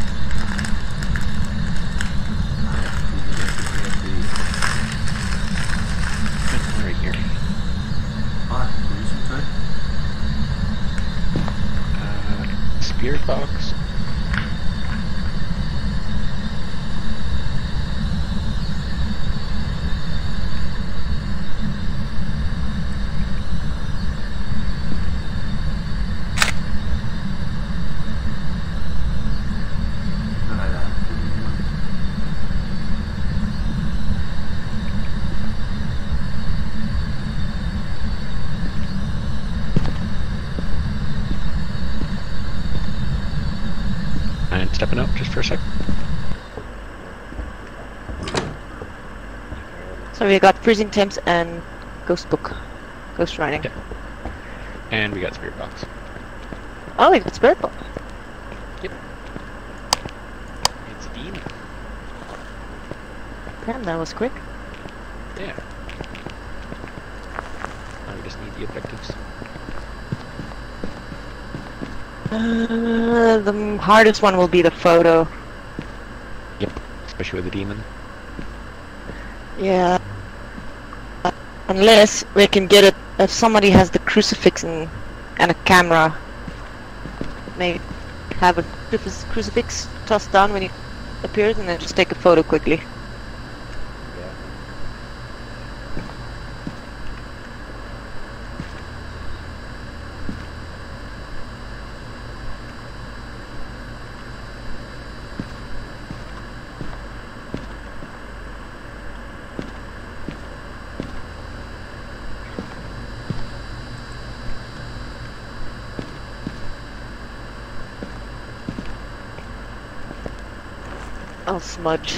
S9: Right here. Uh, Spirit Box. And stepping up just for a sec.
S11: So we got Freezing Temps and Ghost Book. Ghost Writing.
S9: Yeah. And we got Spirit Box.
S11: Oh, we got Spirit Box.
S9: Yep. It's a demon.
S11: Damn, that was quick.
S9: Yeah. Now we just need the objectives.
S11: Uh, the hardest one will be the photo.
S9: Yep. Especially with the demon.
S11: Yeah. Unless we can get it, if somebody has the crucifix and, and a camera, maybe have a crucifix, crucifix tossed down when he appears and then just take a photo quickly. I'll smudge.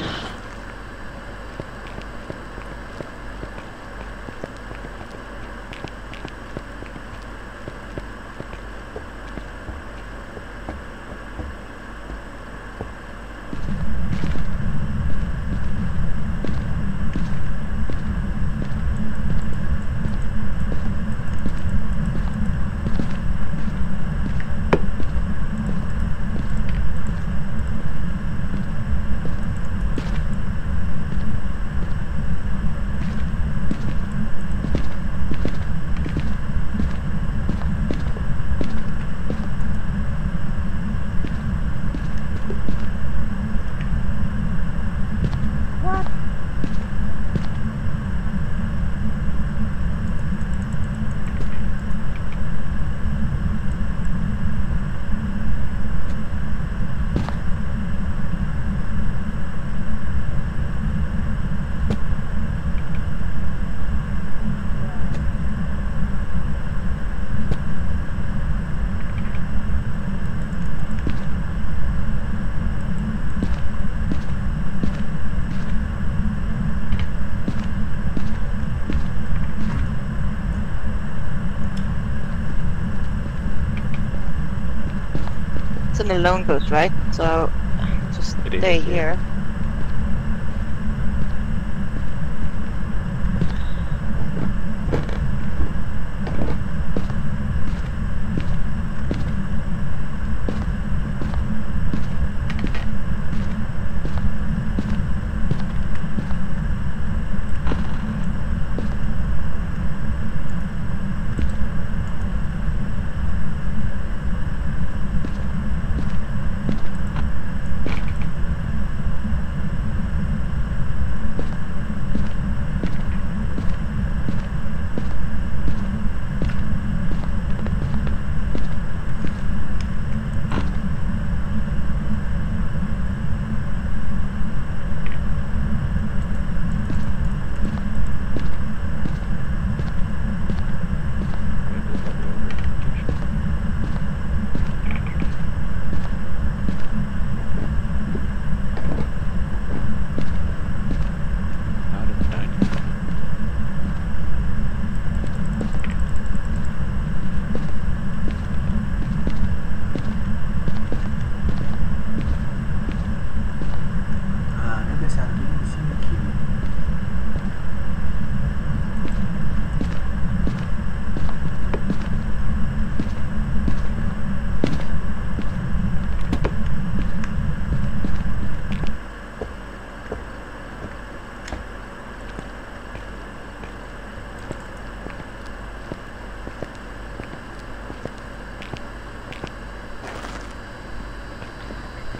S11: It's an alone ghost, right? So just
S9: It is,
S11: stay
S9: yeah.
S11: here.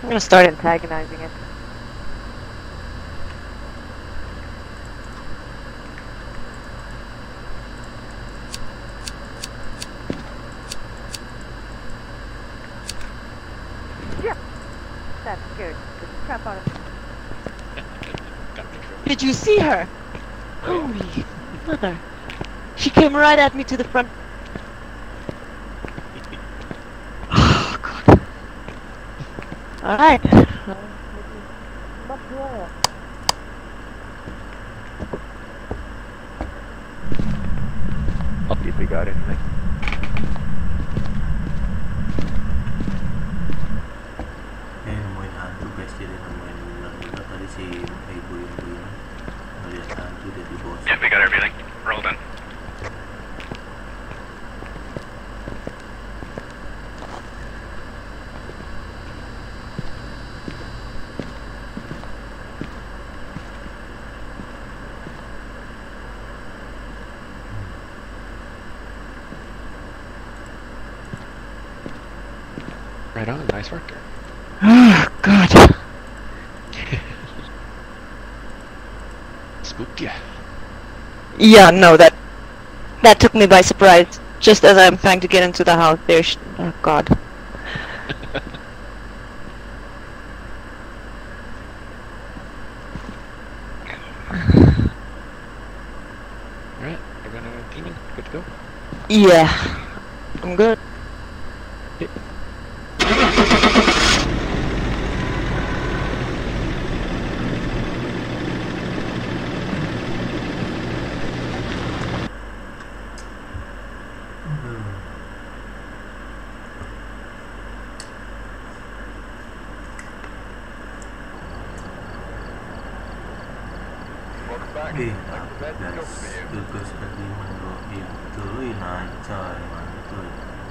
S11: I'm gonna start antagonizing it. Yeah, that scared the crap out of me. Did you see her? Holy mother! She came right at me to the front. Oh god. Alright.
S9: I'll see if we got anything.
S1: Eh, nemuin hantu guys, jadi nemuin ular-ular tadi si ibu-ibu ini ngeliat hantu dia di bawah.
S7: Yeah, we got everything. Roll done.
S9: Right on, nice work.
S11: Oh god.
S9: Spooked ya.
S11: Yeah, no, that that took me by surprise. Just as I'm trying to get into the house, there's oh god.
S9: Alright, everyone on demon, good to go?
S11: Yeah, I'm good.
S1: Eh, dapet guys, tugas admin bro, itu naik coy, mantul.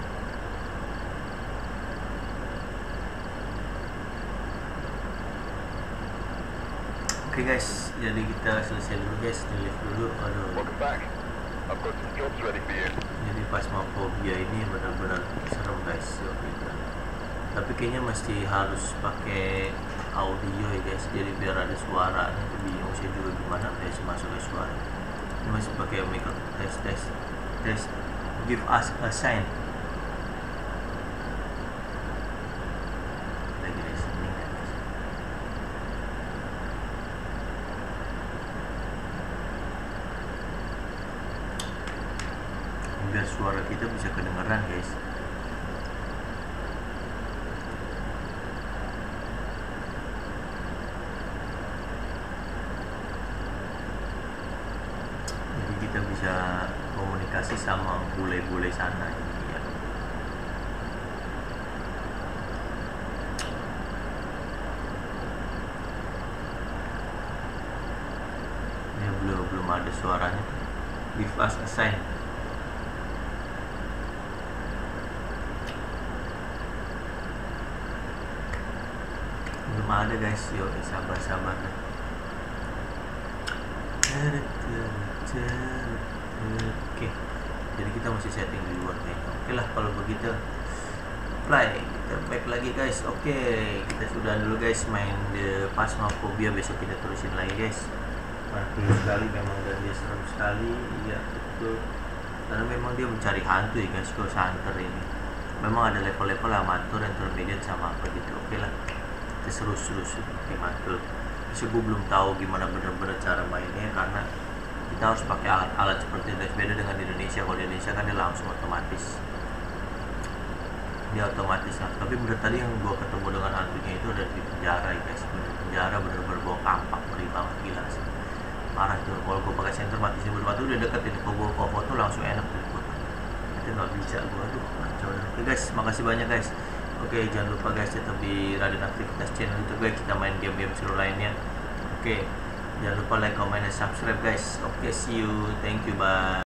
S1: Oke okay guys, jadi kita selesai dulu guys, di live dulu. Aduh.
S7: Welcome back. I've got some jobs ready for you.
S1: Jadi Phasmophobia ini benar-benar serem guys, oke. Tapi kayaknya mesti harus pakai audio ya guys, jadi biar ada suara. Nanti bingung saya juga gimana guys masuk ke suara. Ini masih pakai micro test test test. Give us a sign. Lagi guys, ini guys. Biar suara kita bisa kedengeran guys. Jadi kita bisa komunikasi sama bule-bule sana ini ya. Ini belum belum ada suaranya. Give us a sign. Belum ada guys, yuk sabar-sabar. Oke, jadi kita mesti setting di luar nih. Oke lah kalau begitu, play kita back lagi guys. Oke, kita sudah dulu guys main The Phasmophobia, besok kita terusin lagi guys. Mantul sekali memang, dan dia serem sekali. Iya betul, karena memang dia mencari hantu ya guys, Ghost Hunter ini. Memang ada level-level amatur, intermediate sama apa gitu. Oke lah, kita seru-seru sih. Oke mantul. Terus gue belum tahu gimana bener-bener cara mainnya, karena kita harus pakai alat-alat seperti itu. Beda dengan di Indonesia. Kalau di Indonesia kan dia langsung otomatis, dia otomatis lah. Tapi bener tadi yang gue ketemu dengan hantunya itu ada di penjara ya guys. Bener penjara, bener-bener bawa kampak, ngeri banget, gila sih, parah tuh. Kalau gue pakai senter mati sih berbatu udah deket ini. Kalau gue foto langsung enak tuh foto. Itu nggak bisa gue tuh. Oke guys, makasih banyak guys. Oke, jangan lupa guys tetap di Raden Aktivitas channel itu guys, kita main game-game seru lainnya. Oke, jangan lupa like, comment, dan subscribe guys. Oke, see you, thank you, bye.